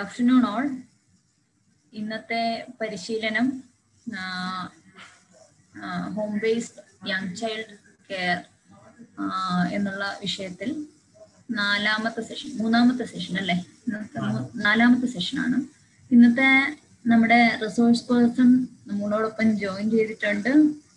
afternoon all. ഇന്നത്തെ പരിശീലനം home based young child care എന്നുള്ള വിഷയത്തിൽ മൂന്നാമത്തെ സെഷൻ അല്ലേ, നാലാമത്തെ സെഷനാണ്. ഇന്നത്തെ നമ്മുടെ റിസോഴ്സ് പേഴ്സൺ നമ്മളോടൊപ്പം ജോയിൻ ചെയ്തിട്ടുണ്ട്.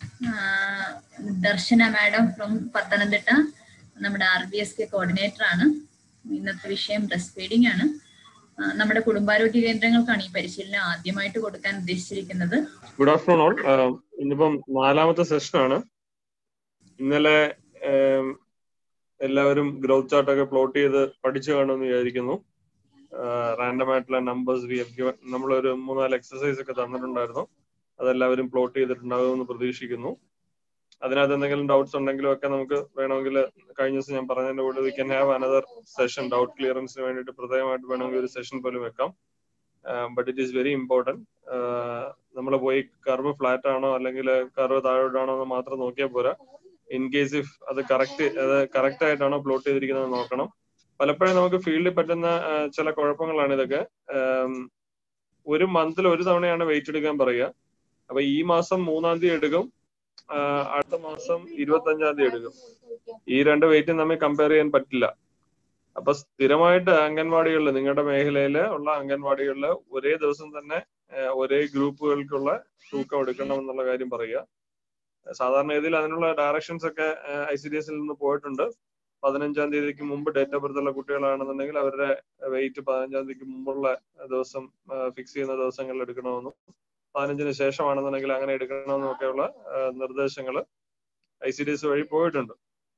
ദർശന മാഡം ഫ്രം പത്തനംതിട്ട, നമ്മുടെ RBSK കോർഡിനേറ്റർ ആണ്. ഇന്നത്തെ വിഷയം ബ്രസ്റ്റ് ഫീഡിംഗ് ആണ്. നമ്മുടെ കുടുംബാരോഗ്യ കേന്ദ്രങ്ങൾക്കാണ് ഈ പരിശീലനം ആദ്യമായിട്ട് കൊടുക്കാൻ ഉദ്ദേശിച്ചിരിക്കുന്നത്. Good afternoon all. ഇന്നിപ്പം നാലാമത്തെ സെഷനാണ്. ഇന്നലെ എല്ലാവരും ഗ്രോത്ത് ചാർട്ടൊക്കെ പ്ലോട്ട് ചെയ്ത് പഠിച്ചു കാണുമെന്ന് വിചാരിക്കുന്നു. റാൻഡം ആയിട്ടുള്ള നമ്പേഴ്സ് നമ്മളൊരു 3-4 എക്സസൈസ് ഒക്കെ തന്നിട്ടുണ്ടായിരുന്നു. അതെല്ലാവരും പ്ലോട്ട് ചെയ്തിട്ടുണ്ടാകുമെന്ന് പ്രതീക്ഷിക്കുന്നു. അതിനകത്ത് എന്തെങ്കിലും ഡൗട്ട്സ് ഉണ്ടെങ്കിലും ഒക്കെ നമുക്ക് വേണമെങ്കിൽ കഴിഞ്ഞ ദിവസം ഞാൻ പറഞ്ഞതിന്റെ കൂടെ we can have another session. Doubt ക്ലിയറൻസിന് വേണ്ടിയിട്ട് പ്രത്യേകമായിട്ട് വേണമെങ്കിൽ ഒരു സെഷൻ പോലും വെക്കാം. But it is very important. നമ്മൾ പോയി കർവ് ഫ്ലാറ്റ് ആണോ അല്ലെങ്കിൽ കർവ് താഴോട്ടാണോ എന്ന് മാത്രം നോക്കിയാൽ പോരാ. ഇൻ കേസ് ഇഫ് അത് കറക്റ്റ് ആയിട്ടാണോ പ്ലോട്ട് ചെയ്തിരിക്കുന്നത് നോക്കണം. പലപ്പോഴും നമുക്ക് ഫീൽഡിൽ പറ്റുന്ന ചില കുഴപ്പങ്ങളാണ് ഇതൊക്കെ. ഒരു മന്തിൽ ഒരു തവണയാണ് വെയിറ്റ് എടുക്കാൻ പറയുക. അപ്പൊ ഈ മാസം 3-ാം തീയതി എടുക്കും, അടുത്ത മാസം 25-ാം തീയതി എടുക്കും. ഈ രണ്ട് വെയിറ്റും തമ്മിൽ കമ്പയർ ചെയ്യാൻ പറ്റില്ല. അപ്പൊ സ്ഥിരമായിട്ട് അംഗൻവാടികളിൽ, നിങ്ങളുടെ മേഖലയിൽ ഉള്ള അംഗൻവാടികളിൽ ഒരേ ദിവസം തന്നെ ഒരേ ഗ്രൂപ്പുകൾക്കുള്ള തൂക്കം എടുക്കണം എന്നുള്ള കാര്യം പറയുക. സാധാരണ രീതിയിൽ അതിനുള്ള ഡയറക്ഷൻസ് ഒക്കെ ICDS നിന്ന് പോയിട്ടുണ്ട്. 15-ാം തീയതിക്ക് മുമ്പ് ഡേറ്റ് ഓഫ് ബർത്ത് ഉള്ള കുട്ടികളാണെന്നുണ്ടെങ്കിൽ അവരുടെ വെയിറ്റ് 15-ാം തീയതിക്ക് മുമ്പുള്ള ദിവസം ഫിക്സ് ചെയ്യുന്ന ദിവസങ്ങളിൽ എടുക്കണമെന്നും 15-ന് ശേഷമാണെന്നുണ്ടെങ്കിൽ അങ്ങനെ എടുക്കണമെന്നും ഒക്കെയുള്ള നിർദ്ദേശങ്ങൾ ICDS വഴി പോയിട്ടുണ്ട്.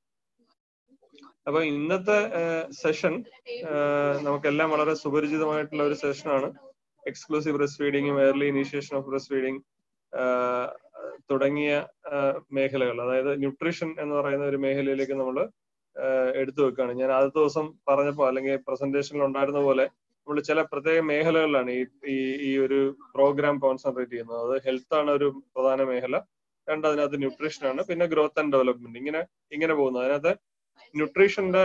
അപ്പൊ ഇന്നത്തെ സെഷൻ നമുക്കെല്ലാം വളരെ സുപരിചിതമായിട്ടുള്ള ഒരു സെഷനാണ്. എക്സ്ക്ലൂസീവ് ബ്രസ്റ്റ് ഫീഡിങ്ങും early initiation of breast feeding തുടങ്ങിയ മേഖലകൾ, അതായത് ന്യൂട്രീഷൻ എന്ന് പറയുന്ന ഒരു മേഖലയിലേക്ക് നമ്മൾ എടുത്തു വെക്കുകയാണ്. ഞാൻ ആദ്യത്തെ ദിവസം പറഞ്ഞപ്പോൾ അല്ലെങ്കിൽ പ്രസന്റേഷനിൽ ഉണ്ടായിരുന്ന പോലെ നമ്മൾ ചില പ്രത്യേക മേഖലകളിലാണ് ഈ ഒരു പ്രോഗ്രാം കോൺസെൻട്രേറ്റ് ചെയ്യുന്നത്. അത് ഹെൽത്ത് ആണ് ഒരു പ്രധാന മേഖല, അതിനകത്ത് ന്യൂട്രീഷൻ ആണ്, പിന്നെ ഗ്രോത്ത് ആൻഡ് ഡെവലപ്മെന്റ്, ഇങ്ങനെ പോകുന്നു. അതിനകത്ത് ന്യൂട്രീഷന്റെ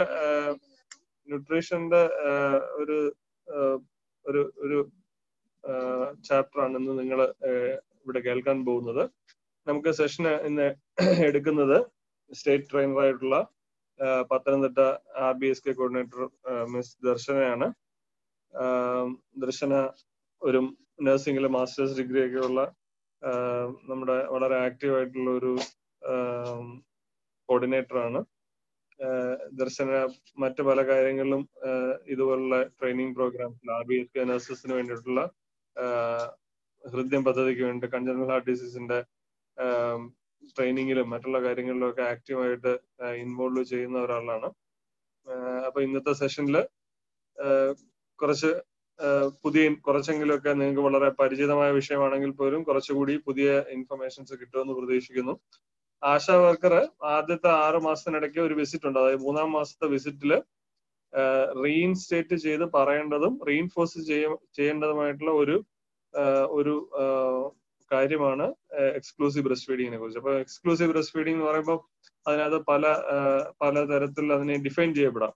ഒരു ചാപ്റ്റർ ആണ് ഇന്ന് നിങ്ങൾ ഇവിടെ കേൾക്കാൻ പോകുന്നത്. നമുക്ക് സെഷന് ഇന്ന് എടുക്കുന്നത് സ്റ്റേറ്റ് ട്രെയിനർ ആയിട്ടുള്ള പത്തനംതിട്ട RBSK കോർഡിനേറ്റർ മിസ് ദർശനയാണ്. ദർശന ഒരു നഴ്സിംഗിൽ മാസ്റ്റേഴ്സ് ഡിഗ്രി ഒക്കെ ഉള്ള നമ്മുടെ വളരെ ആക്റ്റീവ് ആയിട്ടുള്ള ഒരു കോർഡിനേറ്റർ ആണ്. ദർശന മറ്റു പല കാര്യങ്ങളിലും ഇതുപോലുള്ള ട്രെയിനിങ് പ്രോഗ്രാംസിൽ RBSK നഴ്സസിന് വേണ്ടിയിട്ടുള്ള ഹൃദയം പദ്ധതിക്ക് വേണ്ടി കൺജനറൽ ഹാർട്ട് ഡിസീസിന്റെ ട്രെയിനിങ്ങിലും മറ്റുള്ള കാര്യങ്ങളിലും ഒക്കെ ആക്റ്റീവായിട്ട് ഇൻവോൾവ് ചെയ്യുന്ന ഒരാളാണ്. അപ്പൊ ഇന്നത്തെ സെഷനിൽ കുറച്ചെങ്കിലുമൊക്കെ നിങ്ങൾക്ക് വളരെ പരിചിതമായ വിഷയമാണെങ്കിൽ പോലും കുറച്ചുകൂടി പുതിയ ഇൻഫർമേഷൻസ് കിട്ടുമെന്ന് പ്രതീക്ഷിക്കുന്നു. ആശാ വർക്കർ ആദ്യത്തെ 6 മാസത്തിനിടയ്ക്ക് ഒരു വിസിറ്റ് ഉണ്ട്. അതായത് 3-ാം മാസത്തെ വിസിറ്റില് റീഇൻസ്റ്റേറ്റ് ചെയ്ത് പറയേണ്ടതും റീഇൻഫോഴ്സ് ചെയ്യേണ്ടതുമായിട്ടുള്ള ഒരു കാര്യമാണ് എക്സ്ക്ലൂസീവ് ബ്രസ്റ്റ് ഫീഡിങ്ങിനെ കുറിച്ച്. അപ്പൊ എക്സ്ക്ലൂസീവ് ബ്രസ്റ്റ് ഫീഡിംഗ് എന്ന് പറയുമ്പോൾ അതിനകത്ത് പല തരത്തിൽ അതിനെ ഡിഫൈൻ ചെയ്യപ്പെടാം.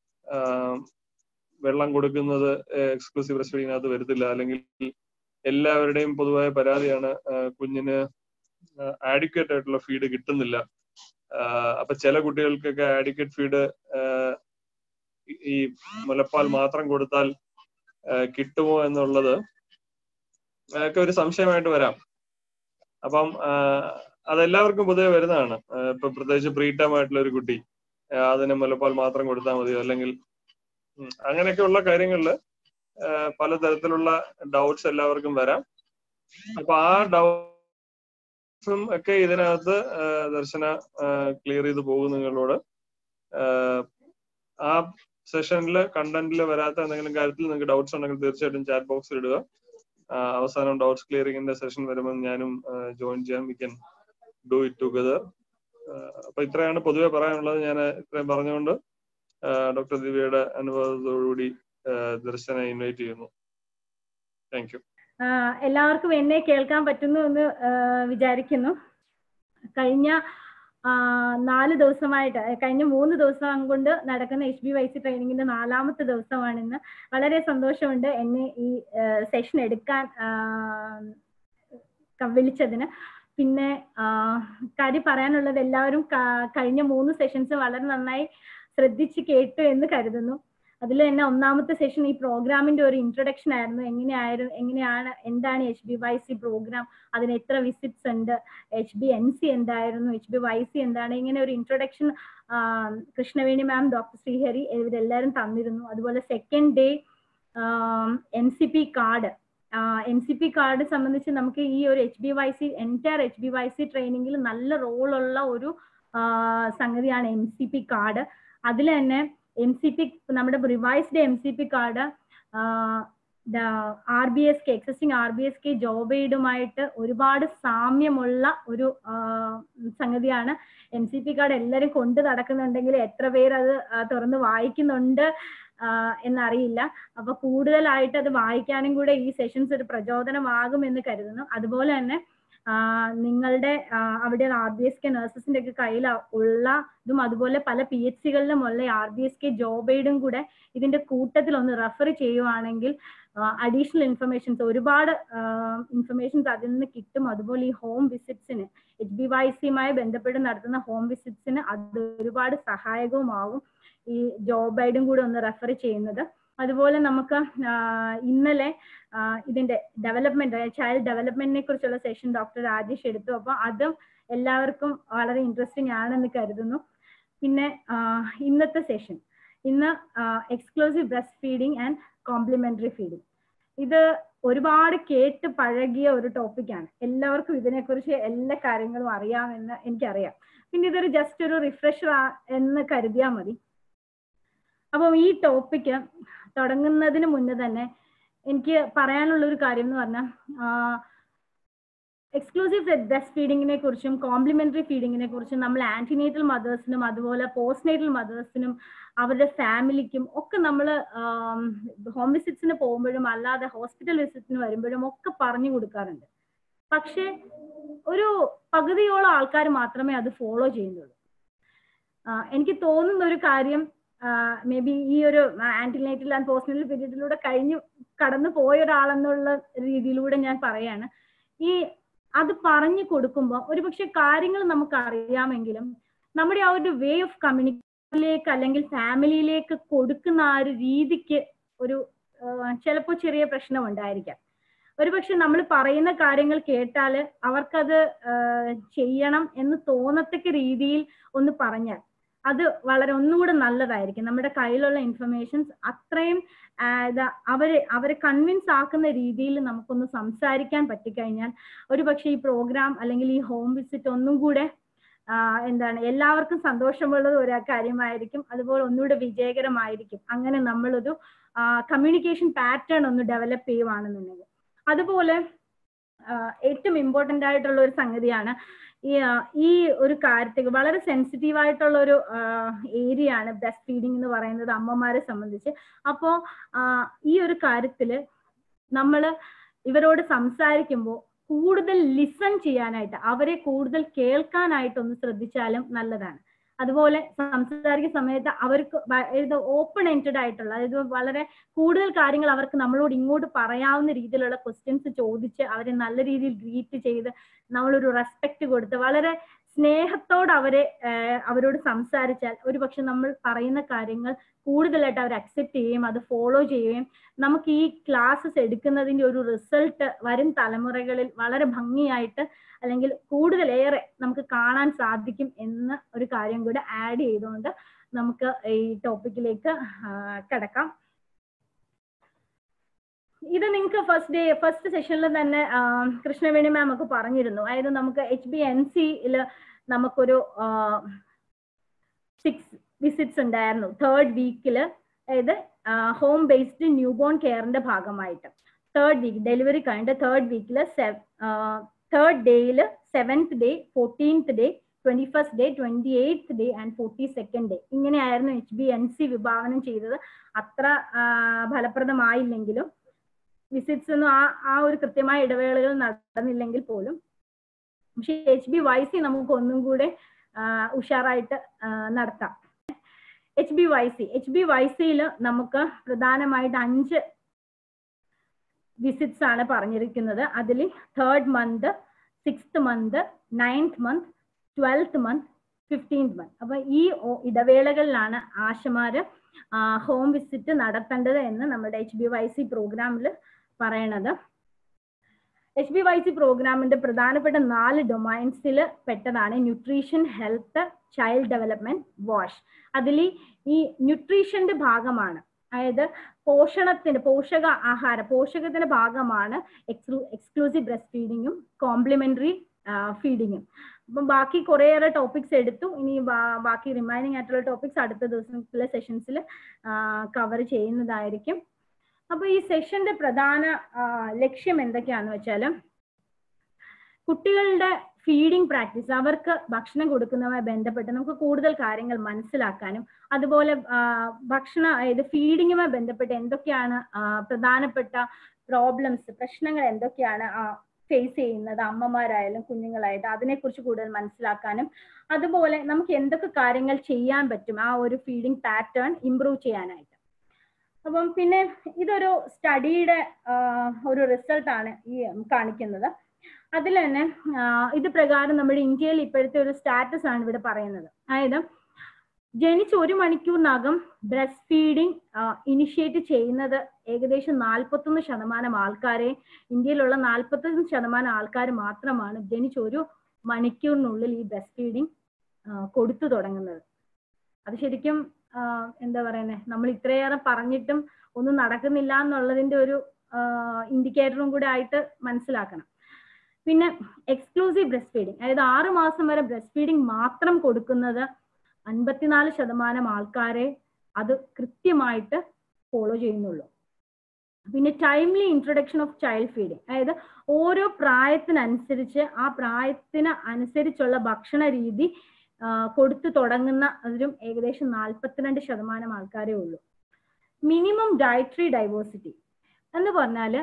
വെള്ളം കൊടുക്കുന്നത് എക്സ്ക്ലൂസീവ് ബ്രസ്റ്റ് ഫീഡിങ്ങിനകത്ത് വരത്തില്ല. അല്ലെങ്കിൽ എല്ലാവരുടെയും പൊതുവായ പരാതിയാണ് കുഞ്ഞിന് ആഡിക്വേറ്റ് ആയിട്ടുള്ള ഫീഡ് കിട്ടുന്നില്ല. അപ്പൊ ചില കുട്ടികൾക്കൊക്കെ ആഡിക്വേറ്റ് ഫീഡ് ഈ മുലപ്പാൽ മാത്രം കൊടുത്താൽ കിട്ടുമോ എന്നുള്ളത് ഒക്കെ ഒരു സംശയമായിട്ട് വരാം. അപ്പം അതെല്ലാവർക്കും പൊതുവെ വരുന്നതാണ്. ഇപ്പൊ പ്രത്യേകിച്ച് പ്രീടേം ആയിട്ടുള്ള ഒരു കുട്ടി അതിന് മുലപ്പാൽ മാത്രം കൊടുത്താൽ മതിയോ, അല്ലെങ്കിൽ അങ്ങനെയൊക്കെയുള്ള കാര്യങ്ങളിൽ പലതരത്തിലുള്ള ഡൗട്ട്സ് എല്ലാവർക്കും വരാം. അപ്പൊ ആ ഡൗട്ട്സും ഒക്കെ ഇതിനകത്ത് ദർശന ക്ലിയർ ചെയ്ത് പോകും നിങ്ങളോട്. ആ സെഷനിൽ കണ്ടന്റിൽ വരാത്ത എന്തെങ്കിലും കാര്യത്തിൽ നിങ്ങൾക്ക് ഡൗട്ട്സ് ഉണ്ടെങ്കിൽ തീർച്ചയായിട്ടും ചാറ്റ് ബോക്സിൽ ഇടുക. അവസാനം ഡൗട്ട്സ് ക്ലിയറിംഗിന്റെ സെഷൻ വരുമ്പോൾ ഞാനും ജോയിൻ ചെയ്യാം. We can do it together. അപ്പൊ ഇത്രയാണ് പൊതുവെ പറയാനുള്ളത്. ഞാൻ ഇത്രയും പറഞ്ഞുകൊണ്ട് ഡോക്ടർ ദിവ്യയുടെ അനുഭവത്തോടുകൂടി ദർശനെ ഇൻവൈറ്റ് ചെയ്യുന്നു. Thank you. എല്ലാവർക്കും എന്നെ കേൾക്കാൻ പറ്റുന്നു എന്ന് വിചാരിക്കുന്നു. കഴിഞ്ഞ 4 ദിവസമായിട്ട് കഴിഞ്ഞ 3 ദിവസം കൊണ്ട് നടക്കുന്ന HBYC ട്രെയിനിങ്ങിന്റെ 4ാമത്തെ ദിവസമാണ് ഇന്ന്. വളരെ സന്തോഷമുണ്ട് എന്നെ ഈ സെഷൻ എടുക്കാൻ വിളിച്ചതിന്. പിന്നെ കാര്യം പറയാനുള്ളത്, എല്ലാവരും കഴിഞ്ഞ 3 സെഷൻസ് വളരെ നന്നായി ശ്രദ്ധിച്ച് കേട്ടു എന്ന് കരുതുന്നു. അതിൽ തന്നെ 1ാമത്തെ സെഷൻ ഈ പ്രോഗ്രാമിന്റെ ഒരു ഇൻട്രൊഡക്ഷൻ ആയിരുന്നു. എന്താണ് HBYC പ്രോഗ്രാം, അതിന് എത്ര വിസിറ്റ്സ് ഉണ്ട്, HBNC എന്തായിരുന്നു, HBYC എന്താണ്, ഇങ്ങനെ ഒരു introduction Krishnaveni ma'am, doctor Srihari ഇവരെല്ലാവരും തന്നിരുന്നു. അതുപോലെ സെക്കൻഡ് ഡേ MCP കാർഡ് സംബന്ധിച്ച് നമുക്ക് ഈ ഒരു എൻറ്റയർ HBYC ട്രെയിനിങ്ങിൽ നല്ല റോളുള്ള ഒരു സംഗതിയാണ് MCP കാർഡ്. അതിൽ തന്നെ നമ്മുടെ revised MCP card existing RBSK job എയ്ഡുമായിട്ട് ഒരുപാട് സാമ്യമുള്ള ഒരു സംഗതിയാണ്. MCP കാർഡ് എല്ലാവരും കൊണ്ട് നടക്കുന്നുണ്ടെങ്കിൽ എത്ര പേര് അത് തുറന്ന് വായിക്കുന്നുണ്ട് എന്നറിയില്ല. അപ്പൊ കൂടുതലായിട്ട് അത് വായിക്കാനും കൂടെ ഈ സെഷൻസ് ഒരു പ്രചോദനമാകും എന്ന് കരുതുന്നു. അതുപോലെ തന്നെ നിങ്ങളുടെ അവിടെ RBSK നഴ്സസിന്റെ ഒക്കെ കയ്യിൽ ഉള്ളതും അതുപോലെ പല PHCകളിലും ഉള്ള RBSK ജോബ് എയ്ഡും കൂടെ ഇതിന്റെ കൂട്ടത്തിൽ ഒന്ന് റെഫർ ചെയ്യുവാണെങ്കിൽ അഡീഷണൽ ഇൻഫർമേഷൻസ്, ഒരുപാട് ഇൻഫർമേഷൻസ് അതിൽ നിന്ന് കിട്ടും. അതുപോലെ ഈ ഹോം വിസിറ്റ്സിന്, HBYCയുമായി ബന്ധപ്പെട്ട് നടത്തുന്ന ഹോം വിസിറ്റ്സിന് അത് ഒരുപാട് സഹായകവുമാകും ഈ ജോബ് എയ്ഡും കൂടെ ഒന്ന് റെഫർ ചെയ്യുന്നത്. അതുപോലെ നമുക്ക് ഇന്നലെ ഇതിന്റെ ഡെവലപ്മെന്റ്, ചൈൽഡ് ഡെവലപ്മെന്റിനെ കുറിച്ചുള്ള സെഷൻ ഡോക്ടർ രാജേഷ് എടുത്തു. അപ്പൊ അതും എല്ലാവർക്കും വളരെ ഇൻട്രസ്റ്റിംഗ് ആണെന്ന് കരുതുന്നു. പിന്നെ ഇന്നത്തെ സെഷൻ, ഇന്ന് exclusive breast feeding and complementary feeding. ഇത് ഒരുപാട് കേട്ട് പഴകിയ ഒരു ടോപ്പിക്കാണ്. എല്ലാവർക്കും ഇതിനെക്കുറിച്ച് എല്ലാ കാര്യങ്ങളും അറിയാമെന്ന് എനിക്കറിയാം. പിന്നെ ഇതൊരു ജസ്റ്റ് ഒരു റിഫ്രഷർ എന്ന് കരുതിയാൽ മതി. അപ്പം ഈ ടോപ്പിക്ക് തുടങ്ങുന്നതിന് മുന്നേ തന്നെ എനിക്ക് പറയാനുള്ള ഒരു കാര്യം എന്ന് പറഞ്ഞാൽ, എക്സ്ക്ലൂസീവ് ബ്രസ്റ്റ് ഫീഡിങ്ങിനെ കുറിച്ചും കോംപ്ലിമെന്ററി ഫീഡിങ്ങിനെ കുറിച്ചും നമ്മൾ ആന്റിനേറ്റൽ മദേഴ്സിനും അതുപോലെ പോസ്റ്റ്നേറ്റൽ മദേഴ്സിനും അവരുടെ ഫാമിലിക്കും ഒക്കെ നമ്മൾ ഹോം വിസിറ്റ്സിന് പോകുമ്പോഴും അല്ലാതെ ഹോസ്പിറ്റൽ വിസിറ്റിന് വരുമ്പോഴും ഒക്കെ പറഞ്ഞു കൊടുക്കാറുണ്ട്. പക്ഷെ ഒരു പകുതിയോളം ആൾക്കാർ മാത്രമേ അത് ഫോളോ ചെയ്യുന്നുള്ളൂ. എനിക്ക് തോന്നുന്ന ഒരു കാര്യം, മേ ബി ഈ ഒരു ആന്റിനേറ്റൽ ആൻഡ് പോസ്റ്റ്നേറ്റൽ പീരീഡിലൂടെ കടന്നു പോയ ഒരാളെന്നുള്ള രീതിയിലൂടെ ഞാൻ പറയാണ്, അത് പറഞ്ഞു കൊടുക്കുമ്പോൾ ഒരുപക്ഷെ കാര്യങ്ങൾ നമുക്ക് അറിയാമെങ്കിലും നമ്മുടെ ആ ഒരു വേ ഓഫ് കമ്മ്യൂണിക്കേഷനിലേക്ക് അല്ലെങ്കിൽ ഫാമിലിയിലേക്ക് കൊടുക്കുന്ന ആ ഒരു രീതിക്ക് ഒരു ചിലപ്പോൾ ചെറിയ പ്രശ്നം ഉണ്ടായിരിക്കാം. ഒരുപക്ഷെ നമ്മൾ പറയുന്ന കാര്യങ്ങൾ കേട്ടാൽ അവർക്കത് ചെയ്യണം എന്ന് തോന്നത്തക്ക രീതിയിൽ ഒന്ന് പറഞ്ഞാൽ അത് വളരെ ഒന്നുകൂടെ നല്ലതായിരിക്കും. നമ്മുടെ കയ്യിലുള്ള ഇൻഫർമേഷൻസ് അത്രയും അവരെ കൺവിൻസ് ആക്കുന്ന രീതിയിൽ നമുക്കൊന്ന് സംസാരിക്കാൻ പറ്റിക്കഴിഞ്ഞാൽ ഒരുപക്ഷെ ഈ പ്രോഗ്രാം അല്ലെങ്കിൽ ഈ ഹോം വിസിറ്റ് ഒന്നും കൂടെ എല്ലാവർക്കും സന്തോഷമുള്ളത് ഒരു കാര്യമായിരിക്കും. അതുപോലെ ഒന്നുകൂടെ വിജയകരമായിരിക്കും. അങ്ങനെ നമ്മളൊരു കമ്മ്യൂണിക്കേഷൻ പാറ്റേൺ ഒന്ന് ഡെവലപ്പ് ചെയ്യുവാണെന്നുണ്ടെങ്കിൽ. അതുപോലെ ഏറ്റവും ഇമ്പോർട്ടൻ്റ് ആയിട്ടുള്ള ഒരു സംഗതിയാണ് ഈ ഒരു കാര്യത്തിൽ വളരെ സെൻസിറ്റീവ് ആയിട്ടുള്ള ഒരു ഏരിയ ആണ് ബ്രസ്റ്റ് ഫീഡിങ് എന്ന് പറയുന്നത് അമ്മമാരെ സംബന്ധിച്ച്. അപ്പോൾ ഈ ഒരു കാര്യത്തിൽ നമ്മൾ ഇവരോട് സംസാരിക്കുമ്പോൾ കൂടുതൽ ലിസൺ ചെയ്യാനായിട്ട്, അവരെ കൂടുതൽ കേൾക്കാനായിട്ടൊന്ന് ശ്രദ്ധിച്ചാലും നല്ലതാണ്. അതുപോലെ സംസാരിക്കുന്ന സമയത്ത് അവർക്ക് ഓപ്പൺ എൻഡഡ് ആയിട്ടുള്ള, അതായത് വളരെ കൂടുതൽ കാര്യങ്ങൾ അവർക്ക് നമ്മളോട് ഇങ്ങോട്ട് പറയാവുന്ന രീതിയിലുള്ള ക്വസ്റ്റ്യൻസ് ചോദിച്ച് അവരെ നല്ല രീതിയിൽ ഗ്രീറ്റ് ചെയ്ത് നമ്മളൊരു റെസ്പെക്ട് കൊടുത്ത് വളരെ സ്നേഹത്തോടെ അവരോട് സംസാരിച്ചാൽ ഒരുപക്ഷെ നമ്മൾ പറയുന്ന കാര്യങ്ങൾ കൂടുതലായിട്ട് അവർ അക്സെപ്റ്റ് ചെയ്യുകയും അത് ഫോളോ ചെയ്യുകയും നമുക്ക് ഈ ക്ലാസ്സസ് എടുക്കുന്നതിൻ്റെ ഒരു റിസൾട്ട് വരും തലമുറകളിൽ വളരെ ഭംഗിയായിട്ട് അല്ലെങ്കിൽ കൂടുതലേറെ നമുക്ക് കാണാൻ സാധിക്കും എന്ന ഒരു കാര്യം കൂടെ ആഡ് ചെയ്തുകൊണ്ട് നമുക്ക് ഈ ടോപ്പിക്കിലേക്ക് കിടക്കാം. ഇത് നിങ്ങൾക്ക് ഫസ്റ്റ് സെഷനിൽ തന്നെ കൃഷ്ണവേണി മാം ഒക്കെ പറഞ്ഞിരുന്നു. അതായത് നമുക്ക് HBNCയിൽ നമുക്കൊരു 6 വിസിറ്റ്സ് ഉണ്ടായിരുന്നു 3rd വീക്കിൽ. അതായത് ഹോം ബേസ്ഡ് ന്യൂ ബോൺ കെയറിന്റെ ഭാഗമായിട്ട് 3rd വീക്ക് ഡെലിവറി കഴിഞ്ഞ 3rd വീക്കിൽ 3rd ഡേയിൽ 7th day 14th day 21st day 28th day and 42nd day ഇങ്ങനെയായിരുന്നു HBNC വിഭാവനം ചെയ്തത്. അത്ര ഫലപ്രദമായില്ലെങ്കിലും വിസിറ്റ്സ് ഒന്നും ആ ഒരു കൃത്യമായ ഇടവേളകൾ നടന്നില്ലെങ്കിൽ പോലും, പക്ഷെ HBYC നമുക്ക് ഒന്നും കൂടെ ഉഷാറായിട്ട് നടത്താം. HBYC നമുക്ക് പ്രധാനമായിട്ട് 5 വിസിറ്റ്സ് ആണ് പറഞ്ഞിരിക്കുന്നത്. അതിൽ 3rd month, 6th month, 9th month, 12th month, 15th month. അപ്പൊ ഈ ഇടവേളകളിലാണ് ആശമാര് ഹോം വിസിറ്റ് നടത്തേണ്ടത് എന്ന് നമ്മുടെ HBYC പ്രോഗ്രാമിൽ പറയണത്. HBYC പ്രോഗ്രാമിന്റെ പ്രധാനപ്പെട്ട 4 ഡൊമൈൻസിൽ പെട്ടതാണ് nutrition, health, child development, wash. അതിൽ ഈ ന്യൂട്രീഷന്റെ ഭാഗമാണ്, അതായത് പോഷകത്തിന്റെ ഭാഗമാണ് എക്സ്ക്ലൂസീവ് ബ്രസ്റ്റ് ഫീഡിങ്ങും കോംപ്ലിമെന്ററി ഫീഡിങ്ങും. അപ്പം ബാക്കി കുറേയേറെ ടോപ്പിക്സ് എടുത്തു. ഇനി ബാക്കി റിമൈനിങ് ആയിട്ടുള്ള ടോപ്പിക്സ് അടുത്ത ദിവസത്തിലെ സെഷൻസിൽ കവർ ചെയ്യുന്നതായിരിക്കും. അപ്പൊ ഈ സെഷന്റെ പ്രധാന ലക്ഷ്യം എന്തൊക്കെയാന്ന് വെച്ചാൽ, കുട്ടികളുടെ ഫീഡിങ് പ്രാക്ടീസ്, അവർക്ക് ഭക്ഷണം കൊടുക്കുന്നതുമായി ബന്ധപ്പെട്ട് നമുക്ക് കൂടുതൽ കാര്യങ്ങൾ മനസ്സിലാക്കാനും, അതുപോലെ അതായത് ഫീഡിങ്ങുമായി ബന്ധപ്പെട്ട് എന്തൊക്കെയാണ് പ്രധാനപ്പെട്ട പ്രശ്നങ്ങൾ എന്തൊക്കെയാണ് ഫേസ് ചെയ്യുന്നത് അമ്മമാരായാലും കുഞ്ഞുങ്ങളായിട്ട്, അതിനെക്കുറിച്ച് കൂടുതൽ മനസ്സിലാക്കാനും, അതുപോലെ നമുക്ക് എന്തൊക്കെ കാര്യങ്ങൾ ചെയ്യാൻ പറ്റും ആ ഒരു ഫീഡിങ് പാറ്റേൺ ഇംപ്രൂവ് ചെയ്യാനായിട്ട്. അപ്പം പിന്നെ ഇതൊരു സ്റ്റഡിയുടെ ഒരു റിസൾട്ടാണ് ഈ കാണിക്കുന്നത്. അതിൽ തന്നെ ഇത് പ്രകാരം നമ്മുടെ ഇന്ത്യയിൽ ഇപ്പോഴത്തെ ഒരു സ്റ്റാറ്റസ് ആണ് ഇവിടെ പറയുന്നത്. അതായത് ജനിച്ച് 1 മണിക്കൂറിനകം ബ്രസ്റ്റ് ഫീഡിങ് ഇനിഷ്യേറ്റ് ചെയ്യുന്നത് ഏകദേശം 41% ആൾക്കാരെ, ഇന്ത്യയിലുള്ള 41% ആൾക്കാർ മാത്രമാണ് ജനിച്ച് 1 മണിക്കൂറിനുള്ളിൽ ഈ ബ്രസ്റ്റ് ഫീഡിങ് കൊടുത്തു തുടങ്ങുന്നത്. അത് ശരിക്കും എന്താ പറയുന്നത്, നമ്മൾ ഇത്രയേറെ പറഞ്ഞിട്ടും ഒന്നും നടക്കുന്നില്ല എന്നുള്ളതിന്റെ ഒരു ഇൻഡിക്കേറ്ററും കൂടെ ആയിട്ട് മനസ്സിലാക്കണം. പിന്നെ എക്സ്ക്ലൂസീവ് ബ്രസ്റ്റ് ഫീഡിങ്, അതായത് 6 മാസം വരെ ബ്രസ്റ്റ് ഫീഡിങ് മാത്രം കൊടുക്കുന്നത് 54% ആൾക്കാരെ അത് കൃത്യമായിട്ട് ഫോളോ ചെയ്യുന്നുള്ളൂ. പിന്നെ timely introduction of child feeding, അതായത് ഓരോ പ്രായത്തിനനുസരിച്ച് ആ പ്രായത്തിന് അനുസരിച്ചുള്ള ഭക്ഷണ രീതി കൊടുത്തു തുടങ്ങുന്ന അതിലും ഏകദേശം 42% ആൾക്കാരേ ഉള്ളൂ. മിനിമം ഡയറ്ററി ഡൈവേഴ്സിറ്റി എന്ന് പറഞ്ഞാൽ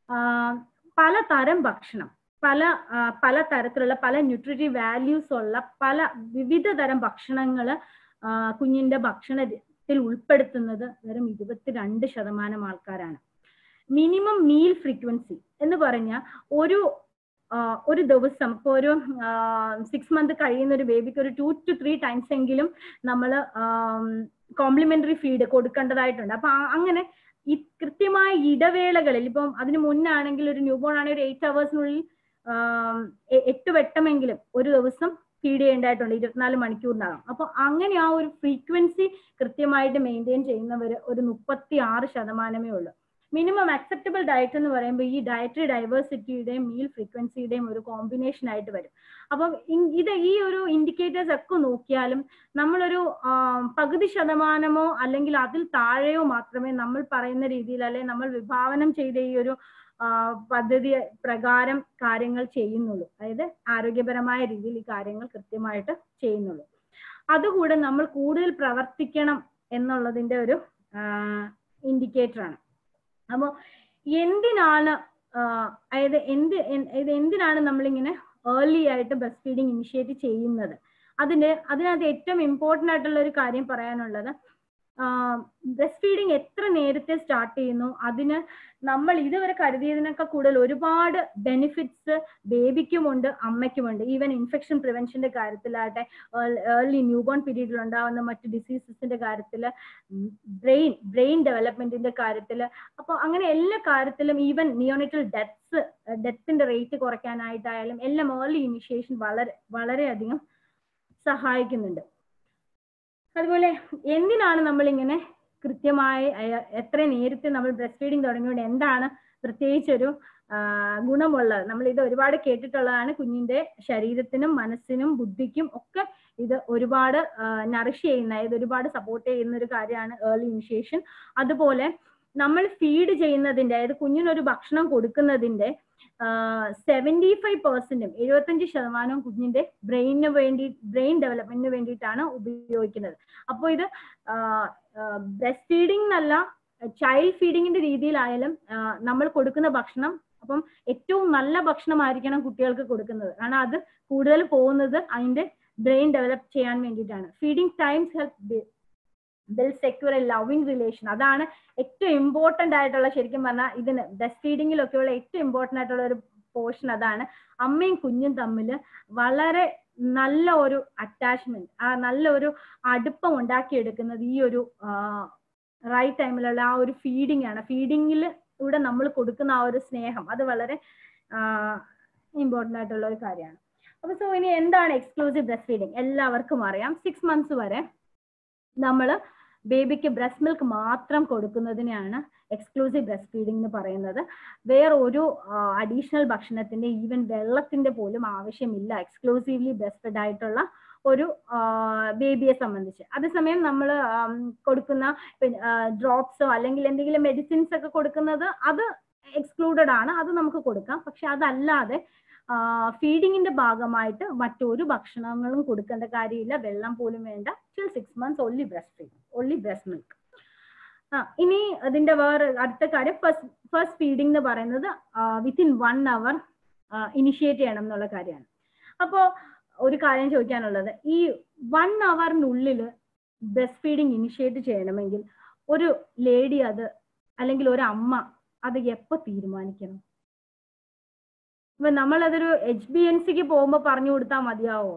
പലതരം ഭക്ഷണം, പല തരത്തിലുള്ള പല ന്യൂട്രിറ്റീവ് വാല്യൂസ് ഉള്ള വിവിധ തരം ഭക്ഷണങ്ങൾ കുഞ്ഞിന്റെ ഭക്ഷണത്തിൽ ഉൾപ്പെടുത്തുന്നത് വെറും 22% ആൾക്കാരാണ്. മിനിമം മീൽ ഫ്രീക്വൻസി എന്ന് പറഞ്ഞാൽ ഒരു ദിവസം ഇപ്പോൾ ഒരു 6 month കഴിയുന്ന ഒരു ബേബിക്ക് ഒരു 2 to 3 times എങ്കിലും നമ്മൾ കോംപ്ലിമെന്ററി ഫീഡ് കൊടുക്കേണ്ടതായിട്ടുണ്ട്. അപ്പൊ അങ്ങനെ ഈ കൃത്യമായ ഇടവേളകളിൽ, ഇപ്പം അതിന് മുന്നാണെങ്കിൽ ഒരു ന്യൂബോൺ ആണെങ്കിൽ ഒരു 8 hours 8 വട്ടമെങ്കിലും ഒരു ദിവസം ഫീഡ് ചെയ്യേണ്ടതായിട്ടുണ്ട് 24 മണിക്കൂറിനകം. അപ്പൊ അങ്ങനെ ആ ഒരു ഫ്രീക്വൻസി കൃത്യമായിട്ട് മെയിൻറ്റെയിൻ ചെയ്യുന്നവർ ഒരു 36% ഉള്ളൂ. മിനിമം അക്സെപ്റ്റബിൾ ഡയറ്റ് എന്ന് പറയുമ്പോൾ ഈ ഡയറ്ററി ഡൈവേഴ്സിറ്റിയുടെയും മീൽ ഫ്രീക്വൻസിയുടെയും ഒരു കോമ്പിനേഷൻ ആയിട്ട് വരും. അപ്പം ഈ ഒരു ഇൻഡിക്കേറ്റേഴ്സ് ഒക്കെ നോക്കിയാലും നമ്മളൊരു 10% അല്ലെങ്കിൽ അതിൽ താഴെയോ മാത്രമേ നമ്മൾ പറയുന്ന രീതിയിൽ അല്ലെങ്കിൽ നമ്മൾ വിഭാവനം ചെയ്ത ഈ ഒരു പദ്ധതി പ്രകാരം കാര്യങ്ങൾ ചെയ്യുന്നുള്ളൂ. അതായത് ആരോഗ്യപരമായ രീതിയിൽ ഈ കാര്യങ്ങൾ കൃത്യമായിട്ട് ചെയ്യുന്നുള്ളൂ. അതുകൂടെ നമ്മൾ കൂടുതൽ പ്രവർത്തിക്കണം എന്നുള്ളതിന്റെ ഒരു ഇൻഡിക്കേറ്റർ ആണ്. അപ്പോൾ എന്തിനാണ് എന്തിനാണ് നമ്മളിങ്ങനെ ഏർലി ആയിട്ട് ബ്രസ്റ്റ് ഫീഡിങ് ഇനിഷ്യേറ്റ് ചെയ്യുന്നത്? അതിനകത്ത് ഏറ്റവും ഇമ്പോർട്ടൻ്റ് ആയിട്ടുള്ള ഒരു കാര്യം പറയാനുള്ളത്, ബ്രസ്റ്റ് ഫീഡിങ് എത്ര നേരത്തെ സ്റ്റാർട്ട് ചെയ്യുന്നു അതിന് നമ്മൾ ഇതുവരെ കരുതിയതിനൊക്കെ കൂടുതൽ ഒരുപാട് ബെനിഫിറ്റ്സ് ബേബിക്കുമുണ്ട് അമ്മയ്ക്കുമുണ്ട്. ഈവൻ ഇൻഫെക്ഷൻ പ്രിവെൻഷന്റെ കാര്യത്തിലാകട്ടെ, ഏർലി ന്യൂബോൺ പീരീഡിൽ ഉണ്ടാകുന്ന മറ്റ് ഡിസീസസിന്റെ കാര്യത്തിൽ, ബ്രെയിൻ ഡെവലപ്മെന്റിന്റെ കാര്യത്തിൽ, അപ്പോൾ അങ്ങനെ എല്ലാ കാര്യത്തിലും ഈവൻ നിയോണിറ്റൽ ഡെത്തിന്റെ റേറ്റ് കുറയ്ക്കാനായിട്ടായാലും എല്ലാം ഏർലി ഇനിഷ്യേഷൻ വളരെയധികം സഹായിക്കുന്നുണ്ട്. അതുപോലെ എന്തിനാണ് നമ്മളിങ്ങനെ കൃത്യമായി എത്ര നേരത്തെ നമ്മൾ ബ്രസ്റ്റ് ഫീഡിങ് തുടങ്ങിയോണ്ട് എന്താണ് പ്രത്യേകിച്ചൊരു ഗുണമുള്ളത്? നമ്മൾ ഇത് ഒരുപാട് കേട്ടിട്ടുള്ളതാണ്. കുഞ്ഞിന്റെ ശരീരത്തിനും മനസ്സിനും ബുദ്ധിക്കും ഒക്കെ ഇത് ഒരുപാട് നറിഷ് ചെയ്യുന്ന, ഇത് ഒരുപാട് സപ്പോർട്ട് ചെയ്യുന്ന ഒരു കാര്യമാണ് ഏർലി ഇനിഷ്യേഷൻ. അതുപോലെ നമ്മൾ ഫീഡ് ചെയ്യുന്നതിന്റെ, അതായത് കുഞ്ഞിനൊരു ഭക്ഷണം കൊടുക്കുന്നതിന്റെ 75%, 75% കുഞ്ഞിന്റെ ബ്രെയിൻ ഡെവലപ്മെന്റിന് വേണ്ടിയിട്ടാണ് ഉപയോഗിക്കുന്നത്. അപ്പോൾ ഇത് ബ്രസ്റ്റ് ഫീഡിംഗ് എന്നല്ല, ചൈൽഡ് ഫീഡിങ്ങിന്റെ രീതിയിലായാലും നമ്മൾ കൊടുക്കുന്ന ഭക്ഷണം അപ്പം ഏറ്റവും നല്ല ഭക്ഷണമായിരിക്കണം കുട്ടികൾക്ക് കൊടുക്കുന്നത്. കാരണം അത് കൂടുതൽ പോകുന്നത് അതിന്റെ ബ്രെയിൻ ഡെവലപ്പ് ചെയ്യാൻ വേണ്ടിയിട്ടാണ്. Feeding times help build secure a loving relation. അതാണ് ഏറ്റവും ഇമ്പോർട്ടന്റ് ആയിട്ടുള്ള, ശരിക്കും പറഞ്ഞാൽ ഇതിന് ബ്രസ്റ്റ് ഫീഡിങ്ങിലൊക്കെയുള്ള ഏറ്റവും ഇമ്പോർട്ടന്റ് ആയിട്ടുള്ള ഒരു പോർഷൻ അതാണ്. അമ്മയും കുഞ്ഞും തമ്മിൽ വളരെ നല്ല ഒരു അറ്റാച്ച്മെന്റ്, നല്ല ഒരു അടുപ്പം ഉണ്ടാക്കിയെടുക്കുന്നത് ഈ ഒരു റൈറ്റ് ടൈമിലുള്ള ആ ഒരു ഫീഡിംഗ് ആണ്. ഫീഡിങ്ങിൽ ഇവിടെ നമ്മൾ കൊടുക്കുന്ന ആ ഒരു സ്നേഹം, അത് വളരെ ഇമ്പോർട്ടന്റ് ആയിട്ടുള്ള ഒരു കാര്യമാണ്. അപ്പൊ സോ ഇനി എന്താണ് എക്സ്ക്ലൂസീവ് ബ്രസ്റ്റ് ഫീഡിങ്? എല്ലാവർക്കും അറിയാം. 6 months വരെ നമ്മൾ ബേബിക്ക് ബ്രസ്റ്റ് മിൽക്ക് മാത്രം കൊടുക്കുന്നതിനെയാണ് എക്സ്ക്ലൂസീവ് ബ്രസ്റ്റ് ഫീഡിംഗ് എന്ന് പറയുന്നത്. വേറെ ഒരു അഡീഷണൽ ഭക്ഷണത്തിന്റെ, ഈവൻ വെള്ളത്തിന്റെ പോലും ആവശ്യമില്ല എക്സ്ക്ലൂസീവ്ലി ബ്രസ്റ്റ് ഫെഡ് ആയിട്ടുള്ള ഒരു ബേബിയെ സംബന്ധിച്ച്. അതേസമയം നമ്മൾ കൊടുക്കുന്ന ഡ്രോപ്സോ അല്ലെങ്കിൽ എന്തെങ്കിലും മെഡിസിൻസ് ഒക്കെ കൊടുക്കുന്നത് അത് എക്സ്ക്ലൂഡഡ് ആണ്, അത് നമുക്ക് കൊടുക്കാം. പക്ഷെ അതല്ലാതെ ഫീഡിങ്ങിന്റെ ഭാഗമായിട്ട് മറ്റൊരു ഭക്ഷണങ്ങളും കൊടുക്കേണ്ട കാര്യമില്ല, വെള്ളം പോലും വേണ്ട. till 6 months only breastfeeding, only breast milk. ഇനി അതിന്റെ വേറെ അടുത്ത കാര്യം, ഫസ്റ്റ് ഫീഡിംഗ് എന്ന് പറയുന്നത് വിത്തിൻ 1 hour ഇനിഷ്യേറ്റ് ചെയ്യണം എന്നുള്ള കാര്യമാണ്. അപ്പോൾ ഒരു കാര്യം ചോദിക്കാനുള്ളത്, ഈ 1 hourനുള്ളിൽ ബ്രസ്റ്റ് ഫീഡിങ് ഇനിഷ്യേറ്റ് ചെയ്യണമെങ്കിൽ ഒരു ലേഡി അത് അല്ലെങ്കിൽ ഒരു അമ്മ അത് എപ്പോൾ തീരുമാനിക്കണം? ഇപ്പൊ നമ്മളതൊരു HBNCക്ക് പോകുമ്പോൾ പറഞ്ഞു കൊടുത്താൽ മതിയാവോ?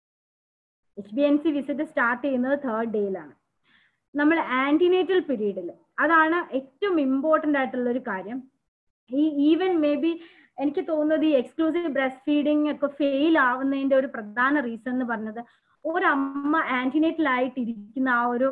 HBNC വിസിറ്റ് സ്റ്റാർട്ട് ചെയ്യുന്നത് 3rd ഡേയിലാണ്. നമ്മൾ ആന്റിനേറ്റൽ പീരീഡിൽ, അതാണ് ഏറ്റവും ഇമ്പോർട്ടന്റ് ആയിട്ടുള്ള ഒരു കാര്യം. ഈ ഈവൻ മേ ബി എനിക്ക് തോന്നുന്നത് ഈ എക്സ്ക്ലൂസീവ് ബ്രസ്റ്റ് ഫീഡിങ് ഒക്കെ ഫെയിൽ ആവുന്നതിന്റെ ഒരു പ്രധാന റീസൺ എന്ന് പറഞ്ഞത്, ഒരമ്മ ആന്റിനേറ്റൽ ആയിട്ട് ഇരിക്കുന്ന ആ ഒരു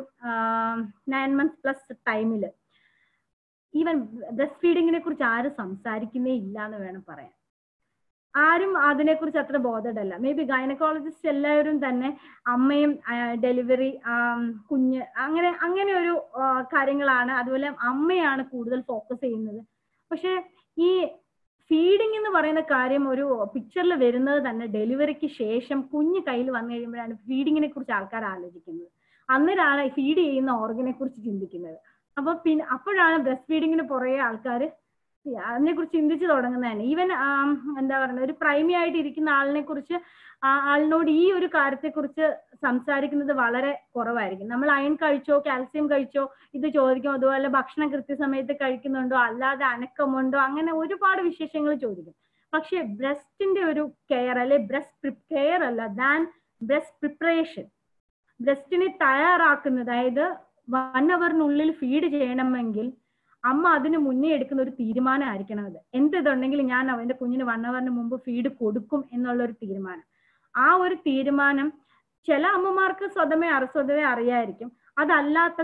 9 months+ ടൈമിൽ ഈവൻ ബ്രസ്റ്റ് ഫീഡിങ്ങിനെ കുറിച്ച് ആരും സംസാരിക്കുന്നേ ഇല്ല എന്ന് വേണം പറയാൻ. ആരും അതിനെക്കുറിച്ച് അത്ര ബോധഡല്ല. മേ ബി ഗൈനക്കോളജിസ്റ്റ് എല്ലാവരും തന്നെ അമ്മയും ഡെലിവറി, കുഞ്ഞ്, അങ്ങനെ ഒരു കാര്യങ്ങളാണ്. അതുപോലെ അമ്മയാണ് കൂടുതൽ ഫോക്കസ് ചെയ്യുന്നത്. പക്ഷെ ഈ ഫീഡിങ് എന്ന് പറയുന്ന കാര്യം ഒരു പിക്ചറിൽ വരുന്നത് തന്നെ ഡെലിവറിക്ക് ശേഷം കുഞ്ഞ് കയ്യിൽ വന്നു കഴിയുമ്പോഴാണ് ഫീഡിങ്ങിനെ കുറിച്ച് ആൾക്കാർ ആലോചിക്കുന്നത്. അന്നേരമാണ് ഫീഡ് ചെയ്യുന്ന ഓർഗനെ കുറിച്ച് ചിന്തിക്കുന്നത്. അപ്പൊ അപ്പോഴാണ് ബ്രസ്റ്റ് ഫീഡിങ്ങിന് പുറകെ ആൾക്കാർ അതിനെ കുറിച്ച് ചിന്തിച്ചു തുടങ്ങുന്നതന്നെ. ഈവൻ എന്താ പറയുക, ഒരു പ്രൈമി ആയിട്ട് ഇരിക്കുന്ന ആളിനെ കുറിച്ച് ആളിനോട് ഈ ഒരു കാര്യത്തെക്കുറിച്ച് സംസാരിക്കുന്നത് വളരെ കുറവായിരിക്കും. നമ്മൾ അയൺ കഴിച്ചോ, കാൽസ്യം കഴിച്ചോ ഇത് ചോദിക്കും. അതുപോലെ ഭക്ഷണം കൃത്യസമയത്ത് കഴിക്കുന്നുണ്ടോ, അല്ലാതെ അനക്കമുണ്ടോ, അങ്ങനെ ഒരുപാട് വിശേഷങ്ങൾ ചോദിക്കും. പക്ഷെ ബ്രസ്റ്റിന്റെ ഒരു കെയർ, അല്ലെ ബ്രസ്റ്റ് കെയർ അല്ല ദാൻ ബ്രസ്റ്റ് പ്രിപ്പറേഷൻ, ബ്രസ്റ്റിനെ തയ്യാറാക്കുന്നത്, അതായത് 1 hourനുള്ളിൽ ഫീഡ് ചെയ്യണമെങ്കിൽ അമ്മ അതിന് മുന്നേ എടുക്കുന്ന ഒരു തീരുമാനമായിരിക്കണം അത്. എന്തുണ്ടെങ്കിലും ഞാൻ അവന്റെ കുഞ്ഞിന് 1 hourന് മുമ്പ് ഫീഡ് കൊടുക്കും എന്നുള്ള ഒരു തീരുമാനം. ആ ഒരു തീരുമാനം ചില അമ്മമാർക്ക് സ്വതവേ അറിയായിരിക്കും. അതല്ലാത്ത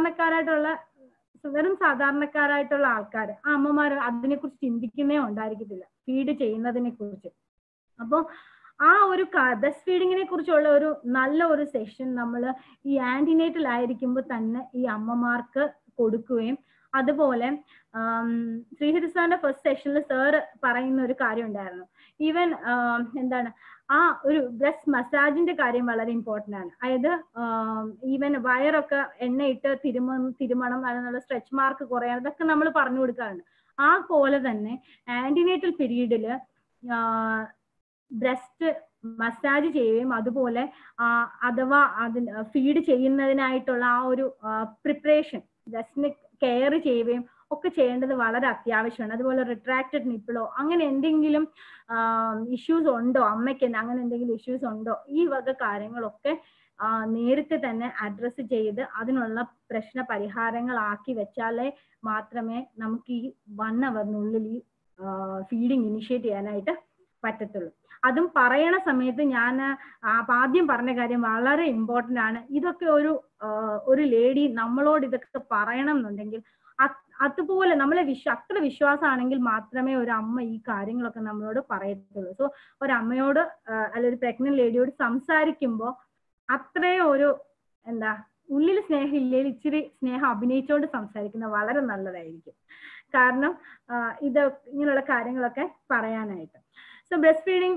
വെറും സാധാരണക്കാരായിട്ടുള്ള ആൾക്കാർ, ആ അമ്മമാർ അതിനെക്കുറിച്ച് ചിന്തിക്കുന്നേ ഉണ്ടായിരിക്കത്തില്ല, ഫീഡ് ചെയ്യുന്നതിനെ കുറിച്ച്. അപ്പോൾ ആ ഒരു ബ്രസ്റ്റ് ഫീഡിങ്ങിനെ കുറിച്ചുള്ള ഒരു നല്ല ഒരു സെഷൻ നമ്മൾ ഈ ആന്റിനേറ്റൽ ആയിരിക്കുമ്പോൾ തന്നെ ഈ അമ്മമാർക്ക് കൊടുക്കുകയും, അതുപോലെ ശ്രീഹരി സാറിന്റെ ഫസ്റ്റ് സെഷനിൽ സാറ് പറയുന്ന ഒരു കാര്യം ഉണ്ടായിരുന്നു. ഈവൻ എന്താണ് ആ ഒരു ബ്രസ്റ്റ് മസാജിന്റെ കാര്യം വളരെ ഇമ്പോർട്ടന്റ് ആണ്. അതായത് ഈവൻ വയറൊക്കെ എണ്ണയിട്ട് തിരുമണം, അതിനുള്ള സ്ട്രെച്ച് മാർക്ക് കുറയാൻ, ഇതൊക്കെ നമ്മൾ പറഞ്ഞു കൊടുക്കാറുണ്ട്. ആ പോലെ തന്നെ ആന്റിനേറ്റൽ പീരീഡില് ബ്രസ്റ്റ് മസാജ് ചെയ്യുകയും, അതുപോലെ അഥവാ അതിന് ഫീഡ് ചെയ്യുന്നതിനായിട്ടുള്ള ആ ഒരു പ്രിപ്പറേഷൻ, ബ്രസ്റ്റിനെ കെയർ ചെയ്യുകയും ഒക്കെ ചെയ്യേണ്ടത് വളരെ അത്യാവശ്യമാണ്. അതുപോലെ റിട്രാക്റ്റഡ് നിപ്പിളോ അങ്ങനെ എന്തെങ്കിലും ഇഷ്യൂസ് ഉണ്ടോ, അമ്മയ്ക്ക് അങ്ങനെ എന്തെങ്കിലും ഇഷ്യൂസ് ഉണ്ടോ, ഈ വക കാര്യങ്ങളൊക്കെ നേരത്തെ തന്നെ അഡ്രസ്സ് ചെയ്ത് അതിനുള്ള പ്രശ്ന പരിഹാരങ്ങളാക്കി വെച്ചാലേ മാത്രമേ നമുക്ക് ഈ 1 hourനുള്ളിൽ ഈ ഫീഡിങ് ഇനിഷ്യേറ്റ് ചെയ്യാനായിട്ട് പറ്റത്തുള്ളൂ. അതും പറയണ സമയത്ത് ഞാൻ ആദ്യം പറഞ്ഞ കാര്യം വളരെ ഇമ്പോർട്ടന്റ് ആണ്. ഇതൊക്കെ ഒരു ലേഡി നമ്മളോട് ഇതൊക്കെ പറയണം എന്നുണ്ടെങ്കിൽ അതുപോലെ നമ്മളെ അത്ര വിശ്വാസമാണെങ്കിൽ മാത്രമേ ഒരു അമ്മ ഈ കാര്യങ്ങളൊക്കെ നമ്മളോട് പറയത്തുള്ളൂ. സോ ഒരമ്മയോട് അല്ലെ ഒരു പ്രഗ്നന്റ് ലേഡിയോട് സംസാരിക്കുമ്പോൾ അത്രയും ഒരു ഉള്ളിൽ സ്നേഹം ഇല്ലെങ്കിൽ ഇച്ചിരി സ്നേഹം അഭിനയിച്ചുകൊണ്ട് സംസാരിക്കുന്നത് വളരെ നല്ലതായിരിക്കും. കാരണം ഇങ്ങനെയുള്ള കാര്യങ്ങളൊക്കെ പറയാനായിട്ട്. സോ ബ്രസ്റ്റ് ഫീഡിങ്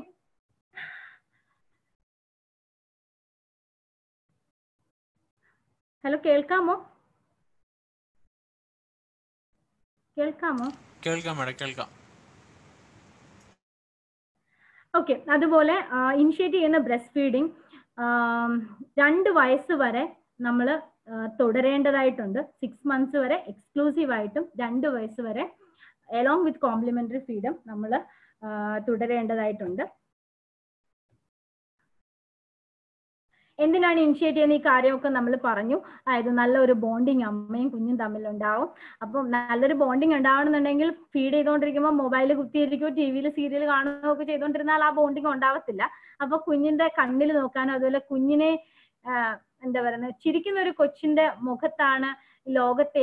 ഹലോ കേൾക്കാമോ? കേൾക്കാം. ഓക്കെ. അതുപോലെ ഇനിഷ്യേറ്റ് ചെയ്യുന്ന ബ്രസ്റ്റ് ഫീഡിങ് 2 വയസ്സ് വരെ നമ്മൾ തുടരേണ്ടതായിട്ടുണ്ട്. 6 months വരെ എക്സ്ക്ലൂസീവ് ആയിട്ടും 2 വയസ്സ് വരെ along with complementary feeding നമ്മൾ തുടരേണ്ടതായിട്ടുണ്ട്. എന്തിനാണ് ഇനിഷ്യേറ്റ് ചെയ്യുന്ന ഈ കാര്യമൊക്കെ നമ്മൾ പറഞ്ഞു. അതായത് നല്ലൊരു ബോണ്ടിങ് അമ്മയും കുഞ്ഞും തമ്മിലുണ്ടാവും. അപ്പം നല്ലൊരു ബോണ്ടിങ് ഉണ്ടാവണമെന്നുണ്ടെങ്കിൽ ഫീഡ് ചെയ്തുകൊണ്ടിരിക്കുമ്പോൾ മൊബൈൽ കുത്തിയിരിക്കുകയോ ടി വിയിൽ സീരിയൽ കാണുകയോ ഒക്കെ ചെയ്തുകൊണ്ടിരുന്നാൽ ആ ബോണ്ടിങ് ഉണ്ടാവത്തില്ല. അപ്പൊ കുഞ്ഞിന്റെ കണ്ണിൽ നോക്കാനും അതുപോലെ കുഞ്ഞിനെ എന്താ പറയുന്നത്, ചിരിക്കുന്ന ഒരു കൊച്ചിന്റെ മുഖത്താണ് ലോകത്തെ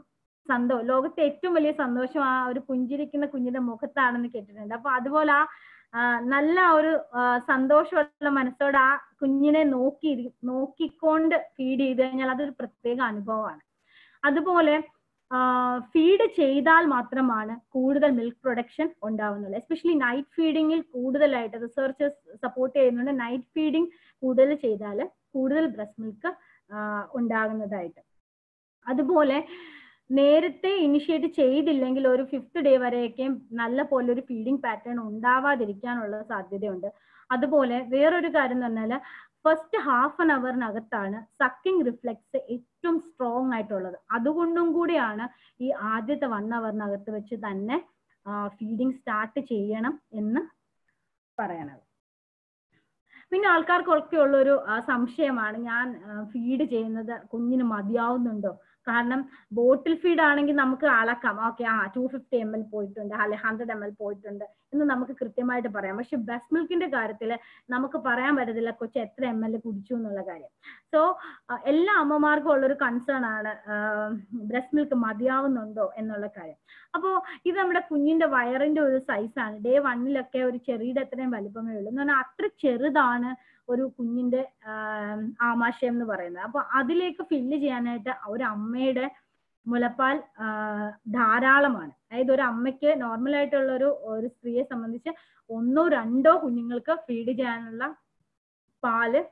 ഏറ്റവും വലിയ സന്തോഷം ആ ഒരു പുഞ്ചിരിക്കുന്ന കുഞ്ഞിന്റെ മുഖത്താണെന്ന് കേട്ടിട്ടുണ്ട്. അപ്പൊ അതുപോലെ നല്ല ഒരു സന്തോഷമുള്ള മനസ്സോടെ ആ കുഞ്ഞിനെ നോക്കിക്കൊണ്ട് ഫീഡ് ചെയ്ത് കഴിഞ്ഞാൽ അതൊരു പ്രത്യേക അനുഭവമാണ്. അതുപോലെ ഫീഡ് ചെയ്താൽ മാത്രമാണ് കൂടുതൽ മിൽക്ക് പ്രൊഡക്ഷൻ ഉണ്ടാവുന്നുള്ളൂ. എസ്പെഷ്യലി നൈറ്റ് ഫീഡിങ്ങിൽ കൂടുതലായിട്ട് റിസർച്ചേഴ്സ് സപ്പോർട്ട് ചെയ്യുന്നുണ്ട്. നൈറ്റ് ഫീഡിങ് കൂടുതൽ ചെയ്താൽ കൂടുതൽ ബ്രസ്റ്റ് മിൽക്ക് ഉണ്ടാകുന്നതായിട്ട്. അതുപോലെ നേരത്തെ ഇനിഷ്യേറ്റ് ചെയ്തില്ലെങ്കിൽ ഒരു 5th day വരെയൊക്കെ നല്ല പോലെ ഒരു ഫീഡിങ് പാറ്റേൺ ഉണ്ടാവാതിരിക്കാനുള്ള സാധ്യതയുണ്ട്. അതുപോലെ വേറൊരു കാര്യം എന്ന് പറഞ്ഞാൽ first ½ an hour sucking reflex ഏറ്റവും സ്ട്രോങ് ആയിട്ടുള്ളത്. അതുകൊണ്ടും കൂടിയാണ് ഈ ആദ്യത്തെ 1 hour വെച്ച് തന്നെ ഫീഡിങ് സ്റ്റാർട്ട് ചെയ്യണം എന്ന് പറയണത്. പിന്നെ ആൾക്കാർക്കൊക്കെ ഉള്ളൊരു സംശയമാണ്, ഞാൻ ഫീഡ് ചെയ്യുന്നത് കുഞ്ഞിന് മതിയാവുന്നുണ്ടോ? കാരണം ബോട്ടിൽ ഫീഡ് ആണെങ്കിൽ നമുക്ക് അളക്കാം, ഓക്കെ 250 ml പോയിട്ടുണ്ട് അല്ലെ 100 ml പോയിട്ടുണ്ട് എന്ന് നമുക്ക് കൃത്യമായിട്ട് പറയാം. പക്ഷെ ബ്രസ്റ്റ് മിൽക്കിന്റെ കാര്യത്തിൽ നമുക്ക് പറയാൻ പറ്റത്തില്ല കൊച്ചു എത്ര ml കുടിച്ചു എന്നുള്ള കാര്യം. സോ എല്ലാ അമ്മമാർക്കും ഉള്ളൊരു കൺസേൺ ആണ് ബ്രസ്റ്റ് മിൽക്ക് മതിയാവുന്നുണ്ടോ എന്നുള്ള കാര്യം. അപ്പോൾ ഇത് നമ്മുടെ കുഞ്ഞിന്റെ വയറിന്റെ ഒരു സൈസാണ്. Day 1 ഒരു ചെറിയുടെ അത്രയും വലിപ്പമേ ഉള്ളൂ എന്ന് പറഞ്ഞാൽ അത്ര ചെറുതാണ് ഒരു കുഞ്ഞിന്റെ ആമാശയം എന്ന് പറയുന്നത്. അപ്പൊ അതിലേക്ക് ഫില്ല് ചെയ്യാനായിട്ട് ഒരു അമ്മയുടെ മുലപ്പാൽ ധാരാളമാണ്. അതായത് ഒരു അമ്മയ്ക്ക് നോർമൽ ആയിട്ടുള്ള ഒരു സ്ത്രീയെ സംബന്ധിച്ച് 1 or 2 കുഞ്ഞുങ്ങൾക്ക് ഫീഡ് ചെയ്യാനുള്ള പാല്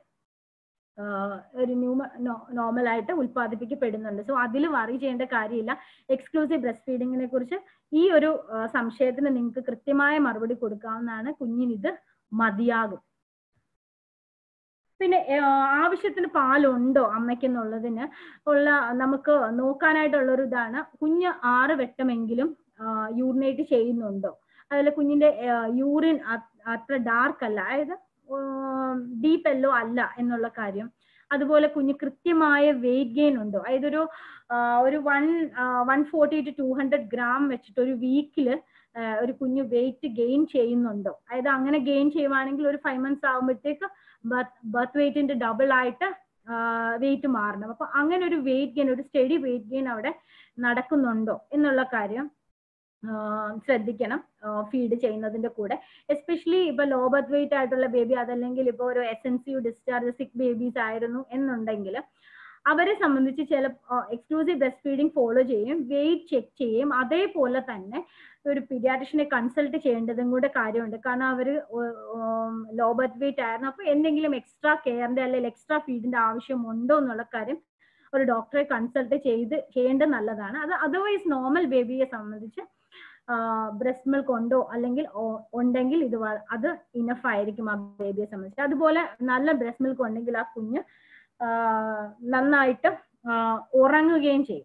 ഒരു നോർമലായിട്ട് ഉൽപ്പാദിപ്പിക്കപ്പെടുന്നുണ്ട്. സോ അതിൽ വറി ചെയ്യേണ്ട കാര്യമില്ല. എക്സ്ക്ലൂസീവ് ബ്രസ്റ്റ് ഫീഡിങ്ങിനെ കുറിച്ച് ഈ ഒരു സംശയത്തിന് നിങ്ങൾക്ക് കൃത്യമായ മറുപടി കൊടുക്കാവുന്നതാണ്. കുഞ്ഞിനിത് മതിയാകും. പിന്നെ ആവശ്യത്തിന് പാലുണ്ടോ അമ്മയ്ക്കെന്നുള്ളതിന് നമുക്ക് നോക്കാനായിട്ടുള്ള ഒരു ഇതാണ്, കുഞ്ഞ് 6 വട്ടമെങ്കിലും യൂറിനേറ്റ് ചെയ്യുന്നുണ്ടോ, അതുപോലെ കുഞ്ഞിന്റെ യൂറിൻ അത്ര ഡാർക്ക് അല്ല, അതായത് ഡീപ്പ് യെല്ലോ അല്ല എന്നുള്ള കാര്യം. അതുപോലെ കുഞ്ഞ് കൃത്യമായ വെയിറ്റ് ഗെയിൻ ഉണ്ടോ, അതായത് ഒരു 140 to 200 gram വെച്ചിട്ട് ഒരു വീക്കില് ഒരു കുഞ്ഞ് വെയിറ്റ് ഗെയിൻ ചെയ്യുന്നുണ്ടോ. അതായത് അങ്ങനെ ഗെയിൻ ചെയ്യുവാണെങ്കിൽ ഒരു 5 months ആകുമ്പോഴത്തേക്ക് ബർത്ത് വെയിറ്റിന്റെ ഡബിൾ ആയിട്ട് വെയിറ്റ് മാറണം. അപ്പൊ അങ്ങനെ ഒരു വെയിറ്റ് ഗെയിൻ, ഒരു സ്റ്റഡി വെയിറ്റ് ഗെയിൻ അവിടെ നടക്കുന്നുണ്ടോ എന്നുള്ള കാര്യം ശ്രദ്ധിക്കണം ഫീഡ് ചെയ്യുന്നതിന്റെ കൂടെ. എസ്പെഷ്യലി ഇപ്പൊ ലോ ബർത്ത് വെയിറ്റ് ആയിട്ടുള്ള ബേബി, അതല്ലെങ്കിൽ ഇപ്പൊ ഒരു SNCU ഡിസ്ചാർജ് സിക്ക് ബേബീസ് ആയിരുന്നു എന്നുണ്ടെങ്കിൽ അവരെ സംബന്ധിച്ച് ചില എക്സ്ക്ലൂസീവ് ബ്രസ്റ്റ് ഫീഡിങ് ഫോളോ ചെയ്യും, വെയിറ്റ് ചെക്ക് ചെയ്യും. അതേപോലെ തന്നെ ഒരു പീഡിയാട്രിഷ്യനെ കൺസൾട്ട് ചെയ്യേണ്ടതും കൂടെ കാര്യമുണ്ട്. കാരണം അവര് ലോ ബർത്ത് വെയിറ്റ് ആയിരുന്നു, അപ്പൊ എന്തെങ്കിലും എക്സ്ട്രാ കെയറിന്റെ അല്ലെങ്കിൽ എക്സ്ട്രാ ഫീഡിന്റെ ആവശ്യമുണ്ടോ എന്നുള്ള കാര്യം ഒരു ഡോക്ടറെ കൺസൾട്ട് ചെയ്യേണ്ടത് നല്ലതാണ്. അത് അതർവൈസ് നോർമൽ ബേബിയെ സംബന്ധിച്ച് ബ്രസ്റ്റ് മിൽക്ക് ഉണ്ടോ അല്ലെങ്കിൽ ഉണ്ടെങ്കിൽ അത് ഇനഫ് ആയിരിക്കും ആ ബേബിയെ സംബന്ധിച്ച്. അതുപോലെ നല്ല ബ്രസ്റ്റ് മിൽക്ക് ഉണ്ടെങ്കിൽ ആ കുഞ്ഞ് നന്നായിട്ട് ഉറങ്ങുകയും ചെയ്യും.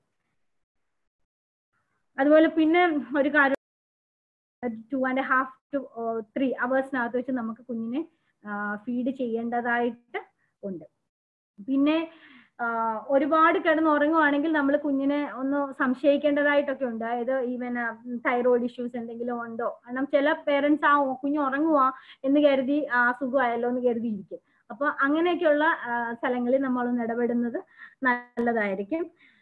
അതുപോലെ പിന്നെ ഒരു കാര്യം, 2.5 to 3 hours വെച്ച് നമുക്ക് കുഞ്ഞിനെ ഫീഡ് ചെയ്യേണ്ടതായിട്ട് ഉണ്ട്. പിന്നെ ഒരുപാട് കിടന്ന് ഉറങ്ങുവാണെങ്കിൽ നമ്മൾ കുഞ്ഞിനെ ഒന്ന് സംശയിക്കേണ്ടതായിട്ടൊക്കെ ഉണ്ട്. അതായത് ഈവൻ തൈറോയിഡ് ഇഷ്യൂസ് എന്തെങ്കിലും ഉണ്ടോ. കാരണം ചില പേരൻസ് കുഞ്ഞ് ഉറങ്ങുവാ എന്ന് കരുതി അസുഖമായല്ലോ എന്ന് കരുതി ഇരിക്കും. അപ്പൊ അങ്ങനെയൊക്കെയുള്ള സ്ഥലങ്ങളിൽ നമ്മളൊന്ന് ഇടപെടുന്നത് നല്ലതായിരിക്കും.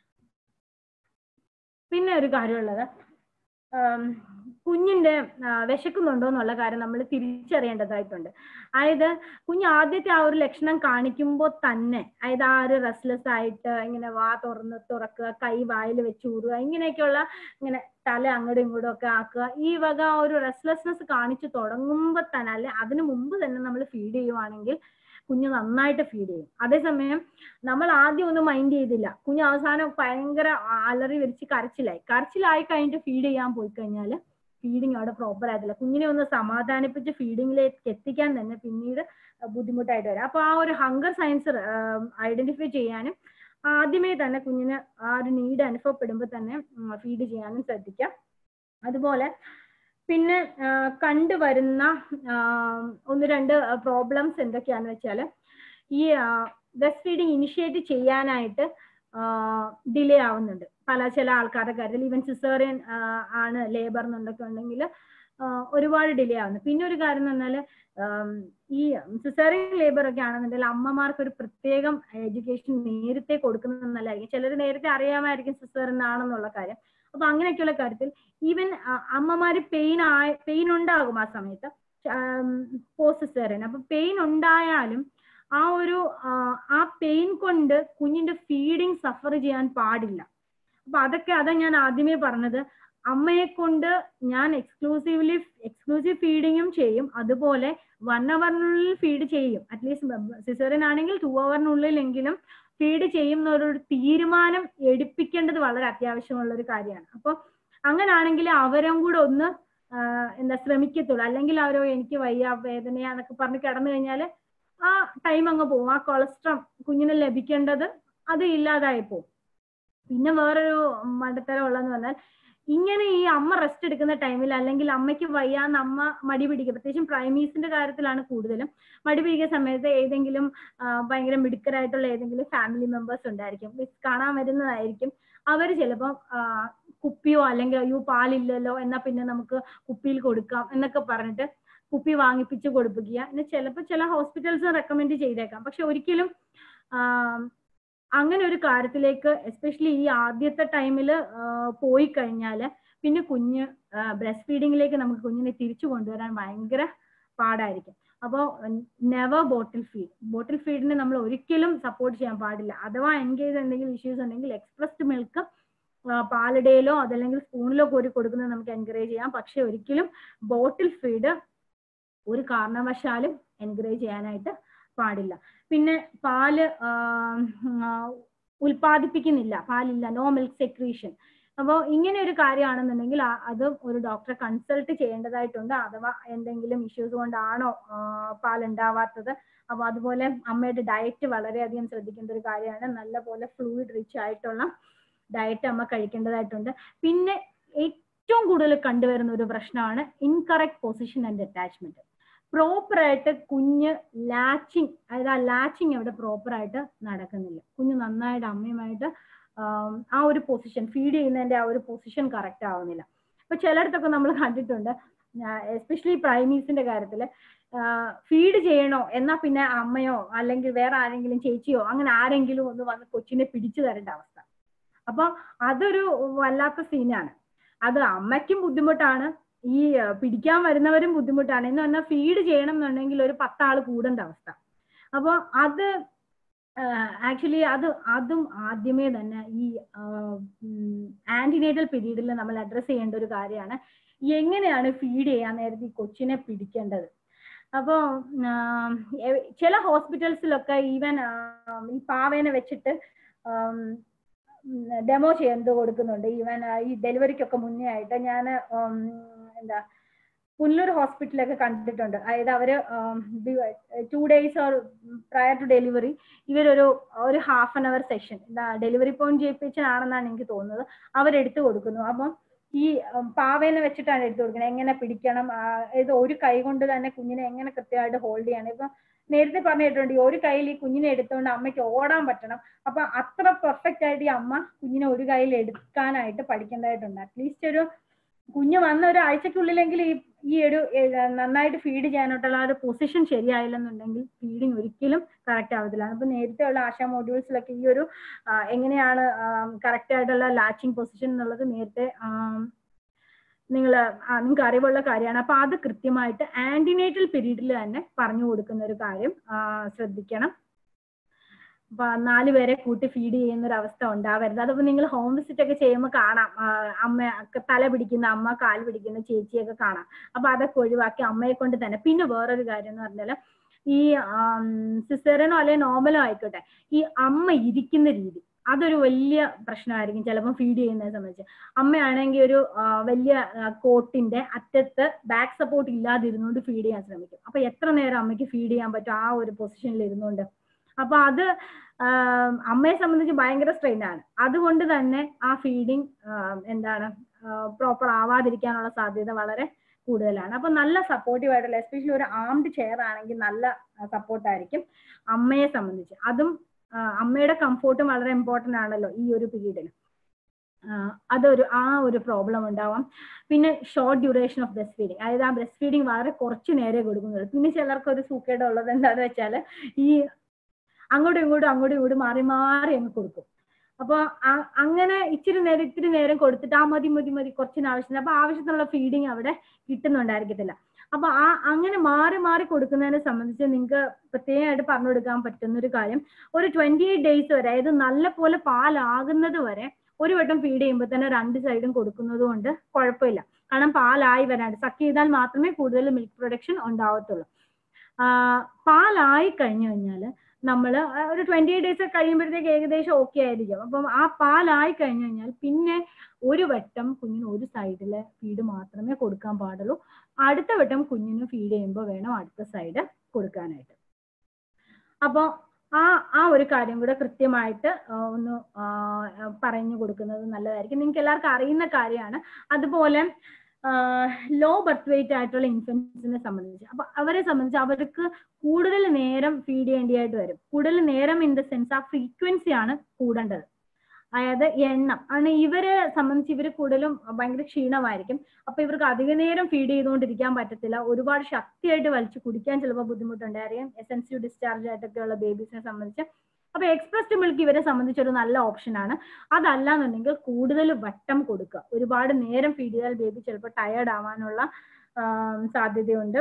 പിന്നെ ഒരു കാര്യമുള്ളത്, കുഞ്ഞിന്റെ വിശക്കുന്നുണ്ടോ എന്നുള്ള കാര്യം നമ്മൾ തിരിച്ചറിയേണ്ടതായിട്ടുണ്ട്. അതായത് കുഞ്ഞ് ആദ്യത്തെ ആ ഒരു ലക്ഷണം കാണിക്കുമ്പോൾ തന്നെ, അതായത് ആ ഒരു റെസ്റ്റ്ലെസ് ആയിട്ട് ഇങ്ങനെ വാ തുറക്കുക, കൈ വായിൽ വെച്ച് ഊറുക, ഇങ്ങനെയൊക്കെയുള്ള ഇങ്ങനെ തല അങ്ങോട്ടും ഇങ്ങോട്ടും ഒക്കെ ആക്കുക, ഈ വക ഒരു റെസ്റ്റ്ലെസ്നെസ് കാണിച്ചു തുടങ്ങുമ്പോൾ തന്നെ, അല്ലെ അതിനു മുമ്പ് തന്നെ നമ്മൾ ഫീഡ് ചെയ്യുവാണെങ്കിൽ കുഞ്ഞ് നന്നായിട്ട് ഫീഡ് ചെയ്യും. അതേസമയം നമ്മൾ ആദ്യം ഒന്നും മൈൻഡ് ചെയ്തില്ല, കുഞ്ഞ് അവസാനം ഭയങ്കര അലറി വിരിച്ച് കരച്ചിലായി കഴിഞ്ഞിട്ട് ഫീഡ് ചെയ്യാൻ പോയി കഴിഞ്ഞാൽ ഫീഡിങ് അവിടെ പ്രോപ്പർ ആയിട്ടില്ല. കുഞ്ഞിനെ ഒന്ന് സമാധാനിപ്പിച്ച് ഫീഡിങ്ങിലേക്ക് എത്തിക്കാൻ തന്നെ പിന്നീട് ബുദ്ധിമുട്ടായിട്ട് വരാം. അപ്പൊ ആ ഒരു ഹങ്കർ സയൻസ് ഐഡന്റിഫൈ ചെയ്യാനും ആദ്യമേ തന്നെ കുഞ്ഞിന് ആ ഒരു നീഡ് അനുഭവപ്പെടുമ്പോൾ തന്നെ ഫീഡ് ചെയ്യാനും ശ്രദ്ധിക്കാം. അതുപോലെ പിന്നെ കണ്ടുവരുന്ന 1-2 പ്രോബ്ലംസ് എന്തൊക്കെയാന്ന് വെച്ചാൽ, ഈ ബ്രസ്റ്റ് ഫീഡിങ് ഇനിഷ്യേറ്റ് ചെയ്യാനായിട്ട് ഡിലേ ആവുന്നുണ്ട് ചില ആൾക്കാരുടെ കാര്യത്തിൽ. ഈവൻ സിസേറിയൻ ആണ് ലേബർ എന്നൊക്കെ ഉണ്ടെങ്കിൽ ഒരുപാട് ഡിലേ ആവുന്നു. പിന്നെ ഒരു കാര്യം എന്ന് പറഞ്ഞാൽ, ഈ സിസേറിയൻ ലേബർ ഒക്കെ ആണെന്നുണ്ടെങ്കിൽ അമ്മമാർക്ക് ഒരു പ്രത്യേകം എഡ്യൂക്കേഷൻ നേരത്തെ കൊടുക്കുന്നത് നല്ലതായിരിക്കും. ചിലർ നേരത്തെ അറിയാമായിരിക്കും സിസേറിയൻ ആണെന്നുള്ള കാര്യം. അപ്പൊ അങ്ങനെയൊക്കെയുള്ള കാര്യത്തിൽ ഈവൻ അമ്മമാര് പെയിൻ ഉണ്ടാകും ആ സമയത്ത് പോസ്റ്റ് സിസേറിയൻ. അപ്പൊ പെയിൻ ഉണ്ടായാലും ആ പെയിൻ കൊണ്ട് കുഞ്ഞിന്റെ ഫീഡിങ് സഫർ ചെയ്യാൻ പാടില്ല. അപ്പൊ അതാ ഞാൻ ആദ്യമേ പറഞ്ഞത്, അമ്മയെ കൊണ്ട് ഞാൻ എക്സ്ക്ലൂസീവ് ഫീഡിങ്ങും ചെയ്യും, അതുപോലെ 1 hourനുള്ളിൽ ഫീഡ് ചെയ്യും. അറ്റ്ലീസ്റ്റ് സിസേറിയൻ ആണെങ്കിൽ 2 hourനുള്ളിലെങ്കിലും ഫീഡ് ചെയ്യും എന്നൊരു തീരുമാനം എടുപ്പിക്കേണ്ടത് വളരെ അത്യാവശ്യമുള്ള ഒരു കാര്യമാണ്. അപ്പൊ അങ്ങനാണെങ്കിൽ അവരും കൂടെ ഒന്ന് ശ്രമിക്കത്തുള്ളൂ. അല്ലെങ്കിൽ അവരോ എനിക്ക് വയ്യ വേദനയാന്നൊക്കെ പറഞ്ഞ് കിടന്നു കഴിഞ്ഞാൽ ആ ടൈം അങ്ങ് പോകും. ആ കൊളസ്ട്രോൾ കുഞ്ഞിന് ലഭിക്കേണ്ടത് അത് ഇല്ലാതായി പോകും. പിന്നെ വേറൊരു മണ്ടത്തരം ഉള്ളതെന്ന് പറഞ്ഞാൽ, ഇങ്ങനെ ഈ അമ്മ റെസ്റ്റ് എടുക്കുന്ന ടൈമിൽ അല്ലെങ്കിൽ അമ്മയ്ക്ക് വയ്യാന്ന് അമ്മ മടി പിടിക്കുക, പ്രത്യേകിച്ചും പ്രൈമീസിന്റെ കാര്യത്തിലാണ് കൂടുതലും മടി പിടിക്കുന്ന സമയത്ത് ഏതെങ്കിലും ഭയങ്കര മിടുക്കരായിട്ടുള്ള ഏതെങ്കിലും ഫാമിലി മെമ്പേഴ്സ് ഉണ്ടായിരിക്കും, കാണാൻ വരുന്നതായിരിക്കും. അവർ ചിലപ്പോൾ കുപ്പിയോ അല്ലെങ്കിൽ അയ്യോ പാലില്ലല്ലോ എന്നാ പിന്നെ നമുക്ക് കുപ്പിയിൽ കൊടുക്കാം എന്നൊക്കെ പറഞ്ഞിട്ട് കുപ്പി വാങ്ങിപ്പിച്ച് കൊടുപ്പിക്കുക. പിന്നെ ചിലപ്പോൾ ചില ഹോസ്പിറ്റൽസ് റെക്കമെൻഡ് ചെയ്തേക്കാം. പക്ഷെ ഒരിക്കലും അങ്ങനെ ഒരു കാര്യത്തിലേക്ക് എസ്പെഷ്യലി ഈ ആദ്യത്തെ ടൈമിൽ പോയി കഴിഞ്ഞാൽ പിന്നെ കുഞ്ഞ് ബ്രസ്റ്റ് ഫീഡിങ്ങിലേക്ക് നമുക്ക് കുഞ്ഞിനെ തിരിച്ചു കൊണ്ടുവരാൻ ഭയങ്കര പാടായിരിക്കും. അപ്പോൾ നെവർ ബോട്ടിൽ ഫീഡിനെ നമ്മൾ ഒരിക്കലും സപ്പോർട്ട് ചെയ്യാൻ പാടില്ല. അഥവാ എൻഗേജ് എന്തെങ്കിലും ഇഷ്യൂസ് ഉണ്ടെങ്കിൽ എക്സ്പ്രസ്ഡ് മിൽക്ക് പാലിടയിലോ അതല്ലെങ്കിൽ സ്പൂണിലോ കോരി കൊടുക്കുന്നത് നമുക്ക് എൻകറേജ് ചെയ്യാം. പക്ഷെ ഒരിക്കലും ബോട്ടിൽ ഫീഡ് ഒരു കാരണവശാലും എൻകറേജ് ചെയ്യാനായിട്ട് പാടില്ല. പിന്നെ പാല് ഉൽപ്പാദിപ്പിക്കുന്നില്ല, പാലില്ല, നോ മിൽക്ക് സെക്രീഷൻ. അപ്പോൾ ഇങ്ങനെ ഒരു കാര്യമാണെന്നുണ്ടെങ്കിൽ അത് ഒരു ഡോക്ടറെ കൺസൾട്ട് ചെയ്യേണ്ടതായിട്ടുണ്ട്. അഥവാ എന്തെങ്കിലും ഇഷ്യൂസ് കൊണ്ടാണോ പാലുണ്ടാവാത്തത്. അപ്പോൾ അതുപോലെ അമ്മയുടെ ഡയറ്റ് വളരെയധികം ശ്രദ്ധിക്കേണ്ട ഒരു കാര്യമാണ്. നല്ലപോലെ ഫ്ലൂയിഡ് റിച്ച് ആയിട്ടുള്ള ഡയറ്റ് അമ്മ കഴിക്കേണ്ടതായിട്ടുണ്ട്. പിന്നെ ഏറ്റവും കൂടുതൽ കണ്ടുവരുന്ന ഒരു പ്രശ്നമാണ് ഇൻകറക്റ്റ് പൊസിഷൻ ആൻഡ് അറ്റാച്ച്മെന്റ്. പ്രോപ്പറായിട്ട് കുഞ്ഞ് ലാച്ചിങ്, അതായത് ആ ലാച്ചിങ് അവിടെ പ്രോപ്പറായിട്ട് നടക്കുന്നില്ല. കുഞ്ഞ് നന്നായിട്ട് അമ്മയുമായിട്ട് ആ ഒരു പൊസിഷൻ, ഫീഡ് ചെയ്യുന്നതിന്റെ ആ ഒരു പൊസിഷൻ കറക്റ്റ് ആവുന്നില്ല. അപ്പൊ ചിലയിടത്തൊക്കെ നമ്മൾ കണ്ടിട്ടുണ്ട്, എസ്പെഷ്യലി പ്രൈമീസിന്റെ കാര്യത്തിൽ ഫീഡ് ചെയ്യണോ എന്നാ പിന്നെ അമ്മയോ അല്ലെങ്കിൽ വേറെ ആരെങ്കിലും ചേച്ചിയോ അങ്ങനെ ആരെങ്കിലും ഒന്ന് വന്ന് കൊച്ചിനെ പിടിച്ചു തരേണ്ട അവസ്ഥ. അപ്പൊ അതൊരു വല്ലാത്ത സീനാണ്. അത് അമ്മയ്ക്കും ബുദ്ധിമുട്ടാണ്, ഈ പിടിക്കാൻ വരുന്നവരും ബുദ്ധിമുട്ടാണ്. എന്ന് പറഞ്ഞാൽ ഫീഡ് ചെയ്യണം എന്നുണ്ടെങ്കിൽ ഒരു 10 ആൾ കൂടേണ്ട അവസ്ഥ. അപ്പോൾ അത് ആക്ച്വലി അതും ആദ്യമേ തന്നെ ഈ ആന്റിനേറ്റൽ പീരീഡിൽ നമ്മൾ അഡ്രസ് ചെയ്യേണ്ട ഒരു കാര്യമാണ്. എങ്ങനെയാണ് ഫീഡ് ചെയ്യാൻ നേരത്തെ ഈ കൊച്ചിനെ പിടിക്കേണ്ടത്. അപ്പോൾ ചില ഹോസ്പിറ്റൽസിലൊക്കെ ഈവൻ ഈ പാവേനെ വെച്ചിട്ട് ഡെമോ ചെയ്ത് കൊടുക്കുന്നുണ്ട്. ഈവൻ ഈ ഡെലിവറിക്കൊക്കെ മുന്നേ ആയിട്ട് ഞാൻ പുല്ലൂർ ഹോസ്പിറ്റലൊക്കെ കണ്ടിട്ടുണ്ട്. അതായത് അവര് 2 days or prior to delivery ഇവരൊരു 1/2 hour സെഷൻ ഡെലിവറി പോയിന്റ് ചെയ്യിപ്പിച്ചാണെന്നാണ് എനിക്ക് തോന്നുന്നത്, അവരെടുത്തു കൊടുക്കുന്നു. അപ്പം ഈ പാവേനെ വെച്ചിട്ടാണ് എടുത്തു കൊടുക്കുന്നത്. എങ്ങനെ പിടിക്കണം, അതായത് ഒരു കൈ കൊണ്ട് തന്നെ കുഞ്ഞിനെ എങ്ങനെ കൃത്യമായിട്ട് ഹോൾഡ് ചെയ്യണം. ഇപ്പൊ നേരത്തെ പറഞ്ഞിട്ടുണ്ട്, ഒരു കയ്യിൽ ഈ കുഞ്ഞിനെ എടുത്തുകൊണ്ട് അമ്മയ്ക്ക് ഓടാൻ പറ്റണം. അപ്പൊ അത്ര പെർഫെക്റ്റ് ആയിട്ട് ഈ അമ്മ കുഞ്ഞിനെ ഒരു കയ്യിൽ എടുക്കാനായിട്ട് പഠിക്കേണ്ടതായിട്ടുണ്ട്. അറ്റ്ലീസ്റ്റ് ഒരു കുഞ്ഞ് വന്ന ഒരാഴ്ചക്കുള്ളിലെങ്കിൽ ഈ ഒരു നന്നായിട്ട് ഫീഡ് ചെയ്യാനായിട്ടുള്ള ആ ഒരു പൊസിഷൻ ശരിയായില്ലെന്നുണ്ടെങ്കിൽ ഫീഡിങ് ഒരിക്കലും കറക്റ്റ് ആവത്തില്ല. അപ്പൊ നേരത്തെ ഉള്ള ആശാ മോഡ്യൂൾസിലൊക്കെ ഈ ഒരു എങ്ങനെയാണ് കറക്റ്റ് ആയിട്ടുള്ള ലാച്ചിങ് പൊസിഷൻ എന്നുള്ളത് നേരത്തെ നിങ്ങൾക്ക് അറിവുള്ള കാര്യമാണ്. അപ്പൊ അത് കൃത്യമായിട്ട് ആന്റിനേറ്റൽ പീരീഡിൽ തന്നെ പറഞ്ഞു കൊടുക്കുന്ന ഒരു കാര്യം ശ്രദ്ധിക്കണം. 4 പേരെ കൂട്ടി ഫീഡ് ചെയ്യുന്ന ഒരു അവസ്ഥ ഉണ്ടാവരുത്. അതിപ്പോ നിങ്ങൾ ഹോം വിസിറ്റ് ഒക്കെ ചെയ്യുമ്പോൾ കാണാം, അമ്മ തല പിടിക്കുന്ന അമ്മ, കാല് പിടിക്കുന്ന ചേച്ചിയൊക്കെ കാണാം. അപ്പൊ അതൊക്കെ ഒഴിവാക്കി അമ്മയെ കൊണ്ട് തന്നെ. പിന്നെ വേറൊരു കാര്യം എന്ന് പറഞ്ഞാല് ഈ സിസേറിയനോ അല്ലെങ്കിൽ നോർമലോ ആയിക്കോട്ടെ, ഈ അമ്മ ഇരിക്കുന്ന രീതി, അതൊരു വലിയ പ്രശ്നമായിരിക്കും ചിലപ്പോൾ ഫീഡ് ചെയ്യുന്നതിനെ സംബന്ധിച്ച്. അമ്മയാണെങ്കിൽ ഒരു വലിയ കോട്ടിന്റെ അറ്റത്ത് ബാക്ക് സപ്പോർട്ട് ഇല്ലാതിരുന്നുകൊണ്ട് ഫീഡ് ചെയ്യാൻ ശ്രമിക്കും. അപ്പൊ എത്ര നേരം അമ്മയ്ക്ക് ഫീഡ് ചെയ്യാൻ പറ്റും ആ ഒരു പൊസിഷനിൽ ഇരുന്നുകൊണ്ട്? അപ്പൊ അത് അമ്മയെ സംബന്ധിച്ച് ഭയങ്കര സ്ട്രെയിൻ ആണ്. അതുകൊണ്ട് തന്നെ ആ ഫീഡിങ് പ്രോപ്പർ ആവാതിരിക്കാനുള്ള സാധ്യത വളരെ കൂടുതലാണ്. അപ്പൊ നല്ല സപ്പോർട്ടീവ് ആയിട്ടുള്ള, എസ്പെഷ്യലി ഒരു ആംഡ് ചെയർ ആണെങ്കിൽ നല്ല സപ്പോർട്ടായിരിക്കും അമ്മയെ സംബന്ധിച്ച്. അതും അമ്മയുടെ കംഫോർട്ടും വളരെ ഇമ്പോർട്ടന്റ് ആണല്ലോ ഈ ഒരു പീരീഡിൽ. ആ ഒരു പ്രോബ്ലം ഉണ്ടാവാം. പിന്നെ short duration of breast feeding, അതായത് ആ ബ്രസ്റ്റ് ഫീഡിങ് വളരെ കുറച്ച് നേരെ കൊടുക്കുന്നുള്ളൂ. പിന്നെ ചിലർക്ക് ഒരു സൂക്കേട് ഉള്ളത് എന്താണെന്ന് വെച്ചാൽ ഈ അങ്ങോട്ടും ഇങ്ങോട്ടും മാറി അങ്ങ് കൊടുക്കും. അപ്പൊ അങ്ങനെ ഇത്തിരി നേരം കൊടുത്തിട്ട് മതി കുറച്ചിന് ആവശ്യമില്ല. അപ്പൊ ആവശ്യത്തിനുള്ള ഫീഡിങ് അവിടെ കിട്ടുന്നുണ്ടായിരിക്കത്തില്ല. അപ്പൊ അങ്ങനെ മാറി കൊടുക്കുന്നതിനെ സംബന്ധിച്ച് നിങ്ങൾക്ക് പ്രത്യേകമായിട്ട് പറഞ്ഞു കൊടുക്കാൻ പറ്റുന്ന ഒരു കാര്യം, ഒരു 28 days വരെ, അതായത് നല്ല പോലെ പാലാകുന്നത് വരെ ഒരു വട്ടം ഫീഡ് ചെയ്യുമ്പോൾ തന്നെ 2 സൈഡും കൊടുക്കുന്നത് കൊണ്ട് കുഴപ്പമില്ല. കാരണം പാലായി വരാണ്ട് സക്ക് ചെയ്താൽ മാത്രമേ കൂടുതൽ മിൽക്ക് പ്രൊഡക്ഷൻ ഉണ്ടാവത്തുള്ളൂ. പാലായി കഴിഞ്ഞു കഴിഞ്ഞാൽ നമ്മൾ ഒരു 28 days കഴിയുമ്പോഴത്തേക്ക് ഏകദേശം ഓക്കെ ആയിരിക്കും. അപ്പം ആ പാലായി കഴിഞ്ഞു കഴിഞ്ഞാൽ പിന്നെ ഒരു വട്ടം കുഞ്ഞിന് ഒരു സൈഡിലെ ഫീഡ് മാത്രമേ കൊടുക്കാൻ പാടുള്ളൂ. അടുത്ത വട്ടം കുഞ്ഞിന് ഫീഡ് ചെയ്യുമ്പോൾ വേണം അടുത്ത സൈഡ് കൊടുക്കാനായിട്ട്. അപ്പോൾ ആ ഒരു കാര്യം കൂടെ കൃത്യമായിട്ട് ഒന്ന് പറഞ്ഞു കൊടുക്കുന്നത് നല്ലതായിരിക്കും. നിങ്ങൾക്ക് എല്ലാവർക്കും അറിയുന്ന കാര്യമാണ്. അതുപോലെ ലോ ബർത്ത് വെയിറ്റ് ആയിട്ടുള്ള ഇൻഫൻസിനെ സംബന്ധിച്ച്, അപ്പൊ അവരെ സംബന്ധിച്ച് അവർക്ക് കൂടുതൽ നേരം ഫീഡ് ചെയ്യേണ്ടതായിട്ട് വരും. കൂടുതൽ നേരം ഇൻ ദ സെൻസ് ആ ഫ്രീക്വൻസി ആണ് കൂടേണ്ടത്, അതായത് എണ്ണം ആണ്. ഇവരെ സംബന്ധിച്ച് ഇവർ കൂടുതലും ഭയങ്കര ക്ഷീണമായിരിക്കും. അപ്പൊ ഇവർക്ക് അധിക നേരം ഫീഡ് ചെയ്തുകൊണ്ടിരിക്കാൻ പറ്റത്തില്ല. ഒരുപാട് ശക്തിയായിട്ട് വലിച്ചു കുടിക്കാൻ ചിലപ്പോൾ ബുദ്ധിമുട്ടുണ്ടായിരിക്കും എസെൻസീവ് ഡിസ്ചാർജ് ആയിട്ടൊക്കെയുള്ള ബേബീസിനെ സംബന്ധിച്ച്. അപ്പൊ എക്സ്പ്രസ്ഡ് മിൽക്ക് ഇവരെ സംബന്ധിച്ച് ഒരു നല്ല ഓപ്ഷൻ ആണ്. അതല്ല എന്നുണ്ടെങ്കിൽ കൂടുതൽ വട്ടം കൊടുക്കുക. ഒരുപാട് നേരം ഫീഡ് ചെയ്താൽ ബേബി ചിലപ്പോൾ ടയേർഡ് ആവാനുള്ള സാധ്യതയുണ്ട്.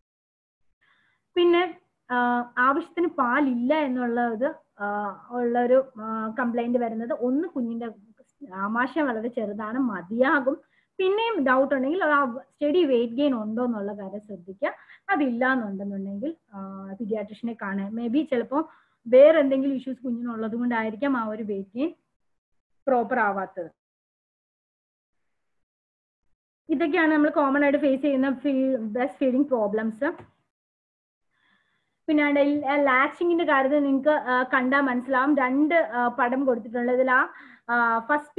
പിന്നെ ആവശ്യത്തിന് പാലില്ല എന്നുള്ളത് ഉള്ളൊരു കംപ്ലൈന്റ് വരുന്നത്, ഒന്ന് കുഞ്ഞിന്റെ ആമാശയം വളരെ ചെറുതാണ്, മതിയാകും. പിന്നെയും ഡൗട്ട് ഉണ്ടെങ്കിൽ സ്റ്റഡി വെയിറ്റ് ഗെയിൻ ഉണ്ടോ എന്നുള്ള കാര്യം ശ്രദ്ധിക്കുക. അതില്ല എന്നുണ്ടെന്നുണ്ടെങ്കിൽ പീഡിയാട്രിഷ്യനെ കാണുക. മേ ബി ചിലപ്പോൾ വേറെ എന്തെങ്കിലും ഇഷ്യൂസ് കുഞ്ഞിനുള്ളത് കൊണ്ടായിരിക്കാം ആ ഒരു വെയിറ്റ് ഗെയിൻ പ്രോപ്പർ ആവാത്തത്. ഇതൊക്കെയാണ് നമ്മൾ കോമൺ ആയിട്ട് ഫേസ് ചെയ്യുന്ന ബ്രസ്റ്റ് ഫീഡിങ് പ്രോബ്ലംസ്. പിന്നെ ലാച്ചിങ്ങിന്റെ കാര്യത്തിൽ നിങ്ങൾക്ക് കണ്ടാൽ മനസ്സിലാവും. 2 പടം കൊടുത്തിട്ടുണ്ട്. ഇതിൽ ഫസ്റ്റ്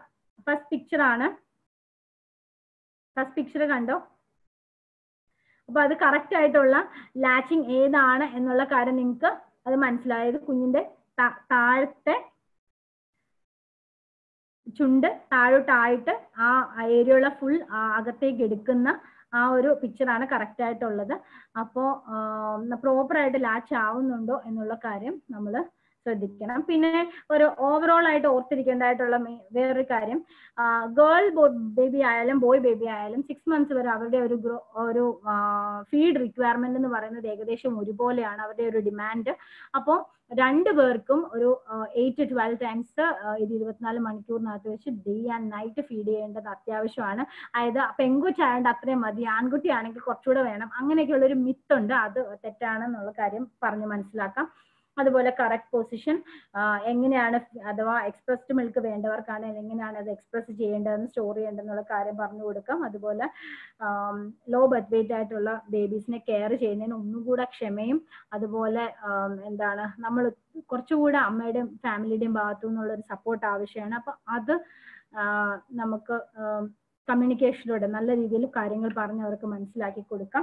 പിക്ചർ കണ്ടോ? അപ്പൊ അത് കറക്റ്റ് ആയിട്ടുള്ള ലാച്ചിങ് ഏതാണ് എന്നുള്ള കാര്യം നിങ്ങൾക്ക് അത് മനസ്സിലായത്. കുഞ്ഞിന്റെ താഴത്തെ ചുണ്ട് താഴോട്ടായിട്ട് ആ ഏരിയയുള്ള ഫുൾ അകത്തേക്ക് എടുക്കുന്ന ആ ഒരു പിക്ചറാണ് കറക്റ്റ് ആയിട്ടുള്ളത്. അപ്പോൾ പ്രോപ്പറായിട്ട് ലാച്ച് ആവുന്നുണ്ടോ എന്നുള്ള കാര്യം നമ്മൾ ശ്രദ്ധിക്കണം. പിന്നെ ഒരു ഓവറോൾ ആയിട്ട് ഓർത്തിരിക്കേണ്ടതായിട്ടുള്ള വേറൊരു കാര്യം, ഗേൾ ബേബി ആയാലും ബോയ് ബേബി ആയാലും 6 months വരെ അവരുടെ ഒരു ഫീഡ് റിക്വയർമെന്റ് എന്ന് പറയുന്നത് ഏകദേശം ഒരുപോലെയാണ്, അവരുടെ ഒരു ഡിമാൻഡ്. അപ്പോൾ 2 പേർക്കും ഒരു 8 to 12 times ഇത് 24 മണിക്കൂറിനകത്ത് വെച്ച് ഡേ ആൻഡ് നൈറ്റ് ഫീഡ് ചെയ്യേണ്ടത് അത്യാവശ്യമാണ്. അതായത് പെൺകുട്ടിയായതുകൊണ്ട് അത്രയും മതി, ആൺകുട്ടിയാണെങ്കിൽ കുറച്ചുകൂടെ വേണം, അങ്ങനെയൊക്കെയുള്ള ഒരു മിത്ത് ഉണ്ട്. അത് തെറ്റാണെന്നുള്ള കാര്യം പറഞ്ഞ് മനസ്സിലാക്കാം. അതുപോലെ കറക്റ്റ് പൊസിഷൻ എങ്ങനെയാണ്, അഥവാ എക്സ്പ്രസ്ഡ് മിൽക്ക് വേണ്ടവർക്കാണെങ്കിൽ എങ്ങനെയാണ് അത് എക്സ്പ്രസ് ചെയ്യേണ്ടതെന്ന് സ്റ്റോർ ചെയ്യേണ്ടതെന്നുള്ള കാര്യം പറഞ്ഞു കൊടുക്കാം. അതുപോലെ ലോ ബർത്ത് വെയിറ്റ് ആയിട്ടുള്ള ബേബീസിനെ കെയർ ചെയ്യുന്നതിന് ഒന്നും കൂടെ ക്ഷമയും അതുപോലെ നമ്മൾ കുറച്ചുകൂടെ അമ്മയുടെയും ഫാമിലിയുടെയും ഭാഗത്തു നിന്നുള്ള ഒരു സപ്പോർട്ട് ആവശ്യമാണ്. അപ്പൊ അത് നമുക്ക് കമ്മ്യൂണിക്കേഷനിലൂടെ നല്ല രീതിയിൽ കാര്യങ്ങൾ പറഞ്ഞ് അവർക്ക് മനസ്സിലാക്കി കൊടുക്കാം.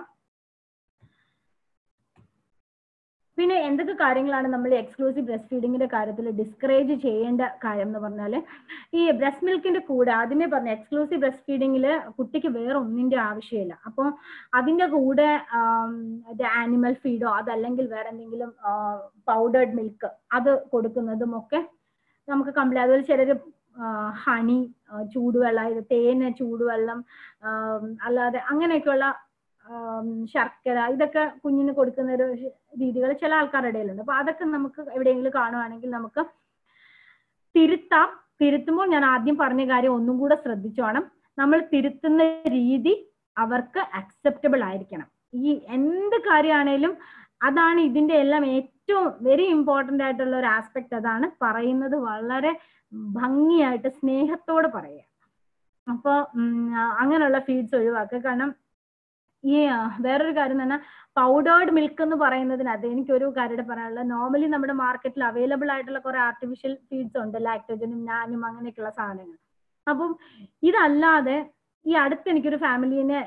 പിന്നെ എന്തൊക്കെ കാര്യങ്ങളാണ് നമ്മൾ എക്സ്ക്ലൂസീവ് ബ്രസ്റ്റ് ഫീഡിങ്ങിന്റെ കാര്യത്തിൽ ഡിസ്കറേജ് ചെയ്യേണ്ട കാര്യം എന്ന് പറഞ്ഞാൽ, ഈ ബ്രസ്റ്റ് മിൽക്കിന്റെ കൂടെ ആദ്യമേ പറഞ്ഞ എക്സ്ക്ലൂസീവ് ബ്രസ്റ്റ് ഫീഡിങ്ങിൽ കുട്ടിക്ക് വേറെ ഒന്നിന്റെ ആവശ്യമില്ല. അപ്പോൾ അതിന്റെ കൂടെ ആനിമൽ ഫീഡോ അതല്ലെങ്കിൽ വേറെ എന്തെങ്കിലും പൗഡേർഡ് മിൽക്ക് അത് കൊടുക്കുന്നതും ഒക്കെ നമുക്ക് കംപ്ലൈന്റ്. അതുപോലെ ചിലർ ഹണി, ചൂടുവെള്ളം, തേന്, ചൂടുവെള്ളം, അല്ലാതെ അങ്ങനെയൊക്കെയുള്ള ശർക്കര, ഇതൊക്കെ കുഞ്ഞിന് കൊടുക്കുന്ന ഒരു രീതികൾ ചില ആൾക്കാരുടെ ഇടയിലുണ്ട്. അപ്പൊ അതൊക്കെ നമുക്ക് എവിടെയെങ്കിലും കാണുവാണെങ്കിൽ നമുക്ക് തിരുത്തുമ്പോൾ ഞാൻ ആദ്യം പറഞ്ഞ കാര്യം ഒന്നും കൂടെ ശ്രദ്ധിച്ചോണം. നമ്മൾ തിരുത്തുന്ന രീതി അവർക്ക് അക്സെപ്റ്റബിൾ ആയിരിക്കണം. ഈ എന്ത് കാര്യമാണേലും അതാണ് ഇതിന്റെ എല്ലാം ഏറ്റവും വെരി ഇമ്പോർട്ടന്റ് ആയിട്ടുള്ള ഒരു ആസ്പെക്ട് അതാണ്. പറയുന്നത് വളരെ ഭംഗിയായിട്ട് സ്നേഹത്തോടെ പറയുക. അപ്പൊ അങ്ങനെയുള്ള ഫീഡ്സ് ഒഴിവാക്കുക. കാരണം ഈ വേറൊരു കാര്യം തന്നെ പൗഡേർഡ് മിൽക്ക് എന്ന് പറയുന്നതിനകത്ത് എനിക്കൊരു കാര്യം പറയാനുള്ളത്, നോർമലി നമ്മുടെ മാർക്കറ്റിൽ അവൈലബിൾ ആയിട്ടുള്ള കുറെ ആർട്ടിഫിഷ്യൽ ഫീഡ്സ് ഉണ്ട്, ലാക്ടോജനും നാനും അങ്ങനെയൊക്കെയുള്ള സാധനങ്ങൾ. അപ്പം ഇതല്ലാതെ ഈ അടുത്ത് എനിക്കൊരു ഫാമിലിനെ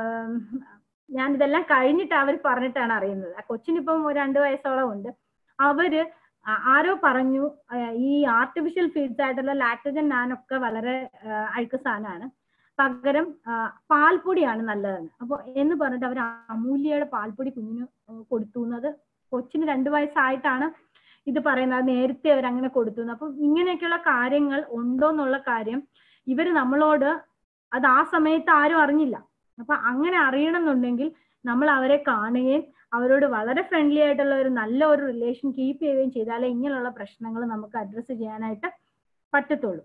ഞാൻ ഇതെല്ലാം കഴിഞ്ഞിട്ട് അവർ പറഞ്ഞിട്ടാണ് അറിയുന്നത്. ആ കൊച്ചിനിപ്പം 2 വയസ്സോളം ഉണ്ട്. അവര് ആരോ പറഞ്ഞു ഈ ആർട്ടിഫിഷ്യൽ ഫീഡ്സ് ആയിട്ടുള്ള ലാക്ടോജൻ നാനൊക്കെ വളരെ അഴുക്ക് സാധനമാണ്, പകരം പാൽപ്പൊടിയാണ് നല്ലതെന്ന്. അപ്പൊ എന്ന് പറഞ്ഞിട്ട് അവർ അമൂല്യയുടെ പാൽപ്പൊടി കുഞ്ഞിന് കൊടുത്തുന്നത്. കൊച്ചിന് 2 വയസ്സായിട്ടാണ് ഇത് പറയുന്നത്. നേരത്തെ അവർ അങ്ങനെ കൊടുത്തു. അപ്പൊ ഇങ്ങനെയൊക്കെയുള്ള കാര്യങ്ങൾ ഉണ്ടോ എന്നുള്ള കാര്യം ഇവര് നമ്മളോട് അത് ആ സമയത്ത് ആരും അറിഞ്ഞില്ല. അപ്പൊ അങ്ങനെ അറിയണമെന്നുണ്ടെങ്കിൽ നമ്മൾ അവരെ കാണുകയും അവരോട് വളരെ ഫ്രണ്ട്ലി ആയിട്ടുള്ള ഒരു നല്ല ഒരു റിലേഷൻ കീപ്പ് ചെയ്യുകയും ചെയ്താലേ ഇങ്ങനെയുള്ള പ്രശ്നങ്ങൾ നമുക്ക് അഡ്രസ്സ് ചെയ്യാനായിട്ട് പറ്റത്തുള്ളൂ.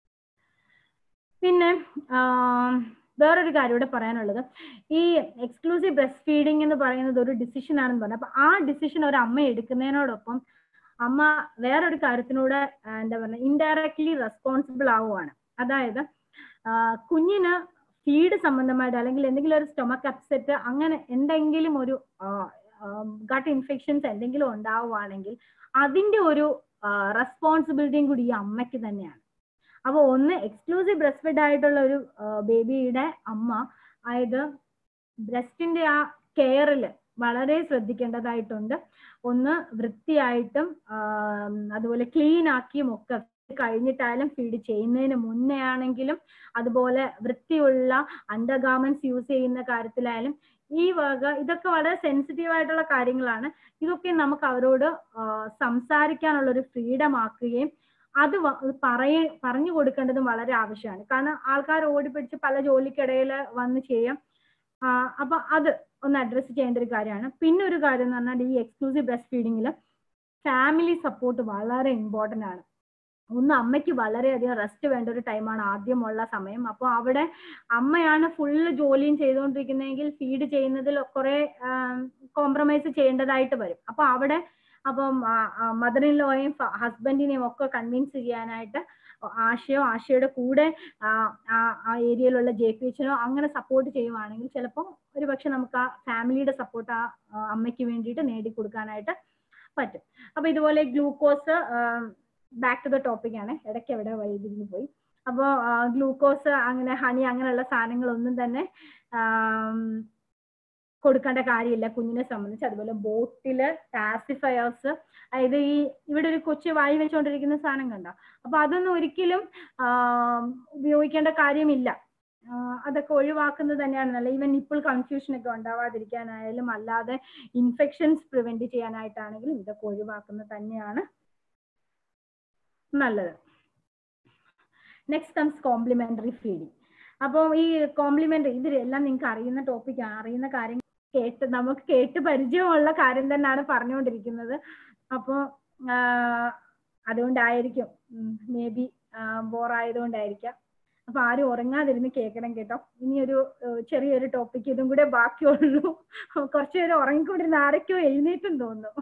പിന്നെ വേറൊരു കാര്യം ഇവിടെ പറയാനുള്ളത്, ഈ എക്സ്ക്ലൂസീവ് ബ്രസ്റ്റ് ഫീഡിങ് എന്ന് പറയുന്നത് ഒരു ഡിസിഷൻ ആണെന്ന് പറഞ്ഞു. അപ്പൊ ആ ഡിസിഷൻ ഒരു അമ്മ എടുക്കുന്നതിനോടൊപ്പം അമ്മ വേറൊരു കാര്യത്തിനൂടെ എന്താ പറയുക ഇൻഡയറക്ട്ലി റെസ്പോൺസിബിൾ ആവുകയാണ്. അതായത് കുഞ്ഞിന് ഫീഡ് സംബന്ധമായിട്ട് അല്ലെങ്കിൽ എന്തെങ്കിലും ഒരു സ്റ്റൊമക്ക് അപ്സെറ്റ് അങ്ങനെ എന്തെങ്കിലും ഒരു ഗട്ട് ഇൻഫെക്ഷൻസ് എന്തെങ്കിലും ഉണ്ടാവുകയാണെങ്കിൽ അതിന്റെ ഒരു റെസ്പോൺസിബിലിറ്റിയും കൂടി ഈ അമ്മയ്ക്ക് തന്നെയാണ്. അപ്പൊ ഒന്ന് എക്സ്ക്ലൂസീവ് ബ്രസ്റ്റ് ഫീഡ് ആയിട്ടുള്ള ഒരു ബേബിയുടെ അമ്മ അതായത് ബ്രസ്റ്റിന്റെ ആ കെയറിൽ വളരെ ശ്രദ്ധിക്കേണ്ടതായിട്ടുണ്ട്. ഒന്ന് വൃത്തിയായിട്ടും അതുപോലെ ക്ലീൻ ആക്കിയും ഒക്കെ കഴിഞ്ഞിട്ടായാലും ഫീഡ് ചെയ്യുന്നതിന് മുന്നേ ആണെങ്കിലും അതുപോലെ വൃത്തിയുള്ള അണ്ടർഗാർമെന്റ്സ് യൂസ് ചെയ്യുന്ന കാര്യത്തിലായാലും ഈ വക ഇതൊക്കെ വളരെ സെൻസിറ്റീവ് ആയിട്ടുള്ള കാര്യങ്ങളാണ്. ഇതൊക്കെ നമുക്ക് അവരോട് സംസാരിക്കാനുള്ള ഒരു ഫ്രീഡം ആക്കുകയും അത് പറഞ്ഞു കൊടുക്കേണ്ടതും വളരെ ആവശ്യമാണ്. കാരണം ആൾക്കാർ ഓടിപ്പിടിച്ച് പല ജോലിക്കിടയിൽ വന്ന് ചെയ്യാം. അപ്പൊ അത് ഒന്ന് അഡ്രസ്സ് ചെയ്യേണ്ട ഒരു കാര്യമാണ്. പിന്നെ ഒരു കാര്യം എന്ന് പറഞ്ഞാൽ ഈ എക്സ്ക്ലൂസീവ് ബ്രസ്റ്റ് ഫീഡിങ്ങിൽ ഫാമിലി സപ്പോർട്ട് വളരെ ഇമ്പോർട്ടന്റ് ആണ്. ഒന്ന് അമ്മയ്ക്ക് വളരെയധികം റെസ്റ്റ് വേണ്ട ഒരു ടൈമാണ് ആദ്യമുള്ള സമയം. അപ്പോൾ അവിടെ അമ്മയാണ് ഫുള്ള് ജോലിയും ചെയ്തുകൊണ്ടിരിക്കുന്നതെങ്കിൽ ഫീഡ് ചെയ്യുന്നതിൽ കുറെ കോംപ്രമൈസ് ചെയ്യേണ്ടതായിട്ട് വരും. അപ്പൊ അവിടെ അപ്പം മദർ ഇൻ ലോയെയും ഹസ്ബൻഡിനെയും ഒക്കെ കൺവിൻസ് ചെയ്യാനായിട്ട് ആശയുടെ കൂടെ ആ ഏരിയയിലുള്ള JPHനോ അങ്ങനെ സപ്പോർട്ട് ചെയ്യുവാണെങ്കിൽ ചിലപ്പോൾ ഒരു പക്ഷെ നമുക്ക് ആ ഫാമിലിയുടെ സപ്പോർട്ട് ആ അമ്മയ്ക്ക് വേണ്ടിയിട്ട് നേടിക്കൊടുക്കാനായിട്ട് പറ്റും. അപ്പൊ ഇതുപോലെ glucose back to the topic ആണ്, ഇടയ്ക്ക് എവിടെ വൈദ്യുതി പോയി. അപ്പോൾ ഗ്ലൂക്കോസ് അങ്ങനെ ഹണി അങ്ങനെയുള്ള സാധനങ്ങളൊന്നും തന്നെ കൊടുക്കേണ്ട കാര്യമില്ല കുഞ്ഞിനെ സംബന്ധിച്ച്. അതുപോലെ ബോട്ടില് പാസിഫയേഴ്സ്, അതായത് ഈ ഇവിടെ ഒരു കൊച്ചു വായി വെച്ചുകൊണ്ടിരിക്കുന്ന സാധനം കണ്ടോ, അപ്പൊ അതൊന്നും ഒരിക്കലും ഉപയോഗിക്കേണ്ട കാര്യമില്ല. അതൊക്കെ ഒഴിവാക്കുന്നത് തന്നെയാണ് നല്ലത്. ഈവൻ നിപ്പിൾ കൺഫ്യൂഷൻ ഒക്കെ ഉണ്ടാവാതിരിക്കാനായാലും അല്ലാതെ ഇൻഫെക്ഷൻസ് പ്രിവെന്റ് ചെയ്യാനായിട്ടാണെങ്കിലും ഇതൊക്കെ ഒഴിവാക്കുന്നത് തന്നെയാണ് നല്ലത്. Next comes complementary feeding. അപ്പോൾ ഈ കോംപ്ലിമെന്ററി ഇതിലെല്ലാം നിങ്ങൾക്ക് അറിയുന്ന ടോപ്പിക്കാണ്, അറിയുന്ന കാര്യം നമുക്ക് കേട്ട് പരിചയമുള്ള കാര്യം തന്നെയാണ് പറഞ്ഞുകൊണ്ടിരിക്കുന്നത്. അപ്പോൾ അതുകൊണ്ടായിരിക്കും മേ ബി ബോറായതുകൊണ്ടായിരിക്കാം. അപ്പൊ ആരും ഉറങ്ങാതിരുന്ന് കേൾക്കണം കേട്ടോ. ഇനിയൊരു ചെറിയൊരു ടോപ്പിക് ഇതും കൂടെ ബാക്കിയുള്ളൂ. കുറച്ചുപേര് ഉറങ്ങിക്കൊണ്ടിരുന്ന ആരൊക്കെയോ എഴുന്നേറ്റും തോന്നുന്നു.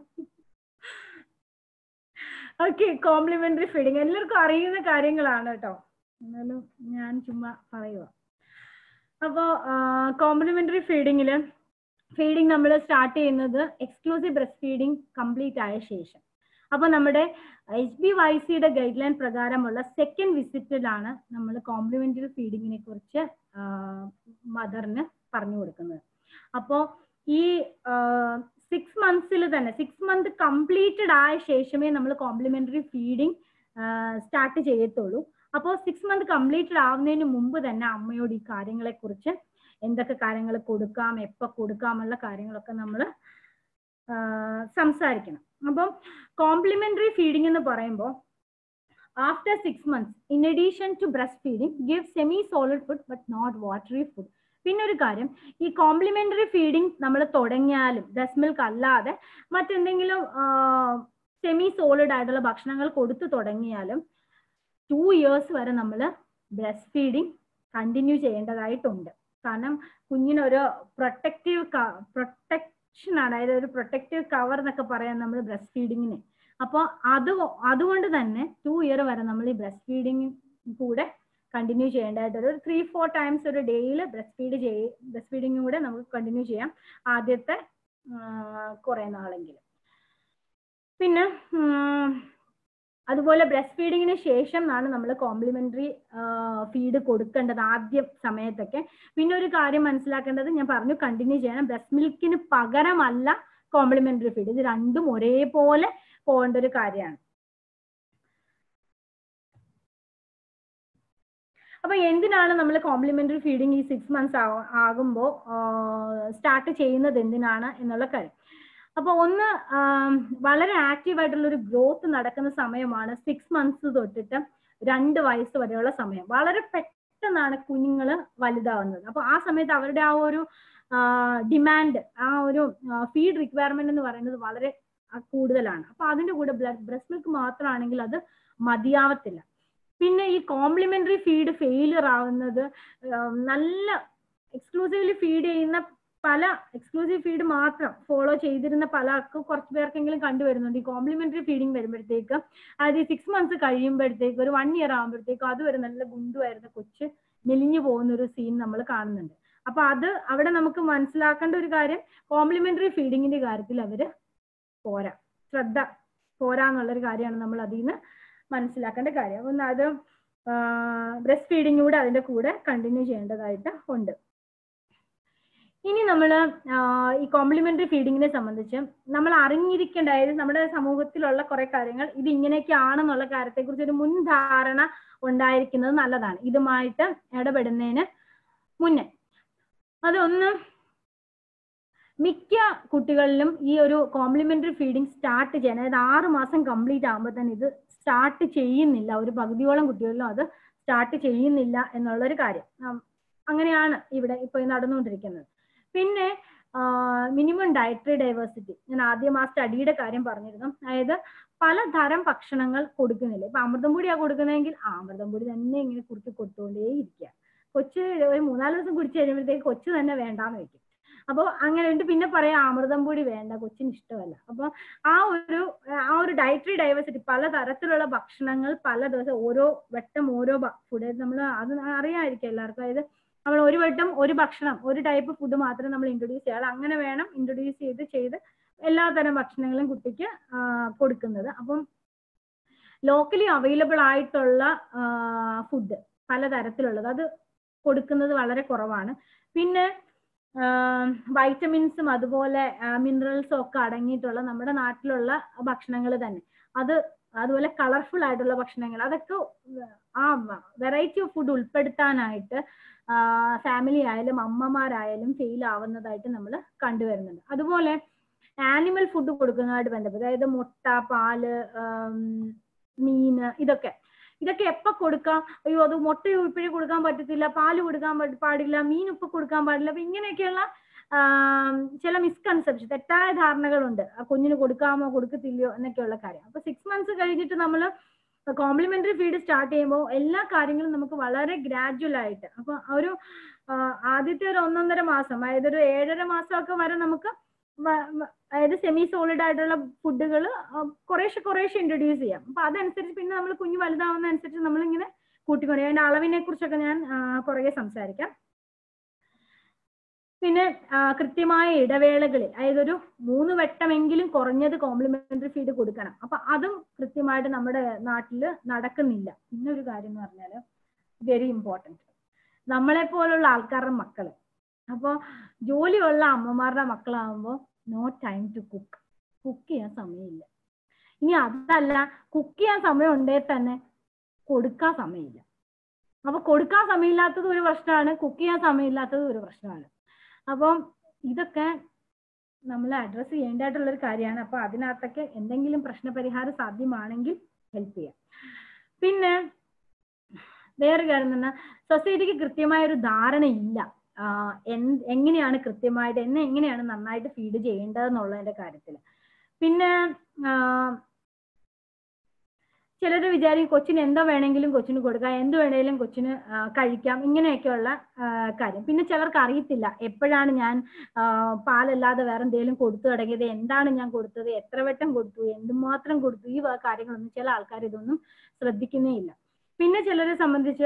ഓക്കെ, കോംപ്ലിമെന്ററി ഫീഡിങ് എല്ലാവർക്കും അറിയുന്ന കാര്യങ്ങളാണ് കേട്ടോ, എന്നാലും ഞാൻ ചുമ്മാ പറയുക. അപ്പോൾ കോംപ്ലിമെന്ററി ഫീഡിങ് നമ്മൾ സ്റ്റാർട്ട് ചെയ്യുന്നത് എക്സ്ക്ലൂസീവ് ബ്രസ്റ്റ് ഫീഡിങ് കംപ്ലീറ്റ് ആയ ശേഷം. അപ്പൊ നമ്മുടെ HBYCയുടെ ഗൈഡ് ലൈൻ പ്രകാരമുള്ള സെക്കൻഡ് വിസിറ്റിലാണ് നമ്മൾ കോംപ്ലിമെന്ററി ഫീഡിങ്ങിനെ കുറിച്ച് മദറിന് പറഞ്ഞു കൊടുക്കുന്നത്. അപ്പോൾ ഈ 6 മന്ത്സിൽ തന്നെ 6 മന്ത് കംപ്ലീറ്റഡ് ആയ ശേഷമേ നമ്മൾ കോംപ്ലിമെന്ററി ഫീഡിങ് സ്റ്റാർട്ട് ചെയ്യത്തുള്ളൂ. അപ്പോൾ 6 മന്ത് കംപ്ലീറ്റഡ് ആവുന്നതിന് മുമ്പ് തന്നെ അമ്മയോട് ഈ കാര്യങ്ങളെ കുറിച്ച് എന്തൊക്കെ കാര്യങ്ങൾ കൊടുക്കാം, എപ്പോൾ കൊടുക്കാമുള്ള കാര്യങ്ങളൊക്കെ നമ്മൾ സംസാരിക്കണം. അപ്പം കോംപ്ലിമെന്ററി ഫീഡിങ് എന്ന് പറയുമ്പോൾ after 6 months in addition to breastfeeding give semi solid food but not watery food. പിന്നെ ഒരു കാര്യം, ഈ കോംപ്ലിമെന്ററി ഫീഡിങ് നമ്മൾ തുടങ്ങിയാലും ബ്രസ്റ്റ് മിൽക്ക് അല്ലാതെ മറ്റെന്തെങ്കിലും സെമി സോളിഡ് ആയിട്ടുള്ള ഭക്ഷണങ്ങൾ കൊടുത്തു തുടങ്ങിയാലും 2 years വരെ നമ്മൾ ബ്രസ്റ്റ് ഫീഡിങ് കണ്ടിന്യൂ ചെയ്യേണ്ടതായിട്ടുണ്ട്. കാരണം കുഞ്ഞിനൊരു ആണ്, അതായത് ഒരു പ്രൊട്ടക്റ്റീവ് കവർ എന്നൊക്കെ പറയാം നമ്മൾ ബ്രസ്റ്റ് ഫീഡിങ്ങിന്. അപ്പോൾ അതുകൊണ്ട് തന്നെ 2 ഇയർ വരെ നമ്മൾ ഈ ബ്രസ്റ്റ് ഫീഡിങ് കൂടെ കണ്ടിന്യൂ ചെയ്യേണ്ടതായിട്ട് ഒരു 3-4 ടൈംസ് ഒരു ഡേയിൽ ബ്രസ്റ്റ് ഫീഡിങ്ങും കൂടെ നമുക്ക് കണ്ടിന്യൂ ചെയ്യാം ആദ്യത്തെ കുറെ നാളെങ്കിലും. പിന്നെ അതുപോലെ ബ്രസ്റ്റ് ഫീഡിങ്ങിന് ശേഷം ആണ് നമ്മൾ കോംപ്ലിമെന്ററി ഫീഡ് കൊടുക്കേണ്ടത് ആദ്യ സമയത്തൊക്കെ. പിന്നെ ഒരു കാര്യം മനസ്സിലാക്കേണ്ടത്, ഞാൻ പറഞ്ഞു കണ്ടിന്യൂ ചെയ്യണം, ബ്രസ്റ്റ് മിൽക്കിന് പകരമല്ല കോംപ്ലിമെന്ററി ഫീഡ്. ഇത് രണ്ടും ഒരേപോലെ പോകേണ്ട ഒരു കാര്യമാണ്. അപ്പൊ എന്തിനാണ് നമ്മൾ കോംപ്ലിമെന്ററി ഫീഡിങ് ഈ 6 months ആകുമ്പോൾ സ്റ്റാർട്ട് ചെയ്യുന്നത് എന്തിനാണ് എന്നുള്ള കാര്യം. അപ്പൊ ഒന്ന്, വളരെ ആക്റ്റീവ് ആയിട്ടുള്ള ഒരു ഗ്രോത്ത് നടക്കുന്ന സമയമാണ് 6 months തൊട്ടിട്ട് 2 വയസ്സ് വരെയുള്ള സമയം. വളരെ പെട്ടെന്നാണ് കുഞ്ഞുങ്ങൾ വലുതാവുന്നത്. അപ്പൊ ആ സമയത്ത് അവരുടെ ആ ഒരു ഡിമാൻഡ്, ആ ഒരു ഫീഡ് റിക്വയർമെന്റ് എന്ന് പറയുന്നത് വളരെ കൂടുതലാണ്. അപ്പൊ അതിന്റെ കൂടെ ബ്രസ്റ്റ് മിൽക്ക് മാത്രമാണെങ്കിൽ അത് മതിയാവത്തില്ല. പിന്നെ ഈ കോംപ്ലിമെന്ററി ഫീഡ് ഫെയിലിയർ ആവുന്നത്, നല്ല എക്സ്ക്ലൂസീവ്ലി ഫീഡ് ചെയ്യുന്ന പല എക്സ്ക്ലൂസീവ് ഫീഡ് മാത്രം ഫോളോ ചെയ്തിരുന്ന പലർക്കും കുറച്ച് പേർക്കെങ്കിലും കണ്ടുവരുന്നുണ്ട്. ഈ കോംപ്ലിമെന്ററി ഫീഡിങ് വരുമ്പോഴത്തേക്ക്, അതായത് 6 months കഴിയുമ്പോഴത്തേക്ക്, ഒരു 1 year ആകുമ്പോഴത്തേക്കും അതുവരെ നല്ല ഗുണ്ടുവായിരുന്ന കൊച്ച് മെലിഞ്ഞു പോകുന്ന ഒരു സീൻ നമ്മൾ കാണുന്നുണ്ട്. അപ്പൊ അവിടെ നമുക്ക് മനസ്സിലാക്കേണ്ട ഒരു കാര്യം, കോംപ്ലിമെന്ററി ഫീഡിങ്ങിന്റെ കാര്യത്തിൽ അവര് ശ്രദ്ധ പോരാന്നുള്ളൊരു കാര്യമാണ് നമ്മൾ അതിൽ നിന്ന് മനസ്സിലാക്കേണ്ട കാര്യം. അപ്പം അത് ബ്രസ്റ്റ് ഫീഡിങ് കൂടെ അതിന്റെ കൂടെ കണ്ടിന്യൂ ചെയ്യേണ്ടതായിട്ട് ഉണ്ട്. ഇനി നമ്മൾ ഈ കോംപ്ലിമെന്ററി ഫീഡിങ്ങിനെ സംബന്ധിച്ച് നമ്മൾ അറിഞ്ഞിരിക്കേണ്ട, അതായത് നമ്മുടെ സമൂഹത്തിലുള്ള കുറെ കാര്യങ്ങൾ ഇത് ഇങ്ങനെയൊക്കെയാണെന്നുള്ള കാര്യത്തെക്കുറിച്ച് ഒരു മുൻധാരണ ഉണ്ടായിരിക്കുന്നത് നല്ലതാണ് ഇതുമായിട്ട് ഇടപെടുന്നതിന് മുന്നേ. അതൊന്ന്, മിക്ക കുട്ടികളിലും ഈ ഒരു കോംപ്ലിമെന്ററി ഫീഡിങ് സ്റ്റാർട്ട് ചെയ്യാൻ, അതായത് 6 മാസം കംപ്ലീറ്റ് ആകുമ്പോൾ തന്നെ ഇത് സ്റ്റാർട്ട് ചെയ്യുന്നില്ല. ഒരു പകുതിയോളം കുട്ടികളിലും അത് സ്റ്റാർട്ട് ചെയ്യുന്നില്ല എന്നുള്ളൊരു കാര്യം. അങ്ങനെയാണ് ഇവിടെ ഇപ്പൊ നടന്നുകൊണ്ടിരിക്കുന്നത്. പിന്നെ മിനിമം ഡയറ്ററി ഡൈവേഴ്സിറ്റി, ഞാൻ ആദ്യം ആ സ്റ്റഡിയുടെ കാര്യം പറഞ്ഞിരുന്നു. അതായത് പലതരം ഭക്ഷണങ്ങൾ കൊടുക്കുന്നില്ല. ഇപ്പൊ അമൃതം പൊടിയാ കൊടുക്കുന്നതെങ്കിൽ അമൃതം പൊടി തന്നെ ഇങ്ങനെ കുറുക്കി കൊടുത്തുകൊണ്ടേ ഇരിക്കുക. കൊച്ച് ഒരു 3-4 ദിവസം കുടിച്ചു കഴിയുമ്പോഴത്തേക്ക് കൊച്ചു തന്നെ വേണ്ടാന്ന് വെക്കും. അപ്പോൾ അങ്ങനെ ഉണ്ട്. പിന്നെ പറയാം അമൃതം പൊടി വേണ്ട, കൊച്ചിന് ഇഷ്ടമല്ല. അപ്പൊ ആ ഒരു ഡയറ്ററി ഡൈവേഴ്സിറ്റി, പലതരത്തിലുള്ള ഭക്ഷണങ്ങൾ പല ദിവസം ഓരോ വട്ടം ഓരോ ഫുഡ്, നമ്മൾ അത് അറിയാമായിരിക്കും എല്ലാവർക്കും. അതായത് നമ്മൾ ഒരു വട്ടം ഒരു ഭക്ഷണം, ഒരു ടൈപ്പ് ഫുഡ് മാത്രമേ നമ്മൾ ഇൻട്രൊഡ്യൂസ് ചെയ്യാം. അങ്ങനെ വേണം ഇൻട്രൊഡ്യൂസ് ചെയ്ത് എല്ലാതരം ഭക്ഷണങ്ങളും കുട്ടിക്ക് കൊടുക്കുന്നത്. അപ്പം ലോക്കലി അവൈലബിൾ ആയിട്ടുള്ള ഫുഡ് പലതരത്തിലുള്ളത് അത് കൊടുക്കുന്നത് വളരെ കുറവാണ്. പിന്നെ വൈറ്റമിൻസും അതുപോലെ മിനറൽസും ഒക്കെ അടങ്ങിയിട്ടുള്ള നമ്മുടെ നാട്ടിലുള്ള ഭക്ഷണങ്ങൾ തന്നെ, അതുപോലെ കളർഫുൾ ആയിട്ടുള്ള ഭക്ഷണങ്ങൾ, അതൊക്കെ ആ വെറൈറ്റി ഓഫ് ഫുഡ് ഉൾപ്പെടുത്താനായിട്ട് ഫാമിലി ആയാലും അമ്മമാരായാലും ഫെയിൽ ആവുന്നതായിട്ട് നമ്മൾ കണ്ടുവരുന്നുണ്ട്. അതുപോലെ ആനിമൽ ഫുഡ് കൊടുക്കുന്നതായിട്ട് ബന്ധപ്പെട്ട്, അതായത് മുട്ട, പാല്, മീന്, ഇതൊക്കെ എപ്പോൾ കൊടുക്കാം, അയ്യോ അത് മുട്ട ഇപ്പോഴേ കൊടുക്കാൻ പറ്റത്തില്ല, പാല് കൊടുക്കാൻ പാടില്ല, മീൻ ഇപ്പൊ കൊടുക്കാൻ പാടില്ല. അപ്പൊ ഇങ്ങനെയൊക്കെയുള്ള ചില മിസ്കൺസെപ്ഷൻ, തെറ്റായ ധാരണകളുണ്ട്. കുഞ്ഞിന് കൊടുക്കാമോ കൊടുക്കത്തില്ലയോ എന്നൊക്കെയുള്ള കാര്യം. അപ്പൊ 6 months കഴിഞ്ഞിട്ട് നമ്മൾ കോംപ്ലിമെന്ററി ഫീഡ് സ്റ്റാർട്ട് ചെയ്യുമ്പോൾ എല്ലാ കാര്യങ്ങളും നമുക്ക് വളരെ ഗ്രാജുവൽ ആയിട്ട്, അപ്പൊ ഒരു ആദ്യത്തെ ഒരു 1-1.5 മാസം, അതായത് ഒരു 7.5 മാസമൊക്കെ വരെ നമുക്ക് അതായത് സെമി സോളിഡ് ആയിട്ടുള്ള ഫുഡുകൾ കുറേശ്ശെ ഇൻട്രൊഡ്യൂസ് ചെയ്യാം. അപ്പൊ അതനുസരിച്ച് പിന്നെ നമ്മൾ കുഞ്ഞ് വലുതാവുന്ന അനുസരിച്ച് നമ്മളിങ്ങനെ കൂട്ടിക്കൊണ്ട്, അതിന്റെ അളവിനെ കുറിച്ചൊക്കെ ഞാൻ പുറകെ സംസാരിക്കാം. പിന്നെ കൃത്യമായ ഇടവേളകളിൽ, അതായത് ഒരു 3 വട്ടമെങ്കിലും കുറഞ്ഞത് കോംപ്ലിമെന്ററി ഫീഡ് കൊടുക്കണം. അപ്പൊ അതും കൃത്യമായിട്ട് നമ്മുടെ നാട്ടിൽ നടക്കുന്നില്ല. ഇന്നൊരു കാര്യം എന്ന് പറഞ്ഞാൽ വെരി ഇമ്പോർട്ടൻറ്റ്, നമ്മളെ പോലുള്ള ആൾക്കാരുടെ മക്കള്, അപ്പോൾ ജോലിയുള്ള അമ്മമാരുടെ മക്കളാകുമ്പോൾ നോ ടൈം ടു കുക്ക് ചെയ്യാൻ സമയമില്ല. ഇനി അതല്ല, കുക്ക് ചെയ്യാൻ സമയം ഉണ്ടെങ്കിൽ തന്നെ കൊടുക്കാൻ സമയമില്ല. അപ്പൊ കൊടുക്കാൻ സമയമില്ലാത്തത് ഒരു പ്രശ്നമാണ്, കുക്ക് ചെയ്യാൻ സമയമില്ലാത്തത് ഒരു പ്രശ്നമാണ്. അപ്പം ഇതൊക്കെ നമ്മൾ അഡ്രസ്സ് ചെയ്യേണ്ടതായിട്ടുള്ളൊരു കാര്യമാണ്. അപ്പൊ അതിനകത്തൊക്കെ എന്തെങ്കിലും പ്രശ്നപരിഹാരം സാധ്യമാണെങ്കിൽ ഹെൽപ്പ് ചെയ്യാം. പിന്നെ വേറെ കാര്യം എന്ന് പറഞ്ഞാൽ, സൊസൈറ്റിക്ക് കൃത്യമായ ഒരു ധാരണയില്ല എങ്ങനെയാണ് കൃത്യമായിട്ട് എങ്ങനെയാണ് നന്നായിട്ട് ഫീഡ് ചെയ്യേണ്ടതെന്നുള്ളതിന്റെ കാര്യത്തിൽ. പിന്നെ ചിലർ വിചാരിക്കും കൊച്ചിന് എന്തോ വേണമെങ്കിലും കൊച്ചിന് കൊടുക്കാം, എന്ത് വേണമെങ്കിലും കൊച്ചിന് കഴിക്കാം, ഇങ്ങനെയൊക്കെയുള്ള കാര്യം. പിന്നെ ചിലർക്ക് അറിയത്തില്ല എപ്പോഴാണ് ഞാൻ പാലല്ലാതെ വേറെ എന്തെങ്കിലും കൊടുത്തു തുടങ്ങിയത്, എന്താണ് ഞാൻ കൊടുത്തത്, എത്ര വട്ടം കൊടുത്തു, എന്തുമാത്രം കൊടുത്തു, ഈ കാര്യങ്ങളൊന്നും ചില ആൾക്കാർ ഇതൊന്നും ശ്രദ്ധിക്കുന്നേ ഇല്ല. പിന്നെ ചിലരെ സംബന്ധിച്ച്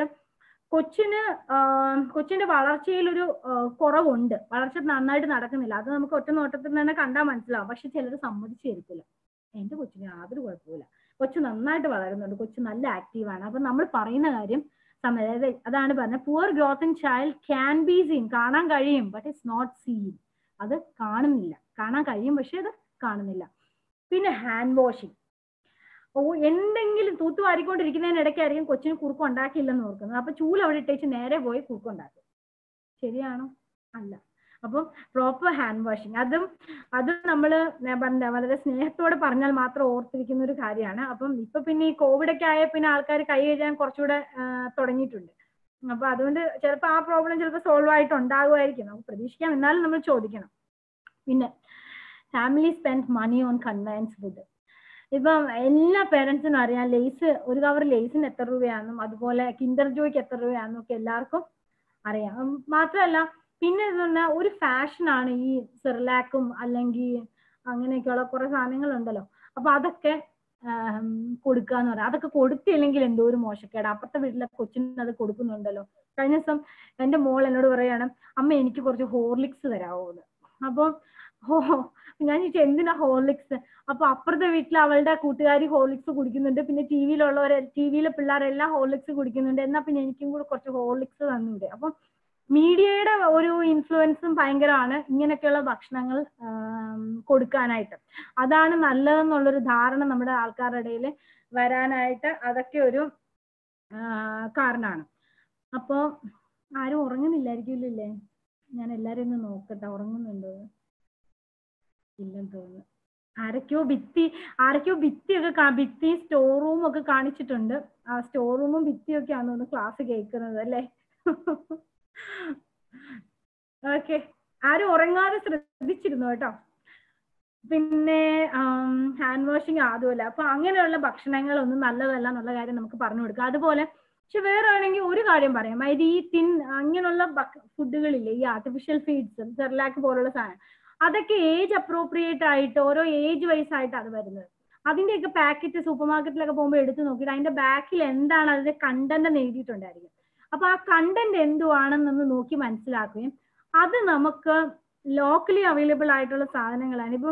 കൊച്ചിന്റെ വളർച്ചയിൽ ഒരു കുറവുണ്ട്, വളർച്ച നന്നായിട്ട് നടക്കുന്നില്ല, അത് നമുക്ക് ഒറ്റ നോട്ടത്തിൽ തന്നെ കണ്ടാൽ മനസ്സിലാവും. പക്ഷെ ചിലർ സമ്മതിച്ചു തരത്തില്ല, എന്റെ കൊച്ചിന് യാതൊരു കുഴപ്പമില്ല, കൊച്ചു നന്നായിട്ട് വളരുന്നുണ്ട്, കൊച്ചു നല്ല ആക്റ്റീവാണ്. അപ്പൊ നമ്മൾ പറയുന്ന കാര്യം അതാണ് പറഞ്ഞത്, poor growth in child can be seen, കാണാൻ കഴിയും, ബട്ട് ഇറ്റ്സ് നോട്ട് സീൻ, അത് കാണുന്നില്ല. കാണാൻ കഴിയും പക്ഷെ അത് കാണുന്നില്ല. പിന്നെ ഹാൻഡ് വാഷിങ്, എന്തെങ്കിലും തൂത്തുവാരിക്കൊണ്ടിരിക്കുന്നതിനിടയ്ക്കായിരിക്കും കൊച്ചിന് കുറുക്ക് ഉണ്ടാക്കിയില്ലെന്ന് ഓർക്കുന്നത്, അപ്പൊ ചൂല് അവിടെ ഇട്ടേച്ച് നേരെ പോയി കുറുക്കുണ്ടാക്കും. ശരിയാണോ? അല്ല. അപ്പം പ്രോപ്പർ ഹാൻഡ് വാഷിങ്, അത് നമ്മള് വളരെ സ്നേഹത്തോടെ പറഞ്ഞാൽ മാത്രം ഓർത്തിരിക്കുന്ന ഒരു കാര്യമാണ്. അപ്പം ഇപ്പൊ പിന്നെ ഈ കോവിഡൊക്കെ ആയ പിന്നെ ആൾക്കാർ കൈ കഴുകാൻ കുറച്ചുകൂടെ തുടങ്ങിയിട്ടുണ്ട്. അപ്പൊ അതുകൊണ്ട് ചിലപ്പോൾ ആ പ്രോബ്ലം ചിലപ്പോൾ സോൾവ് ആയിട്ട് ഉണ്ടാകുമായിരിക്കും, നമുക്ക് പ്രതീക്ഷിക്കാം, എന്നാലും നമ്മൾ ചോദിക്കണം. പിന്നെ family spend money on convenience food. ഇപ്പം എല്ലാ പേരൻസിനും അറിയാം ഒരു കവർ ലേസിന് എത്ര രൂപയാണെന്നും അതുപോലെ കിൻഡർ ജോയ്ക്ക് എത്ര രൂപയാണെന്നും ഒക്കെ എല്ലാവർക്കും അറിയാം. മാത്രമല്ല പിന്നെ പറഞ്ഞാൽ ഒരു ഫാഷനാണ് ഈ സെർലാക്കും അല്ലെങ്കിൽ അങ്ങനെയൊക്കെയുള്ള കുറെ സാധനങ്ങളുണ്ടല്ലോ, അപ്പൊ അതൊക്കെ കൊടുക്കാന്ന് പറയാം. അതൊക്കെ കൊടുത്തില്ലെങ്കിൽ എന്തോ ഒരു മോശക്കേട്, അപ്പുറത്തെ വീട്ടിലെ കൊച്ചിന് അത് കൊടുക്കുന്നുണ്ടല്ലോ. കഴിഞ്ഞ ദിവസം എന്റെ മോൾ എന്നോട് പറയാണ്, അമ്മ എനിക്ക് കുറച്ച് ഹോർലിക്സ് തരാമോ എന്ന്. അപ്പൊ ഞാൻ ചോദിച്ചു എന്തിനാ ഹോർലിക്സ്? അപ്പൊ അപ്പുറത്തെ വീട്ടിൽ അവളുടെ കൂട്ടുകാരി ഹോർലിക്സ് കുടിക്കുന്നുണ്ട്, പിന്നെ ടിവിയിലെ പിള്ളേരെല്ലാം ഹോർലിക്സ് കുടിക്കുന്നുണ്ട്, എന്നാ പിന്നെ എനിക്കും കൂടെ കുറച്ച് ഹോർലിക്സ് തന്നിട്ടുണ്ട്. അപ്പൊ മീഡിയയുടെ ഒരു ഇൻഫ്ലുവൻസും ഭയങ്കരമാണ് ഇങ്ങനെയൊക്കെയുള്ള ഭക്ഷണങ്ങൾ കൊടുക്കാനായിട്ട്. അതാണ് നല്ലതെന്നുള്ളൊരു ധാരണ നമ്മുടെ ആൾക്കാരുടെ ഇടയിൽ വരാനായിട്ട് അതൊക്കെ ഒരു കാരണമാണ്. അപ്പോ ആരും ഉറങ്ങുന്നില്ലായിരിക്കില്ലേ? ഞാൻ എല്ലാരും ഒന്ന് നോക്കട്ടെ, ഉറങ്ങുന്നുണ്ടോ? ഇല്ലെന്ന് തോന്നുന്നു. ആരൊക്കെയോ ഭിത്തിയൊക്കെ ഭിത്തി സ്റ്റോർ റൂം ഒക്കെ കാണിച്ചിട്ടുണ്ട്. ആ സ്റ്റോർ റൂമും ഭിത്തിയൊക്കെയാണെന്ന് തോന്നുന്നു ക്ലാസ് കേൾക്കുന്നത് അല്ലേ? ഓക്കെ, ആരും ഉറങ്ങാതെ ശ്രദ്ധിച്ചിരുന്നു കേട്ടോ. പിന്നെ ഹാൻഡ് വാഷിങ് അതുമല്ല. അപ്പൊ അങ്ങനെയുള്ള ഭക്ഷണങ്ങളൊന്നും നല്ലതല്ല എന്നുള്ള കാര്യം നമുക്ക് പറഞ്ഞു കൊടുക്കാം. അതുപോലെ പക്ഷെ വേറെ ആണെങ്കിൽ ഒരു കാര്യം പറയാം, അതായത് ഈ അങ്ങനെയുള്ള ഫുഡുകളില്ലേ, ഈ ആർട്ടിഫിഷ്യൽ ഫീഡ്സും സെർലാക്ക് പോലുള്ള സാധനം, അതൊക്കെ ഏജ് അപ്രോപ്രിയേറ്റ് ആയിട്ട് ഓരോ ഏജ് വൈസ് ആയിട്ടാണ് വരുന്നത്. അതിന്റെയൊക്കെ പാക്കറ്റ് സൂപ്പർ മാർക്കറ്റിലൊക്കെ പോകുമ്പോൾ എടുത്തു നോക്കിയിട്ട് അതിന്റെ ബാക്കിൽ എന്താണ് അതിന്റെ കണ്ടന്റ് എഴുതിയിട്ടുണ്ടായിരിക്കും. അപ്പൊ ആ കണ്ടന്റ് എന്തുവാണെന്നൊന്ന് നോക്കി മനസ്സിലാക്കുകയും അത് നമുക്ക് ലോക്കലി അവൈലബിൾ ആയിട്ടുള്ള സാധനങ്ങളാണ്. ഇപ്പൊ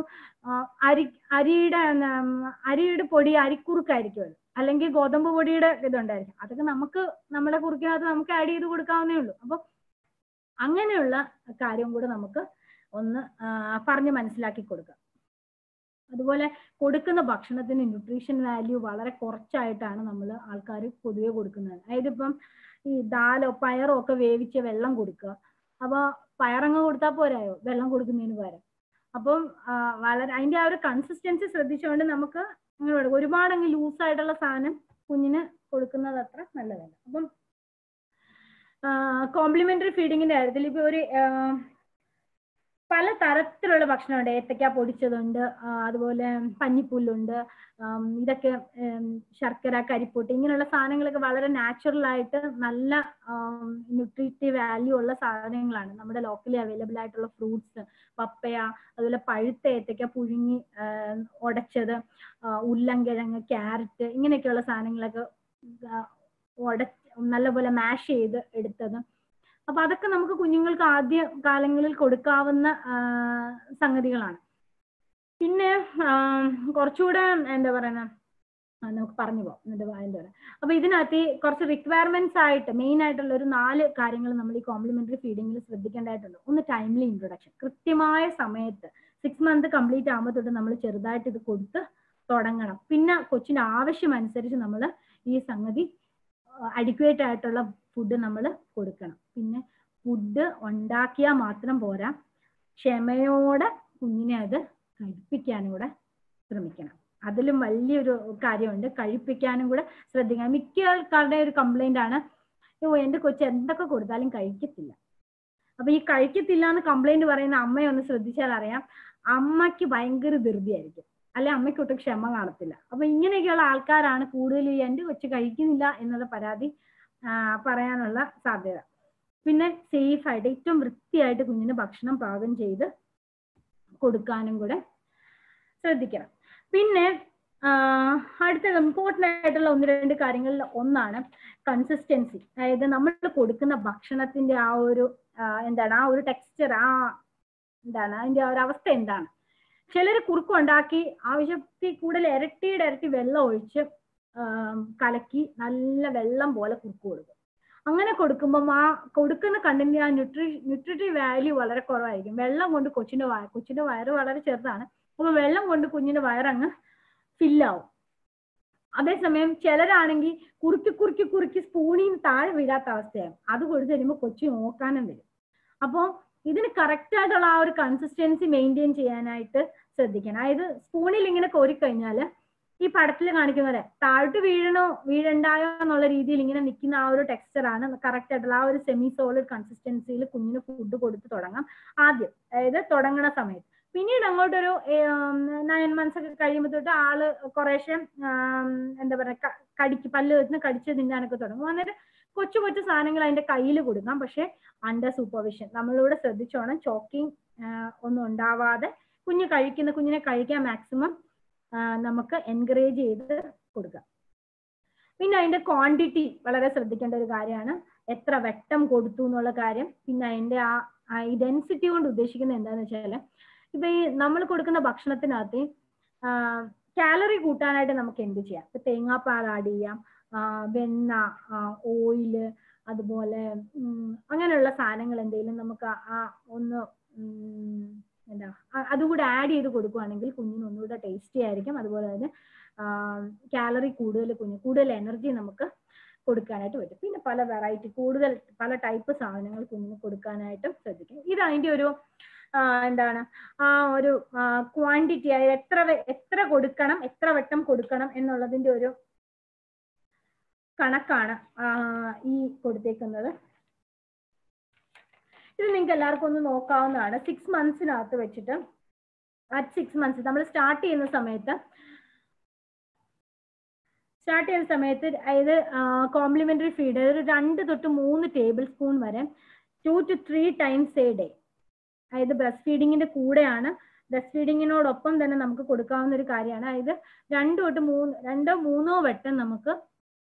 അരിയുടെ പൊടി അരിക്കുറുക്കായിരിക്കും, അല്ലെങ്കിൽ ഗോതമ്പ് പൊടിയുടെ ഇതുണ്ടായിരിക്കും, അതൊക്കെ നമുക്ക് നമ്മുടെ കുറുക്കിനകത്ത് നമുക്ക് ആഡ് ചെയ്ത് കൊടുക്കാവുന്നേ ഉള്ളൂ. അപ്പൊ അങ്ങനെയുള്ള കാര്യം കൂടെ നമുക്ക് ഒന്ന് പറഞ്ഞ് മനസ്സിലാക്കി കൊടുക്കാം. അതുപോലെ കൊടുക്കുന്ന ഭക്ഷണത്തിന് ന്യൂട്രീഷൻ വാല്യൂ വളരെ കുറച്ചായിട്ടാണ് നമ്മൾ ആൾക്കാർ പൊതുവെ കൊടുക്കുന്നത്. അതായത് ഇപ്പം ഈ ദാലോ പയറോ ഒക്കെ വേവിച്ച വെള്ളം കൊടുക്കുക. അപ്പൊ പയറങ്ങ് കൊടുത്താൽ പോരായോ വെള്ളം കൊടുക്കുന്നതിന് പകരം? അപ്പം അതിന്റെ ആ ഒരു കൺസിസ്റ്റൻസി ശ്രദ്ധിച്ചുകൊണ്ട് നമുക്ക് അങ്ങനെ ഒരുപാടങ്ങ് ലൂസായിട്ടുള്ള സാധനം കുഞ്ഞിന് കൊടുക്കുന്നത് അത്ര നല്ലതല്ല. അപ്പം കോംപ്ലിമെന്ററി ഫീഡിങ്ങിന്റെ കാര്യത്തിൽ ഇപ്പൊ ഒരു പല തരത്തിലുള്ള ഭക്ഷണമുണ്ട്. ഏത്തക്ക പൊടിച്ചതുണ്ട്, അതുപോലെ പഞ്ഞിപ്പുല്ലുണ്ട്, ഇതൊക്കെ ശർക്കര, കരിപ്പൊട്ടി, ഇങ്ങനെയുള്ള സാധനങ്ങളൊക്കെ വളരെ നാച്ചുറൽ ആയിട്ട് നല്ല ന്യൂട്രീറ്റീവ് വാല്യൂ ഉള്ള സാധനങ്ങളാണ്. നമ്മുടെ ലോക്കലി അവൈലബിൾ ആയിട്ടുള്ള ഫ്രൂട്ട്സ്, പപ്പയ, അതുപോലെ പഴുത്ത ഏത്തക്ക പുഴുങ്ങി ഉടച്ചത്, ഉരുളൻകിഴങ്ങ്, ക്യാരറ്റ്, ഇങ്ങനെയൊക്കെയുള്ള സാധനങ്ങളൊക്കെ നല്ലപോലെ മാഷ് ചെയ്ത് എടുത്തത്. അപ്പൊ അതൊക്കെ നമുക്ക് കുഞ്ഞുങ്ങൾക്ക് ആദ്യ കാലങ്ങളിൽ കൊടുക്കാവുന്ന സംഗതികളാണ്. പിന്നെ കുറച്ചുകൂടെ എന്താ പറയുക, നമുക്ക് പറഞ്ഞു പോകാം എന്നിട്ട് എന്താ പറയുക. അപ്പൊ ഇതിനകത്ത് കുറച്ച് റിക്വയർമെന്റ്സ് ആയിട്ട് മെയിൻ ആയിട്ടുള്ള ഒരു 4 കാര്യങ്ങൾ നമ്മൾ ഈ കോംപ്ലിമെന്ററി ഫീഡിങ്ങിൽ ശ്രദ്ധിക്കേണ്ടതായിട്ടുണ്ട്. ഒന്ന്, ടൈംലി ഇൻട്രൊഡക്ഷൻ. കൃത്യമായ സമയത്ത് 6 മന്ത് കംപ്ലീറ്റ് ആകുമ്പോൾ തൊട്ട് നമ്മൾ ചെറുതായിട്ട് ഇത് കൊടുത്ത് തുടങ്ങണം. പിന്നെ കൊച്ചിന്റെ ആവശ്യം അനുസരിച്ച് നമ്മൾ ഈ സംഗതി അഡിക്വേറ്റ് ആയിട്ടുള്ള ഫുഡ് നമ്മൾ കൊടുക്കണം. പിന്നെ ഫുഡ് ഉണ്ടാക്കിയാൽ മാത്രം പോരാ, ക്ഷമയോടെ കുഞ്ഞിനെ അത് കഴിപ്പിക്കാനും കൂടെ ശ്രമിക്കണം. അതിലും വലിയൊരു കാര്യമുണ്ട്, കഴിപ്പിക്കാനും കൂടെ ശ്രദ്ധിക്കണം. മിക്ക ആൾക്കാരുടെ ഒരു കംപ്ലൈന്റ് ആണ്, എന്റെ കൊച്ചു എന്തൊക്കെ കൊടുത്താലും കഴിക്കത്തില്ല. അപ്പൊ ഈ കഴിക്കത്തില്ല എന്ന് കംപ്ലൈന്റ് പറയുന്ന അമ്മയെ ഒന്ന് ശ്രദ്ധിച്ചാൽ അറിയാം, അമ്മയ്ക്ക് ഭയങ്കര ധൃതിയായിരിക്കും. അല്ലെ അമ്മയ്ക്കൊട്ടും ക്ഷമ കാണത്തില്ല. അപ്പൊ ഇങ്ങനെയൊക്കെയുള്ള ആൾക്കാരാണ് കൂടുതൽ എൻ്റെ കൊച്ചു കഴിക്കുന്നില്ല എന്നുള്ള പരാതി പറയാനുള്ള സാധ്യത. പിന്നെ സേഫ് ആയിട്ട് ഏറ്റവും വൃത്തിയായിട്ട് കുഞ്ഞിന് ഭക്ഷണം പാകം ചെയ്ത് കൊടുക്കാനും കൂടെ ശ്രദ്ധിക്കണം. പിന്നെ അടുത്ത ഇമ്പോർട്ടൻ്റ് ആയിട്ടുള്ള 1-2 കാര്യങ്ങളിൽ ഒന്നാണ് കൺസിസ്റ്റൻസി. അതായത് നമ്മൾ കൊടുക്കുന്ന ഭക്ഷണത്തിന്റെ ആ ഒരു എന്താണ് ആ ഒരു ടെക്സ്ചർ, എന്താണ് അതിന്റെ ആ ഒരു അവസ്ഥ എന്താണ്. ചിലർ കുറുക്കുണ്ടാക്കി ആവശ്യത്തിൽ കൂടുതൽ ഇരട്ടി വെള്ളം ഒഴിച്ച് കലക്കി നല്ല വെള്ളം പോലെ കുറുക്ക് കൊടുക്കും. അങ്ങനെ കൊടുക്കുമ്പം ആ കൊടുക്കുന്ന കണ്ടന്റ് ആ ന്യൂട്രിറ്റീവ് വാല്യൂ വളരെ കുറവായിരിക്കും. വെള്ളം കൊണ്ട് കൊച്ചിന്റെ വയറ് വളരെ ചെറുതാണ്, അപ്പൊ വെള്ളം കൊണ്ട് കുഞ്ഞിന്റെ വയറങ്ങ് ഫില്ലാവും. അതേസമയം ചിലരാണെങ്കിൽ കുറുക്കി സ്പൂണിൽ നിന്ന് താഴെ വീഴാത്ത അവസ്ഥയാകും. അത് കൊടുത്തു കഴിയുമ്പോൾ കൊച്ചു നോക്കാനും വരും. അപ്പോൾ ഇതിന് കറക്റ്റ് ആയിട്ടുള്ള ആ ഒരു കൺസിസ്റ്റൻസി മെയിൻറ്റെയിൻ ചെയ്യാനായിട്ട് ശ്രദ്ധിക്കണം. അതായത് സ്പൂണിൽ ഇങ്ങനെ കോരിക്കഴിഞ്ഞാൽ ഈ പടത്തിൽ കാണിക്കുന്ന പോലെ താഴോട്ട് വീഴണ്ടായോ എന്നുള്ള രീതിയിൽ ഇങ്ങനെ നിൽക്കുന്ന ആ ഒരു ടെക്സ്ചറാണ് കറക്റ്റ് ആയിട്ടുള്ള ആ ഒരു സെമി സോളിഡ് കൺസിസ്റ്റൻസിയിൽ കുഞ്ഞിന് ഫുഡ് കൊടുത്ത് തുടങ്ങാം ആദ്യം, അതായത് തുടങ്ങണ സമയത്ത്. പിന്നീട് അങ്ങോട്ടൊരു 9 months ഒക്കെ കഴിയുമ്പോൾ തൊട്ട് ആള് കുറേശ്ശെ എന്താ പറയുക പല്ല് വെച്ച് കടിച്ച് തിന്നാനൊക്കെ തുടങ്ങും. അന്നേരം കൊച്ചു സാധനങ്ങൾ അതിന്റെ കയ്യിൽ കൊടുക്കാം, പക്ഷെ അണ്ടർ സൂപ്പർവിഷൻ നമ്മളിവിടെ ശ്രദ്ധിച്ചോണം. ചോക്കിങ് ഒന്നും ഉണ്ടാവാതെ കുഞ്ഞിനെ കഴിക്കാൻ മാക്സിമം നമുക്ക് എൻകറേജ് ചെയ്ത് കൊടുക്കാം. പിന്നെ അതിന്റെ ക്വാണ്ടിറ്റി വളരെ ശ്രദ്ധിക്കേണ്ട ഒരു കാര്യമാണ്. എത്ര വട്ടം കൊടുത്തു എന്നുള്ള കാര്യം. പിന്നെ അതിന്റെ ആ ഡെൻസിറ്റി കൊണ്ട് ഉദ്ദേശിക്കുന്നത് എന്താണെന്ന് വെച്ചാൽ, ഇപ്പൊ ഈ നമ്മൾ കൊടുക്കുന്ന ഭക്ഷണത്തിനകത്ത് കാലറി കൂട്ടാനായിട്ട് നമുക്ക് എന്ത് ചെയ്യാം? ഇപ്പൊ തേങ്ങാപ്പാൽ ആഡ് ചെയ്യാം, വെണ്ണ, ഓയില്, അതുപോലെ അങ്ങനെയുള്ള സാധനങ്ങൾ എന്തെങ്കിലും നമുക്ക് ഒന്ന് എന്താ അതുകൂടെ ആഡ് ചെയ്ത് കൊടുക്കുകയാണെങ്കിൽ കുഞ്ഞിന് ഒന്നുകൂടെ ടേസ്റ്റി ആയിരിക്കും. അതുപോലെ തന്നെ കാലറി കൂടുതൽ എനർജി നമുക്ക് കൊടുക്കാനായിട്ട് പറ്റും. പിന്നെ പല വെറൈറ്റി പല ടൈപ്പ് സാധനങ്ങൾ കുഞ്ഞിന് കൊടുക്കാനായിട്ടും ശ്രദ്ധിക്കും. ഇത് അതിന്റെ ഒരു എന്താണ് ആ ഒരു ക്വാണ്ടിറ്റി, എത്ര കൊടുക്കണം, എത്ര വട്ടം കൊടുക്കണം എന്നുള്ളതിന്റെ ഒരു കണക്കാണ് ഈ കൊടുത്തേക്കുന്നത്. ഇത് നിങ്ങൾക്ക് എല്ലാവർക്കും ഒന്ന് നോക്കാവുന്നതാണ്. 6 months വെച്ചിട്ട് അറ്റ് 6 months നമ്മൾ സ്റ്റാർട്ട് ചെയ്യുന്ന സമയത്ത് അതായത് കോംപ്ലിമെന്ററി ഫീഡ് ഒരു 2 to 3 tablespoon വരെ 2 to 3 times a day. അതായത് ബ്രസ്റ്റ് ഫീഡിങ്ങിന്റെ കൂടെയാണ്, ബ്രസ്റ്റ് ഫീഡിങ്ങിനോടൊപ്പം തന്നെ നമുക്ക് കൊടുക്കാവുന്ന ഒരു കാര്യമാണ്. അതായത് 2-3 വട്ടം നമുക്ക്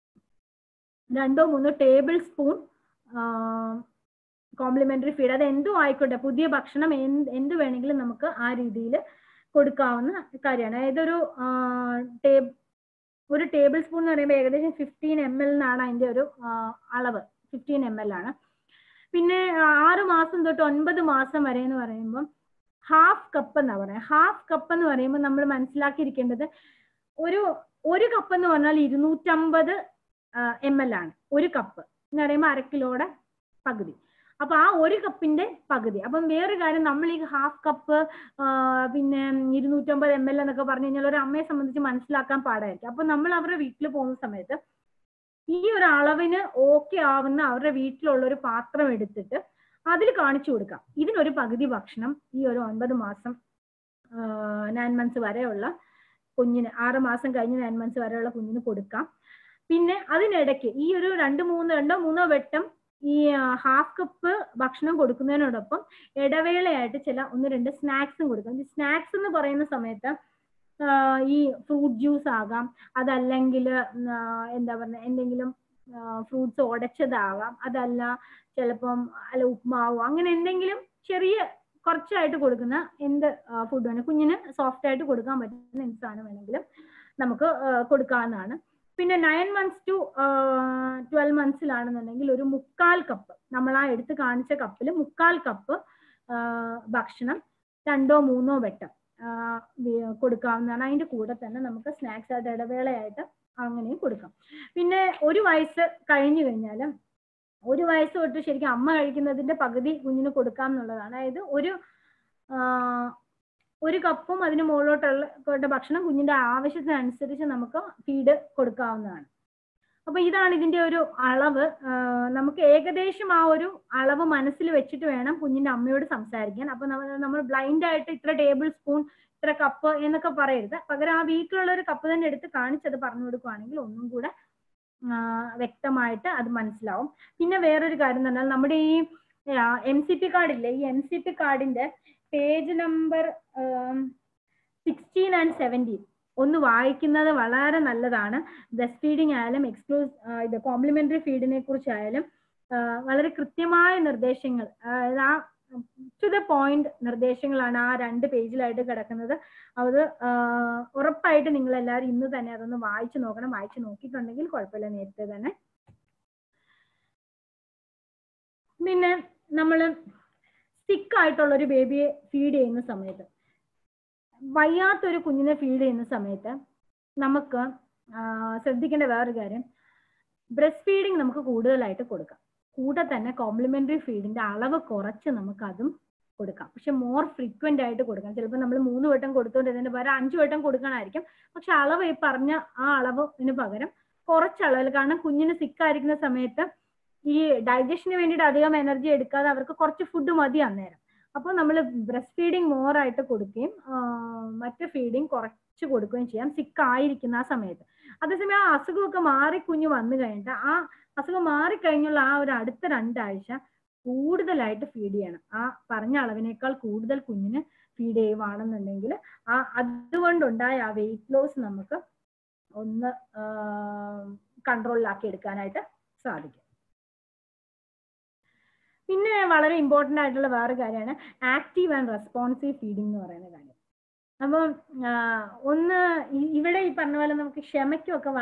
2-3 tablespoon കോംപ്ലിമെന്ററി ഫീഡ്, അത് എന്തും ആയിക്കോട്ടെ, പുതിയ ഭക്ഷണം എന്ത് വേണമെങ്കിലും നമുക്ക് ആ രീതിയിൽ കൊടുക്കാവുന്ന കാര്യമാണ്. അതായത് ഒരു ടേബിൾ സ്പൂൺ എന്ന് പറയുമ്പോൾ ഏകദേശം 15 ml എന്നാണ് അതിന്റെ ഒരു അളവ്. 15 ml ആണ്. പിന്നെ 6 മാസം തൊട്ട് 9 മാസം വരെ എന്ന് പറയുമ്പോൾ ഹാഫ് കപ്പ് എന്നാ പറയാം. ഹാഫ് കപ്പ് എന്ന് പറയുമ്പോൾ നമ്മൾ മനസ്സിലാക്കിയിരിക്കേണ്ടത് ഒരു കപ്പ് എന്ന് പറഞ്ഞാൽ 250 ml ആണ്. ഒരു കപ്പ് എന്ന് പറയുമ്പോൾ 1/2 കിലോയുടെ പകുതി. അപ്പൊ ആ ഒരു കപ്പിന്റെ പകുതി. അപ്പം വേറൊരു കാര്യം, നമ്മൾ ഈ ഹാഫ് കപ്പ് പിന്നെ 250 ml എന്നൊക്കെ പറഞ്ഞു കഴിഞ്ഞാൽ ഒരു അമ്മയെ സംബന്ധിച്ച് മനസ്സിലാക്കാൻ പാടായിരിക്കും. അപ്പൊ നമ്മൾ അവരുടെ വീട്ടിൽ പോകുന്ന സമയത്ത് ഈ ഒരു അളവിന് ഓക്കെ ആവുന്ന അവരുടെ വീട്ടിലുള്ള ഒരു പാത്രം എടുത്തിട്ട് അതിൽ കാണിച്ചു കൊടുക്കാം. ഇതിനൊരു പകുതി ഭക്ഷണം ഈ ഒരു 9 മാസം 9 months വരെയുള്ള കുഞ്ഞിന്, 6 മാസം കഴിഞ്ഞ് 9 months വരെയുള്ള കുഞ്ഞിന് കൊടുക്കാം. പിന്നെ അതിനിടയ്ക്ക് ഈ ഒരു 2-3 വട്ടം ഈ ഹാഫ് കപ്പ് ഭക്ഷണം കൊടുക്കുന്നതിനോടൊപ്പം ഇടവേളയായിട്ട് ചില 1-2 സ്നാക്സും കൊടുക്കാം. ഈ സ്നാക്സ് എന്ന് പറയുന്ന സമയത്ത് ഈ ഫ്രൂട്ട് ജ്യൂസ് ആകാം, അതല്ലെങ്കിൽ എന്താ പറയുക എന്തെങ്കിലും ഫ്രൂട്ട്സ് ഉടച്ചതാവാം, അതല്ല ചിലപ്പം ഉപ്മാവോ അങ്ങനെ എന്തെങ്കിലും ചെറിയ കുറച്ചായിട്ട് കൊടുക്കുന്ന എന്ത് ഫുഡ് വേണം കുഞ്ഞിന് സോഫ്റ്റ് ആയിട്ട് കൊടുക്കാൻ പറ്റുന്ന എന്ത് സാധനം വേണമെങ്കിലും നമുക്ക് കൊടുക്കാവുന്നതാണ്. പിന്നെ 9 months to 12 monthsലാണെന്നുണ്ടെങ്കിൽ ഒരു 3/4 കപ്പ്, നമ്മൾ ആ എടുത്ത് കാണിച്ച കപ്പിൽ 3/4 കപ്പ് ഭക്ഷണം 2-3 വട്ടം കൊടുക്കാവുന്നതാണ്. അതിന്റെ കൂടെ തന്നെ നമുക്ക് സ്നാക്സ് ആയിട്ട് ഇടവേളയായിട്ട് അങ്ങനെയും കൊടുക്കാം. പിന്നെ 1 വയസ്സ് കഴിഞ്ഞു കഴിഞ്ഞാൽ 1 വയസ്സ് തൊട്ട് ശരിക്കും അമ്മ കഴിക്കുന്നതിന്റെ പകുതി കുഞ്ഞിന് കൊടുക്കാം എന്നുള്ളതാണ്. അതായത് ഒരു കപ്പും അതിന് മുകളിലോട്ടുള്ള ഭക്ഷണം കുഞ്ഞിന്റെ ആവശ്യത്തിനനുസരിച്ച് നമുക്ക് ഫീഡ് കൊടുക്കാവുന്നതാണ്. അപ്പൊ ഇതാണ് ഇതിന്റെ ഒരു അളവ്. നമുക്ക് ഏകദേശം ആ ഒരു അളവ് മനസ്സിൽ വെച്ചിട്ട് വേണം കുഞ്ഞിന്റെ അമ്മയോട് സംസാരിക്കാൻ. അപ്പൊ നമ്മൾ ബ്ലൈൻഡ് ആയിട്ട് ഇത്ര ടേബിൾ സ്പൂൺ ഇത്ര കപ്പ് എന്നൊക്കെ പറയരുത്. പകരം ആ വീട്ടിലുള്ള ഒരു കപ്പ് തന്നെ എടുത്ത് കാണിച്ചത് പറഞ്ഞു കൊടുക്കുകയാണെങ്കിൽ ഒന്നും കൂടെ വ്യക്തമായിട്ട് അത് മനസ്സിലാവും. പിന്നെ വേറൊരു കാര്യം എന്ന് പറഞ്ഞാൽ നമ്മുടെ ഈ MCP കാർഡ് ഇല്ലേ, ഈ MCP കാർഡിന്റെ പേജ് നമ്പർ 16 and 17 ഒന്ന് വായിക്കുന്നത് വളരെ നല്ലതാണ്. ബ്രസ്റ്റ് ഫീഡിങ് ആയാലും ഇത് കോംപ്ലിമെന്ററി ഫീഡിനെ കുറിച്ചായാലും വളരെ കൃത്യമായ നിർദ്ദേശങ്ങൾ, ആ ടു ദ പോയിന്റ് നിർദ്ദേശങ്ങളാണ് ആ 2 പേജിലായിട്ട് കിടക്കുന്നത്. അത് ഉറപ്പായിട്ട് നിങ്ങൾ എല്ലാവരും ഇന്ന് തന്നെ അതൊന്ന് വായിച്ചു നോക്കണം. വായിച്ചു നോക്കിയിട്ടുണ്ടെങ്കിൽ കുഴപ്പമില്ല, നേരത്തെ തന്നെ. പിന്നെ നമ്മൾ സിക്ക് ആയിട്ടുള്ള ഒരു ബേബിയെ ഫീഡ് ചെയ്യുന്ന സമയത്ത്, വയ്യാത്തൊരു കുഞ്ഞിനെ ഫീഡ് ചെയ്യുന്ന സമയത്ത് നമുക്ക് ശ്രദ്ധിക്കേണ്ട വേറൊരു കാര്യം, ബ്രസ്റ്റ് ഫീഡിങ് നമുക്ക് കൂടുതലായിട്ട് കൊടുക്കാം. കൂടെ തന്നെ കോംപ്ലിമെന്ററി ഫീഡിന്റെ അളവ് കുറച്ച് നമുക്ക് അതും കൊടുക്കാം. പക്ഷെ മോർ ഫ്രീക്വന്റ് ആയിട്ട് കൊടുക്കാം. ചിലപ്പോൾ നമ്മൾ 3 വട്ടം കൊടുത്തോണ്ടിരുന്നതിന് പകരം 5 വട്ടം കൊടുക്കാനായിരിക്കും. പക്ഷെ അളവ് ഈ പറഞ്ഞ ആ അളവിന് പകരം കുറച്ച് അളവിൽ, കാരണം കുഞ്ഞിന് സിക്കായിരിക്കുന്ന സമയത്ത് ഈ ഡൈജഷന് വേണ്ടിയിട്ട് അധികം എനർജി എടുക്കാതെ അവർക്ക് കുറച്ച് ഫുഡ് മതി അന്നേരം. അപ്പോൾ നമ്മൾ ബ്രസ്റ്റ് ഫീഡിങ് മോർ ആയിട്ട് കൊടുക്കുകയും മറ്റ് ഫീഡിങ് കുറച്ച് കൊടുക്കുകയും ചെയ്യാം സിക്കായിരിക്കുന്ന ആ സമയത്ത്. അതേസമയം ആ അസുഖമൊക്കെ മാറി കുഞ്ഞ് വന്നു കഴിഞ്ഞിട്ട് ആ അസുഖം മാറിക്കഴിഞ്ഞുള്ള ആ ഒരു അടുത്ത 2 ആഴ്ച കൂടുതലായിട്ട് ഫീഡ് ചെയ്യണം. ആ പറഞ്ഞ അളവിനേക്കാൾ കൂടുതൽ കുഞ്ഞിന് ഫീഡ് ചെയ്യുവാണെന്നുണ്ടെങ്കിൽ അതുകൊണ്ടുണ്ടായ ആ വെയിറ്റ് ലോസ് നമുക്ക് ഒന്ന് കൺട്രോളിലാക്കി എടുക്കാനായിട്ട് സാധിക്കും. പിന്നെ വളരെ ഇമ്പോർട്ടൻ്റ് ആയിട്ടുള്ള വേറെ കാര്യമാണ് ആക്റ്റീവ് ആൻഡ് റെസ്പോൺസീവ് ഫീഡിംഗ് എന്ന് പറയുന്ന കാര്യം. അപ്പം ഇവിടെ ഈ പറഞ്ഞ പോലെ നമുക്ക് ക്ഷമയ്ക്കൊക്കെ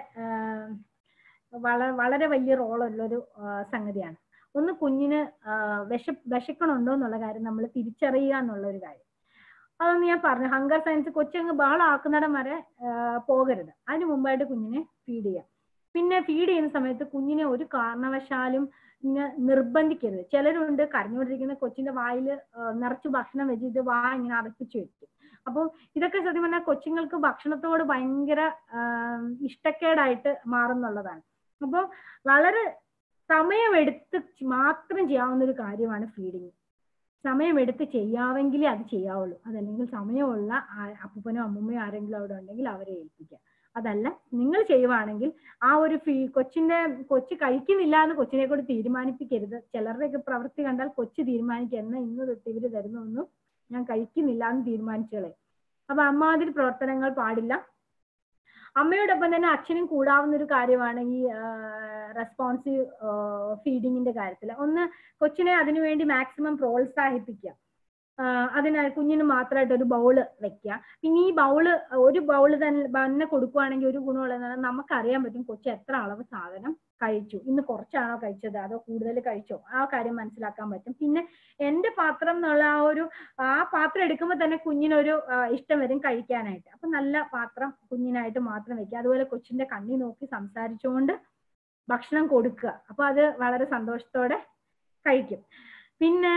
വളരെ വലിയ റോളുള്ളൊരു സംഗതിയാണ്. ഒന്ന് കുഞ്ഞിന് വിശക്കണുണ്ടോ എന്നുള്ള കാര്യം നമ്മൾ തിരിച്ചറിയുക എന്നുള്ളൊരു കാര്യം. അതൊന്ന് ഞാൻ പറഞ്ഞു, ഹങ്കർ സയൻസ് കൊച്ചങ്ങ് ബഹളാക്കുന്നിടം വരെ പോകരുത്. അതിന് മുമ്പായിട്ട് കുഞ്ഞിനെ ഫീഡ് ചെയ്യാം. പിന്നെ ഫീഡ് ചെയ്യുന്ന സമയത്ത് കുഞ്ഞിനെ ഒരു കാരണവശാലും നിർബന്ധിക്കരുത്. ചിലരുണ്ട് കരഞ്ഞുകൊണ്ടിരിക്കുന്ന കൊച്ചിന്റെ വായിൽ നിറച്ച് ഭക്ഷണം വെച്ചിട്ട് വാ ഇങ്ങനെ അടപ്പിച്ചു വെക്കും. അപ്പോൾ ഇതൊക്കെ സത്യം പറഞ്ഞാൽ കൊച്ചുങ്ങൾക്ക് ഭക്ഷണത്തോട് ഭയങ്കര ഇഷ്ടക്കേടായിട്ട് മാറുന്നുള്ളതാണ്. അപ്പോൾ വളരെ സമയമെടുത്ത് മാത്രം ചെയ്യാവുന്ന ഒരു കാര്യമാണ് ഫീഡിങ്. സമയമെടുത്ത് ചെയ്യാമെങ്കിലേ അത് ചെയ്യാവുള്ളൂ. അതല്ലെങ്കിൽ സമയമുള്ള അപ്പൂപ്പനോ അമ്മൂമ്മയോ ആരെങ്കിലും അവിടെ ഉണ്ടെങ്കിൽ അവരെ ഏൽപ്പിക്കുക. അതല്ല നിങ്ങൾ ചെയ്യുവാണെങ്കിൽ ആ ഒരു കൊച്ച് കഴിക്കുന്നില്ല എന്ന് കൊച്ചിനെ കൂടി തീരുമാനിപ്പിക്കരുത്. ചിലരുടെയൊക്കെ പ്രവൃത്തി കണ്ടാൽ കൊച്ചു തീരുമാനിക്കുക എന്നാ ഇന്ന് തൊട്ട് ഇവര് തരുന്നൊന്നും ഞാൻ കഴിക്കുന്നില്ല എന്ന് തീരുമാനിച്ചോളെ. അപ്പൊ അമ്മാതിരി പ്രവർത്തനങ്ങൾ പാടില്ല. അമ്മയോടൊപ്പം തന്നെ അച്ഛനും കൂടാവുന്ന ഒരു കാര്യമാണ് ഈ റെസ്പോൺസീവ് ഫീഡിങ്ങിന്റെ കാര്യത്തിൽ. ഒന്ന് കൊച്ചിനെ അതിനുവേണ്ടി മാക്സിമം പ്രോത്സാഹിപ്പിക്കുക. അതിനാൽ കുഞ്ഞിന് മാത്രമായിട്ട് ഒരു ബൗള് വെക്കുക. പിന്നെ ഈ ഒരു ബൗള് തന്നെ കൊടുക്കുവാണെങ്കിൽ ഒരു ഗുണമുള്ളതെന്ന് നമുക്കറിയാൻ പറ്റും കൊച്ചു എത്ര അളവ് സാധനം കഴിച്ചു, ഇന്ന് കുറച്ചാണോ കഴിച്ചത് അതോ കൂടുതൽ കഴിച്ചോ, ആ കാര്യം മനസ്സിലാക്കാൻ പറ്റും. പിന്നെ എന്റെ പാത്രം എന്നുള്ള ആ പാത്രം എടുക്കുമ്പോൾ തന്നെ കുഞ്ഞിനൊരു ഇഷ്ടം വരും കഴിക്കാനായിട്ട്. അപ്പൊ നല്ല പാത്രം കുഞ്ഞിനായിട്ട് മാത്രം വെക്കുക. അതുപോലെ കൊച്ചിന്റെ കണ്ണി നോക്കി സംസാരിച്ചുകൊണ്ട് ഭക്ഷണം കൊടുക്കുക. അപ്പൊ അത് വളരെ സന്തോഷത്തോടെ കഴിക്കും. പിന്നെ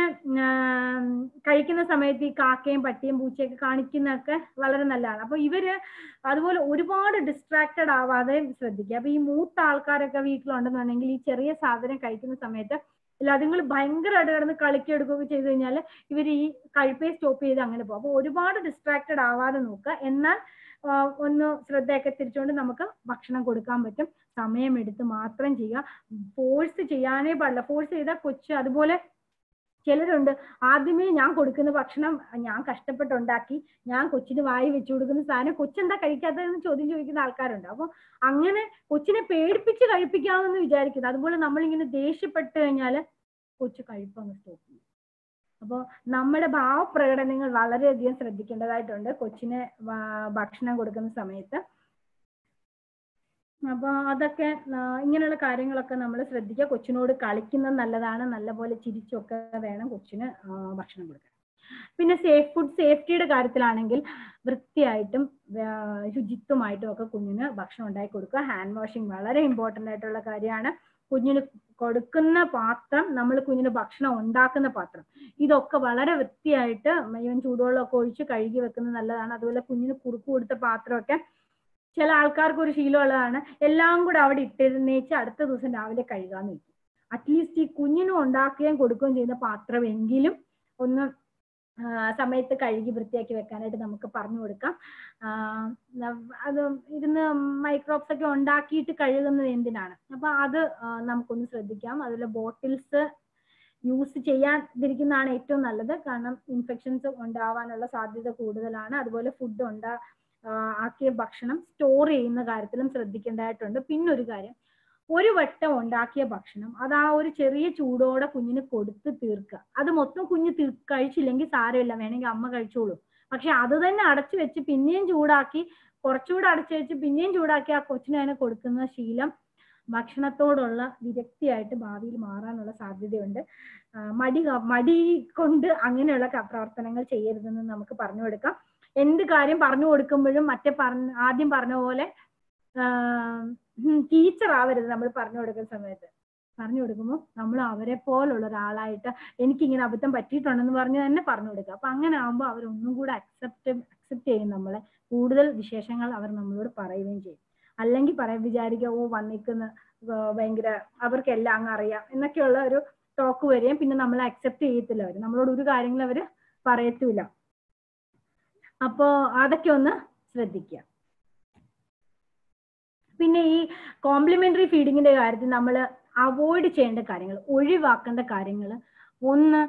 കഴിക്കുന്ന സമയത്ത് ഈ കാക്കയും പട്ടിയും പൂച്ചയൊക്കെ കാണിക്കുന്നതൊക്കെ വളരെ നല്ലതാണ്. അപ്പൊ ഇവര് അതുപോലെ ഒരുപാട് ഡിസ്ട്രാക്റ്റഡ് ആവാതെ ശ്രദ്ധിക്കുക. അപ്പൊ ഈ മൂത്ത ആൾക്കാരൊക്കെ വീട്ടിലുണ്ടെന്നുണ്ടെങ്കിൽ ഈ ചെറിയ സാധനം കഴിക്കുന്ന സമയത്ത് അതുങ്ങൾ ഭയങ്കരമായിട്ട് കിടന്ന് കളിക്കെടുക്കുകയൊക്കെ ചെയ്ത് കഴിഞ്ഞാൽ ഇവർ ഈ കഴിപ്പേ സ്റ്റോപ്പ് ചെയ്ത് അങ്ങനെ പോകും. അപ്പൊ ഒരുപാട് ഡിസ്ട്രാക്റ്റഡ് ആവാതെ നോക്കുക. എന്നാൽ ഒന്ന് ശ്രദ്ധയൊക്കെ തിരിച്ചുകൊണ്ട് നമുക്ക് ഭക്ഷണം കൊടുക്കാൻ പറ്റും. സമയമെടുത്ത് മാത്രം ചെയ്യുക. ഫോഴ്സ് ചെയ്യാനേ പാടില്ല. ഫോഴ്സ് ചെയ്താൽ കൊച്ച്, അതുപോലെ ചിലരുണ്ട് ആദ്യമേ ഞാൻ കൊടുക്കുന്ന ഭക്ഷണം ഞാൻ കഷ്ടപ്പെട്ടുണ്ടാക്കി ഞാൻ കൊച്ചിന് വായി വെച്ചു കൊടുക്കുന്ന സാധനം കൊച്ചെന്താ കഴിക്കാത്തതെന്ന് ചോദിക്കുന്ന ആൾക്കാരുണ്ട്. അപ്പൊ അങ്ങനെ കൊച്ചിനെ പേടിപ്പിച്ച് കഴിപ്പിക്കാമെന്ന് വിചാരിക്കുന്നത്. അതുപോലെ നമ്മളിങ്ങനെ ദേഷ്യപ്പെട്ട് കഴിഞ്ഞാൽ കൊച്ചു കഴിപ്പങ്ങ് സ്റ്റോപ്പ് ചെയ്യും. അപ്പോൾ നമ്മുടെ ഭാവപ്രകടനങ്ങൾ വളരെയധികം ശ്രദ്ധിക്കേണ്ടതായിട്ടുണ്ട് കൊച്ചിന് ഭക്ഷണം കൊടുക്കുന്ന സമയത്ത്. അപ്പൊ അതൊക്കെ ഇങ്ങനെയുള്ള കാര്യങ്ങളൊക്കെ നമ്മൾ ശ്രദ്ധിക്കുക. കൊച്ചിനോട് കളിക്കുന്നത് നല്ലതാണ്. നല്ലപോലെ ചിരിച്ചൊക്കെ വേണം കൊച്ചിന് ഭക്ഷണം കൊടുക്കാൻ. പിന്നെ ഫുഡ് സേഫ്റ്റിയുടെ കാര്യത്തിലാണെങ്കിൽ വൃത്തിയായിട്ടും ശുചിത്വമായിട്ടും ഒക്കെ കുഞ്ഞിന് ഭക്ഷണം ഉണ്ടാക്കി കൊടുക്കുക. ഹാൻഡ് വാഷിംഗ് വളരെ ഇമ്പോർട്ടൻ്റ് ആയിട്ടുള്ള കാര്യമാണ്. കുഞ്ഞിന് കൊടുക്കുന്ന പാത്രം, നമ്മൾ കുഞ്ഞിന് ഭക്ഷണം ഉണ്ടാക്കുന്ന പാത്രം, ഇതൊക്കെ വളരെ വൃത്തിയായിട്ട് ചൂടുവെള്ളമൊക്കെ ഒഴിച്ച് കഴുകി വെക്കുന്നത് നല്ലതാണ്. അതുപോലെ കുഞ്ഞിന് കുറുക്ക് കൊടുത്ത പാത്രമൊക്കെ ചില ആൾക്കാർക്ക് ഒരു ശീലമുള്ളതാണ്, എല്ലാം കൂടെ അവിടെ ഇട്ടിരുന്നേച്ച് അടുത്ത ദിവസം രാവിലെ കഴുകാന്ന് വെക്കും. അറ്റ്ലീസ്റ്റ് ഈ കുഞ്ഞിനും ഉണ്ടാക്കുകയും കൊടുക്കുകയും ചെയ്യുന്ന പാത്രമെങ്കിലും ഒന്ന് സമയത്ത് കഴുകി വൃത്തിയാക്കി വെക്കാനായിട്ട് നമുക്ക് പറഞ്ഞു കൊടുക്കാം. അത് ഇരുന്ന് മൈക്രോബ്സ് ഒക്കെ ഉണ്ടാക്കിയിട്ട് കഴുകുന്നത് എന്തിനാണ്? അപ്പൊ അത് നമുക്കൊന്ന് ശ്രദ്ധിക്കാം. അതുപോലെ ബോട്ടിൽസ് യൂസ് ചെയ്യാതിരിക്കുന്നതാണ് ഏറ്റവും നല്ലത്. കാരണം ഇൻഫെക്ഷൻസ് ഉണ്ടാവാനുള്ള സാധ്യത കൂടുതലാണ്. അതുപോലെ ഫുഡ് ആക്കിയ ഭക്ഷണം സ്റ്റോർ ചെയ്യുന്ന കാര്യത്തിലും ശ്രദ്ധിക്കേണ്ടതായിട്ടുണ്ട്. പിന്നൊരു കാര്യം, ഒരു വട്ടം ഉണ്ടാക്കിയ ഭക്ഷണം അത് ആ ഒരു ചെറിയ ചൂടോടെ കുഞ്ഞിന് കൊടുത്ത് തീർക്കുക. അത് മൊത്തം കുഞ്ഞ് കഴിച്ചില്ലെങ്കിൽ സാരമില്ല, വേണമെങ്കിൽ അമ്മ കഴിച്ചോളൂ. പക്ഷെ അത് തന്നെ അടച്ചു വെച്ച് പിന്നെയും ചൂടാക്കി, കുറച്ചുകൂടെ അടച്ചു വെച്ച് പിന്നെയും ചൂടാക്കി ആ കൊച്ചിന് അതിനെ കൊടുക്കുന്ന ശീലം ഭക്ഷണത്തോടുള്ള വിരക്തിയായിട്ട് ഭാവിയിൽ മാറാനുള്ള സാധ്യതയുണ്ട്. മടി കൊണ്ട് അങ്ങനെയുള്ള പ്രവർത്തനങ്ങൾ ചെയ്യരുതെന്ന് നമുക്ക് പറഞ്ഞു കൊടുക്കാം. എന്ത് കാര്യം പറഞ്ഞു കൊടുക്കുമ്പോഴും ആദ്യം പറഞ്ഞ പോലെ ടീച്ചർ ആവരുത്. നമ്മൾ പറഞ്ഞു കൊടുക്കുന്ന സമയത്ത് പറഞ്ഞു കൊടുക്കുമ്പോൾ നമ്മൾ അവരെ പോലുള്ള ഒരാളായിട്ട് എനിക്കിങ്ങനെ അബദ്ധം പറ്റിയിട്ടുണ്ടെന്ന് പറഞ്ഞ് തന്നെ പറഞ്ഞു കൊടുക്കുക. അപ്പൊ അങ്ങനെ ആകുമ്പോൾ അവരൊന്നും കൂടെ അക്സെപ്റ്റ് ചെയ്യും നമ്മളെ. കൂടുതൽ വിശേഷങ്ങൾ അവർ നമ്മളോട് പറയുകയും ചെയ്യും. അല്ലെങ്കിൽ വിചാരിക്കുക വന്നിക്കുന്ന ഭയങ്കര അവർക്കെല്ലാം അങ്ങ് അറിയാം എന്നൊക്കെയുള്ള ഒരു ടോക്ക് വരികയും പിന്നെ നമ്മളെ അക്സെപ്റ്റ് ചെയ്യത്തില്ല. അവർ നമ്മളോട് ഒരു കാര്യങ്ങളും അവർ പറയത്തില്ല. അപ്പോ അതൊക്കെ ഒന്ന് ശ്രദ്ധിക്കുക. പിന്നെ ഈ കോംപ്ലിമെന്ററി ഫീഡിങ്ങിന്റെ കാര്യത്തിൽ നമ്മൾ അവോയ്ഡ് ചെയ്യേണ്ട കാര്യങ്ങൾ, ഒഴിവാക്കേണ്ട കാര്യങ്ങൾ, ഒന്ന്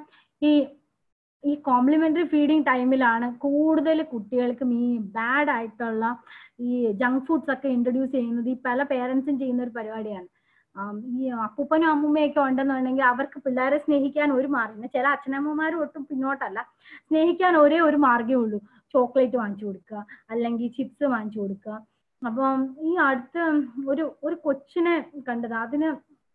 ഈ കോംപ്ലിമെന്ററി ഫീഡിങ് ടൈമിലാണ് കൂടുതൽ കുട്ടികൾക്കും ഈ ബാഡ് ആയിട്ടുള്ള ഈ ജങ്ക് ഫുഡ്സ് ഒക്കെ ഇൻട്രൊഡ്യൂസ് ചെയ്യുന്നത്. ഈ പല പേരൻസും ചെയ്യുന്ന ഒരു പരിപാടിയാണ്. ഈ അപ്പൂപ്പനും അമ്മൂമ്മയൊക്കെ ഉണ്ടെന്നുണ്ടെങ്കിൽ അവർക്ക് പിള്ളേരെ സ്നേഹിക്കാൻ ഒരു മാർഗ്ഗം, ചില അച്ഛനമ്മമാരും ഒട്ടും പിന്നോട്ടല്ല, സ്നേഹിക്കാൻ ഒരേ ഒരു മാർഗ്ഗമേ ഉള്ളൂ, ചോക്ലേറ്റ് വാങ്ങിച്ചു കൊടുക്കുക അല്ലെങ്കിൽ ചിപ്സ് വാങ്ങിച്ചു കൊടുക്കുക. അപ്പം ഈ അടുത്ത് ഒരു കൊച്ചിനെ കണ്ടത്, അതിന്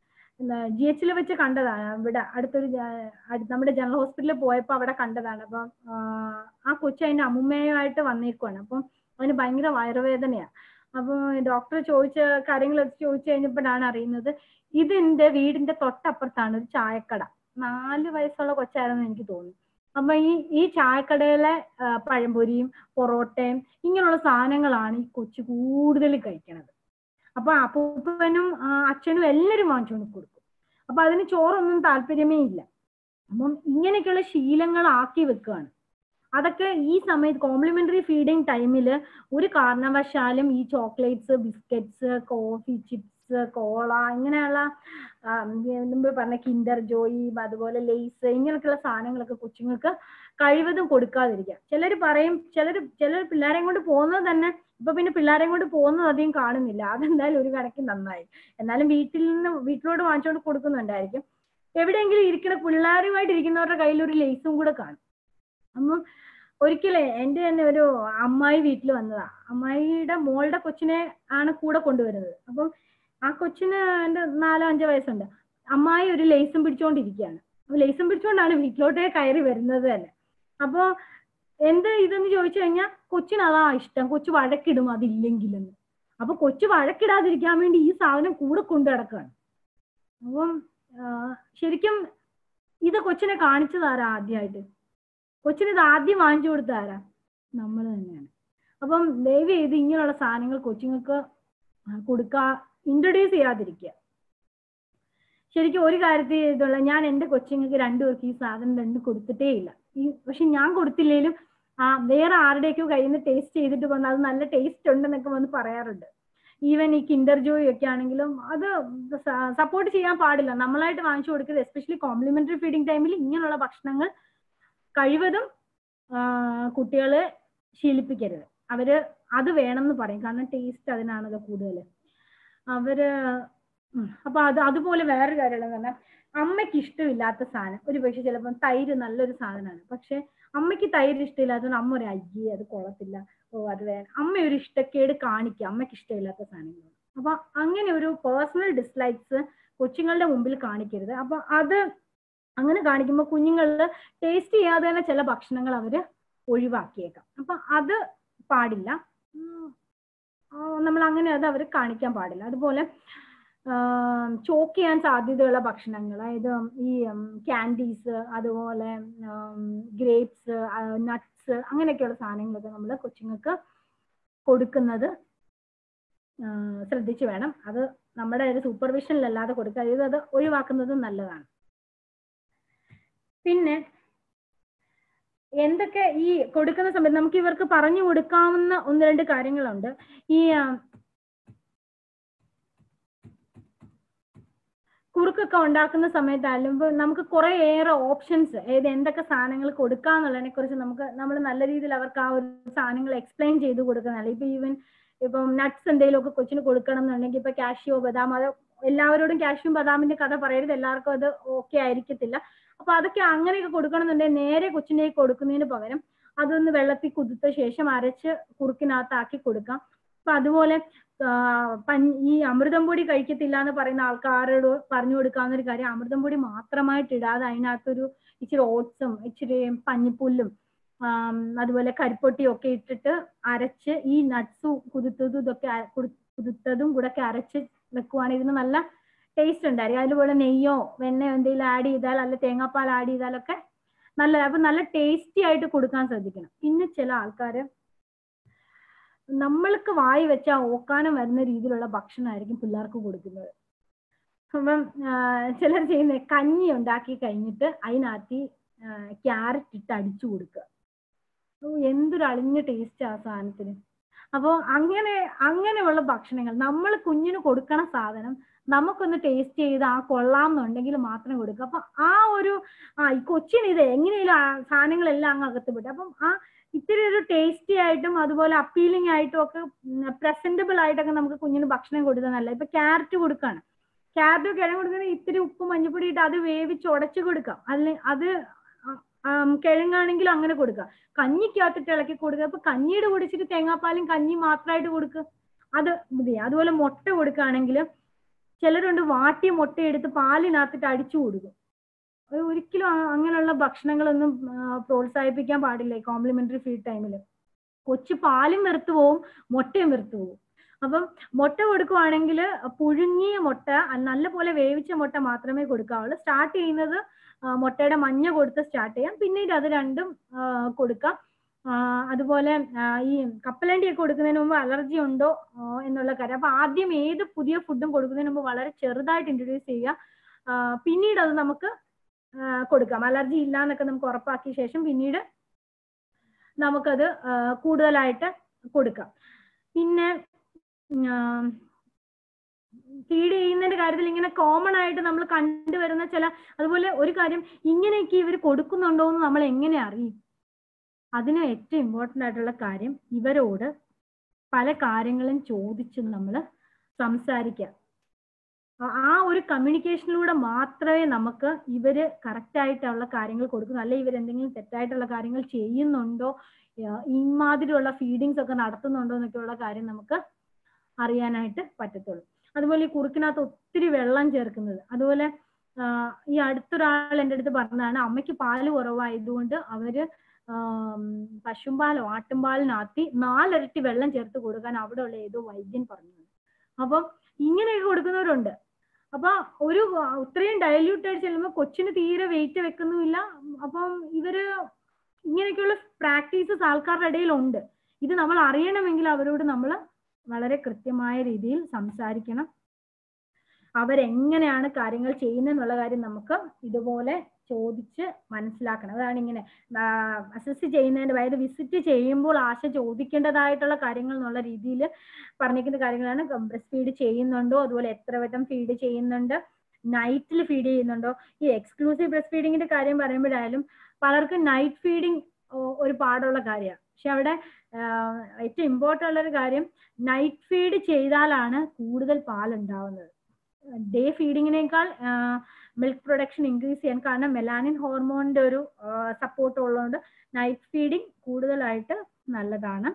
GH വെച്ച് കണ്ടതാണ്. ഇവിടെ അടുത്തൊരു നമ്മുടെ ജനറൽ ഹോസ്പിറ്റലിൽ പോയപ്പോ അവിടെ കണ്ടതാണ്. അപ്പം ആ കൊച്ചു അതിന്റെ അമ്മുമ്മയുമായിട്ട് വന്നേക്കുവാണ്. അപ്പം അതിന് ഭയങ്കര വയറുവേദനയാണ്. അപ്പൊ ഡോക്ടർ ചോദിച്ച കാര്യങ്ങളൊക്കെ ചോദിച്ചു കഴിഞ്ഞപ്പോഴാണ് അറിയുന്നത് ഇതിന്റെ വീടിന്റെ തൊട്ടപ്പുറത്താണ് ഒരു ചായക്കട. 4 വയസ്സുള്ള കൊച്ചായിരുന്നു എനിക്ക് തോന്നുന്നു. അപ്പൊ ഈ ചായക്കടയിലെ പഴംപൊരിയും പൊറോട്ടയും ഇങ്ങനെയുള്ള സാധനങ്ങളാണ് ഈ കൊച്ചു കൂടുതൽ കഴിക്കണത്. അപ്പൊ അപ്പൂപ്പനും അച്ഛനും എല്ലാവരും വാങ്ങിച്ചുകൊണ്ട് കൊടുക്കും. അപ്പൊ അതിന് ചോറൊന്നും താല്പര്യമേ ഇല്ല. അപ്പം ഇങ്ങനെയൊക്കെയുള്ള ശീലങ്ങളാക്കി വെക്കുകയാണ്. അതൊക്കെ ഈ സമയത്ത് കോംപ്ലിമെന്ററി ഫീഡിങ് ടൈമിൽ ഒരു കാരണവശാലും ഈ chocolates, biscuits, coffee, chips, cola ഇങ്ങനെയുള്ള മുമ്പ് പറഞ്ഞ കിൻഡർ ജോയ്, അതുപോലെ ലേസ് ഇങ്ങനെയൊക്കെയുള്ള സാധനങ്ങളൊക്കെ കൊച്ചുങ്ങൾക്ക് കഴിവതും കൊടുക്കാതിരിക്കുക. ചിലർ പറയും, ചിലർ പിള്ളേരെയും കൊണ്ട് പോകുന്നത് തന്നെ ഇപ്പൊ പിന്നെ പിള്ളേരെയും കൊണ്ട് പോകുന്നത് അധികം കാണുന്നില്ല. അതെന്തായാലും ഒരു കണക്കിന് നന്നായി. എന്നാലും വീട്ടിലോട്ട് വാങ്ങിച്ചുകൊണ്ട് കൊടുക്കുന്നുണ്ടായിരിക്കും. എവിടെയെങ്കിലും ഇരിക്കുന്ന പിള്ളേരുമായിട്ട് ഇരിക്കുന്നവരുടെ കയ്യിൽ ഒരു ലേസും കൂടെ കാണും. അപ്പം ഒരിക്കലേ എൻ്റെ തന്നെ ഒരു അമ്മായി വീട്ടിൽ വന്നതാ. അമ്മായിയുടെ മോളുടെ കൊച്ചിനെ ആണ് കൂടെ കൊണ്ടുവരുന്നത്. അപ്പം ആ കൊച്ചിന് എൻ്റെ 4-5 വയസ്സുണ്ട്. അമ്മായി ഒരു ലേസും പിടിച്ചോണ്ടിരിക്കുകയാണ്. അപ്പൊ ലേസും പിടിച്ചോണ്ടാണ് വീട്ടിലോട്ടേ കയറി വരുന്നത് തന്നെ. അപ്പൊ എന്ത് ഇതെന്ന് ചോദിച്ചു കഴിഞ്ഞാൽ കൊച്ചിന് അതാ ഇഷ്ടം, കൊച്ചു വഴക്കിടും അതില്ലെങ്കിലെന്ന്. അപ്പൊ കൊച്ചു വഴക്കിടാതിരിക്കാൻ വേണ്ടി ഈ സാധനം കൂടെ കൊണ്ടു നടക്കുകയാണ്. അപ്പം ശരിക്കും ഇത് കൊച്ചിനെ കാണിച്ചതാരാ ആദ്യമായിട്ട്? കൊച്ചിന് ഇത് ആദ്യം വാങ്ങിച്ചു കൊടുത്താരാ? നമ്മൾ തന്നെയാണ്. അപ്പം ദയവ് ചെയ്ത് ഇങ്ങനെയുള്ള സാധനങ്ങൾ കൊച്ചുങ്ങൾക്ക് ഇൻട്രൊഡ്യൂസ് ചെയ്യാതിരിക്കുക. ശരിക്കും ഒരു കാര്യത്തിൽ ഇതുള്ള, ഞാൻ എൻ്റെ കൊച്ചുങ്ങൾക്ക് 2 പേർക്ക് ഈ സാധനം 2 കൊടുത്തിട്ടേ ഇല്ല. പക്ഷെ ഞാൻ കൊടുത്തില്ലേലും വേറെ ആരുടെയൊക്കെ കയ്യിൽ നിന്ന് ടേസ്റ്റ് ചെയ്തിട്ട് വന്ന് അത് നല്ല ടേസ്റ്റ് ഉണ്ടെന്നൊക്കെ വന്ന് പറയാറുണ്ട്. ഈവൻ ഈ കിൻഡർ ജോയ് ഒക്കെ ആണെങ്കിലും അത് സപ്പോർട്ട് ചെയ്യാൻ പാടില്ല. നമ്മളായിട്ട് വാങ്ങിച്ചു കൊടുക്കരുത്. എസ്പെഷ്യലി കോംപ്ലിമെന്ററി ഫീഡിങ് ടൈമിൽ ഇങ്ങനെയുള്ള ഭക്ഷണങ്ങൾ കഴിവതും കുട്ടികളെ ശീലിപ്പിക്കരുത്. അവര് അത് വേണമെന്ന് പറയും, കാരണം ടേസ്റ്റ് അതിനാണല്ലോ കൂടുതൽ. അപ്പൊ അതുപോലെ വേറൊരു കാര്യമുള്ളതെന്ന് പറഞ്ഞാൽ, അമ്മയ്ക്ക് ഇഷ്ടമില്ലാത്ത സാധനം, ഒരു പക്ഷെ ചിലപ്പോൾ തൈര് നല്ലൊരു സാധനമാണ്, പക്ഷെ അമ്മയ്ക്ക് തൈര് ഇഷ്ടമില്ലാത്തതുകൊണ്ട് അമ്മ ഒരു അയ്യേ അത് കൊള്ളത്തില്ല, അത് വേണം, അമ്മ ഒരു ഇഷ്ടക്കേട് കാണിക്കുക അമ്മയ്ക്ക് ഇഷ്ടമില്ലാത്ത സാധനങ്ങൾ. അപ്പൊ അങ്ങനെ ഒരു പേഴ്സണൽ ഡിസ്ലൈക്സ് കൊച്ചുങ്ങളുടെ മുമ്പിൽ കാണിക്കരുത്. അപ്പൊ അത് അങ്ങനെ കാണിക്കുമ്പോൾ കുഞ്ഞുങ്ങളിൽ ടേസ്റ്റ് ചെയ്യാതെ തന്നെ ചില ഭക്ഷണങ്ങൾ അവര് ഒഴിവാക്കിയേക്കാം. അപ്പൊ അത് പാടില്ല. നമ്മൾ അങ്ങനെ അത് അവർ കാണിക്കാൻ പാടില്ല. അതുപോലെ ചോക്ക് ചെയ്യാൻ സാധ്യതയുള്ള ഭക്ഷണങ്ങൾ, അതായത് ഈ ക്യാൻഡീസ്, അതുപോലെ ഗ്രേപ്സ്, നട്ട്സ് അങ്ങനെയൊക്കെയുള്ള സാധനങ്ങളൊക്കെ നമ്മൾ കൊച്ചുങ്ങൾക്ക് കൊടുക്കുന്നത് ശ്രദ്ധിച്ചു വേണം. അത് നമ്മുടെ ഒരു സൂപ്പർവിഷനിലല്ലാതെ കൊടുക്കുക, അത് ഒഴിവാക്കുന്നത് നല്ലതാണ്. പിന്നെ എന്തൊക്കെ ഈ കൊടുക്കുന്ന സമയത്ത് നമുക്ക് ഇവർക്ക് പറഞ്ഞു കൊടുക്കാവുന്ന 1-2 കാര്യങ്ങളുണ്ട്. ഈ കുറുക്കൊക്കെ ഉണ്ടാക്കുന്ന സമയത്തായാലും നമുക്ക് കുറെ ഏറെ ഓപ്ഷൻസ്, എന്തൊക്കെ സാധനങ്ങൾ കൊടുക്കാന്നുള്ളതിനെ കുറിച്ച് നമ്മൾ നല്ല രീതിയിൽ അവർക്ക് ആ ഒരു സാധനങ്ങൾ എക്സ്പ്ലെയിൻ ചെയ്ത് കൊടുക്കുന്നതല്ല. ഇപ്പം നട്ട്സ് എന്തെങ്കിലുമൊക്കെ കൊച്ചിന് കൊടുക്കണം എന്നുണ്ടെങ്കിൽ ഇപ്പൊ കാഷ്യോ ബദാം, അത് എല്ലാവരോടും കാഷ്യും ബദാമിന്റെ കഥ പറയരുത്, എല്ലാവർക്കും അത് ഓക്കെ ആയിരിക്കത്തില്ല. അപ്പൊ അതൊക്കെ അങ്ങനെയൊക്കെ കൊടുക്കണം എന്നുണ്ടെങ്കിൽ നേരെ കൊച്ചിനെ കൊടുക്കുന്നതിന് പകരം അതൊന്ന് വെള്ളത്തിൽ കുതിർത്ത ശേഷം അരച്ച് കുറുക്കിനകത്താക്കി കൊടുക്കാം. അപ്പൊ അതുപോലെ ഈ അമൃതം പൊടി കഴിക്കത്തില്ല എന്ന് പറയുന്ന ആൾക്കാരോട് പറഞ്ഞു കൊടുക്കാവുന്ന ഒരു കാര്യം, അമൃതം പൊടി മാത്രമായിട്ട് ഇടാതെ അതിനകത്തൊരു ഇച്ചിരി ഓട്സും ഇച്ചിരി പഞ്ഞിപ്പുല്ലും അതുപോലെ കരിപ്പൊട്ടിയും ഒക്കെ ഇട്ടിട്ട് അരച്ച് ഈ നട്ട്സും കുതിർത്തതും കൂടെ ഒക്കെ അരച്ച് വെക്കുവാണെങ്കിൽ ഇതിന് നല്ല ടേസ്റ്റ് ഉണ്ടായിരിക്കും. അതുപോലെ നെയ്യോ വെണ്ണയോ എന്തെങ്കിലും ആഡ് ചെയ്താൽ, അല്ല തേങ്ങാപ്പാൽ ആഡ് ചെയ്താലൊക്കെ നല്ലത്. അപ്പൊ നല്ല ടേസ്റ്റി ആയിട്ട് കൊടുക്കാൻ ശ്രദ്ധിക്കണം. പിന്നെ ചില ആൾക്കാര് നമ്മൾക്ക് വായി വെച്ചാൽ ഓക്കാനം വരുന്ന രീതിയിലുള്ള ഭക്ഷണമായിരിക്കും പിള്ളേർക്ക് കൊടുക്കുന്നത്. അപ്പം ചിലർ ചെയ്യുന്ന കഞ്ഞി ഉണ്ടാക്കി കഴിഞ്ഞിട്ട് അതിനകത്ത് ക്യാരറ്റ് ഇട്ട് അടിച്ചു കൊടുക്കുക. എന്തൊരു അളിഞ്ഞ ടേസ്റ്റ് ആ സാധനത്തിന്. അപ്പോൾ അങ്ങനെയുള്ള ഭക്ഷണങ്ങൾ നമ്മൾ കുഞ്ഞിന് കൊടുക്കണ സാധനം നമുക്കൊന്ന് ടേസ്റ്റ് ചെയ്ത് കൊള്ളാം എന്നുണ്ടെങ്കിൽ മാത്രം കൊടുക്കുക. അപ്പൊ ഈ കൊച്ചിന് ഇത് എങ്ങനെയും സാധനങ്ങളെല്ലാം അങ്ങ് അകത്ത് അപ്പം ഇത്തിരി ഒരു ടേസ്റ്റി ആയിട്ടും അതുപോലെ അപ്പീലിംഗ് ആയിട്ടും ഒക്കെ പ്രസന്റബിൾ ആയിട്ടൊക്കെ നമുക്ക് കുഞ്ഞിന് ഭക്ഷണം കൊടുത്താൽ നല്ല. ഇപ്പൊ ക്യാരറ്റ് കൊടുക്കാണ്, ക്യാരറ്റ് കിഴങ്ങ് കൊടുക്കുന്നത് ഇത്തിരി ഉപ്പ് മഞ്ഞപ്പൊടി ഇട്ട് അത് വേവിച്ച് ഉടച്ചു കൊടുക്കാം. അത് കിഴങ്ങാണെങ്കിലും അങ്ങനെ കൊടുക്കുക. കഞ്ഞിക്കകത്തിട്ട് ഇളക്കി കൊടുക്കുക. അപ്പൊ കഞ്ഞിയുടെ കൂടെ ഇച്ചിരി തേങ്ങാപ്പാലും കഞ്ഞി മാത്രമായിട്ട് കൊടുക്കുക, അത് മതി. അതുപോലെ മുട്ട കൊടുക്കുകയാണെങ്കിൽ ചിലരുണ്ട് വാട്ടിയ മുട്ട എടുത്ത് പാലിനകത്തിട്ട് അടിച്ചു കൊടുക്കും. ഒരിക്കലും അങ്ങനെയുള്ള ഭക്ഷണങ്ങളൊന്നും പ്രോത്സാഹിപ്പിക്കാൻ പാടില്ല. കോംപ്ലിമെന്ററി ഫീഡ് ടൈമിൽ കൊച്ചു പാലും വെറുത്തു പോവും, മുട്ടയും വെറുത്തു പോവും. അപ്പം മുട്ട കൊടുക്കുവാണെങ്കിൽ പുഴുങ്ങിയ മുട്ട, നല്ലപോലെ വേവിച്ച മുട്ട മാത്രമേ കൊടുക്കാവുള്ളൂ. സ്റ്റാർട്ട് ചെയ്യുന്നത് മുട്ടയുടെ മഞ്ഞ കൊടുത്ത് സ്റ്റാർട്ട് ചെയ്യാം, പിന്നീട് അത് രണ്ടും കൊടുക്കാം. അതുപോലെ ഈ കപ്പലണ്ടിയൊക്കെ കൊടുക്കുന്നതിന് മുമ്പ് അലർജി ഉണ്ടോ എന്നുള്ള കാര്യം. അപ്പൊ ആദ്യം ഏത് പുതിയ ഫുഡും കൊടുക്കുന്നതിന് മുമ്പ് വളരെ ചെറുതായിട്ട് ഇൻട്രൊഡ്യൂസ് ചെയ്യുക, പിന്നീട് അത് നമുക്ക് കൊടുക്കാം. അലർജി ഇല്ല എന്നൊക്കെ നമുക്ക് ഉറപ്പാക്കിയ ശേഷം പിന്നീട് നമുക്കത് കൂടുതലായിട്ട് കൊടുക്കാം. പിന്നെ ഫീഡ് ചെയ്യുന്നതിന്റെ കാര്യത്തിൽ ഇങ്ങനെ കോമൺ ആയിട്ട് നമ്മൾ കണ്ടുവരുന്ന അതുപോലെ ഒരു കാര്യം, ഇങ്ങനെയൊക്കെ ഇവർ കൊടുക്കുന്നുണ്ടോ എന്ന് നമ്മൾ എങ്ങനെ അറിയും? അതിന് ഏറ്റവും ഇമ്പോർട്ടൻ്റ് ആയിട്ടുള്ള കാര്യം, ഇവരോട് പല കാര്യങ്ങളും ചോദിച്ച് നമ്മൾ സംസാരിക്കുക. ആ ഒരു കമ്മ്യൂണിക്കേഷനിലൂടെ മാത്രമേ നമുക്ക് ഇവര് കറക്റ്റ് ആയിട്ടുള്ള കാര്യങ്ങൾ കൊടുക്കുന്നു, അല്ലെ ഇവരെന്തെങ്കിലും തെറ്റായിട്ടുള്ള കാര്യങ്ങൾ ചെയ്യുന്നുണ്ടോ, ഇമാതിരിയുള്ള ഫീഡിങ്സ് ഒക്കെ നടത്തുന്നുണ്ടോ എന്നൊക്കെയുള്ള കാര്യം നമുക്ക് അറിയാനായിട്ട് പറ്റത്തുള്ളൂ. അതുപോലെ ഈ കുറുക്കിനകത്ത് ഒത്തിരി വെള്ളം ചേർക്കുന്നത്, അതുപോലെ ഈ അടുത്തൊരാൾ എൻ്റെ അടുത്ത് പറഞ്ഞതാണ്, അമ്മയ്ക്ക് പാല് കുറവായതുകൊണ്ട് അവര് പശുമ്പാലോ ആട്ടുംപാലിനകത്തി 4 ഇരട്ടി വെള്ളം ചേർത്ത് കൊടുക്കാൻ അവിടെ ഉള്ള ഏതോ വൈദ്യൻ പറഞ്ഞു. അപ്പം ഇങ്ങനെയൊക്കെ കൊടുക്കുന്നവരുണ്ട്. അപ്പൊ ഇത്രയും ഡയല്യൂട്ട് ആയിട്ട് ചെല്ലുമ്പോൾ കൊച്ചിന് തീരെ വെയിറ്റ് വെക്കുന്നുമില്ല. അപ്പം ഇങ്ങനെയൊക്കെയുള്ള പ്രാക്ടീസസ് ആൾക്കാരുടെ ഇടയിലുണ്ട്. ഇത് നമ്മൾ അറിയണമെങ്കിൽ അവരോട് നമ്മൾ വളരെ കൃത്യമായ രീതിയിൽ സംസാരിക്കണം. അവരെങ്ങനെയാണ് കാര്യങ്ങൾ ചെയ്യുന്നതെന്നുള്ള കാര്യം നമുക്ക് ഇതുപോലെ ചോദിച്ച് മനസ്സിലാക്കണം. അതാണ് ഇങ്ങനെ അസസ് ചെയ്യുന്നതിന്റെ, അതായത് വിസിറ്റ് ചെയ്യുമ്പോൾ ആശ ചോദിക്കേണ്ടതായിട്ടുള്ള കാര്യങ്ങൾ എന്നുള്ള രീതിയിൽ പറഞ്ഞിരിക്കുന്ന കാര്യങ്ങളാണ്. ബ്രസ്റ്റ് ഫീഡ് ചെയ്യുന്നുണ്ടോ, അതുപോലെ എത്ര വട്ടം ഫീഡ് ചെയ്യുന്നുണ്ട്, നൈറ്റിൽ ഫീഡ് ചെയ്യുന്നുണ്ടോ. ഈ എക്സ്ക്ലൂസീവ് ബ്രസ്റ്റ് ഫീഡിങ്ങിന്റെ കാര്യം പറയുമ്പോഴായാലും പലർക്കും നൈറ്റ് ഫീഡിങ് ഒരു പാടുള്ള കാര്യമാണ്. പക്ഷെ അവിടെ ഏറ്റവും ഇമ്പോർട്ടൻ്റ് ഉള്ളൊരു കാര്യം, നൈറ്റ് ഫീഡ് ചെയ്താലാണ് കൂടുതൽ പാലുണ്ടാവുന്നത്. ഡേ ഫീഡിങ്ങിനേക്കാൾ മിൽക്ക് പ്രൊഡക്ഷൻ ഇൻക്രീസ് ചെയ്യാൻ, കാരണം മെലാനിൻ ഹോർമോണിന്റെ ഒരു സപ്പോർട്ട് ഉള്ളതുകൊണ്ട് നൈറ്റ് ഫീഡിങ് കൂടുതലായിട്ട് നല്ലതാണ്.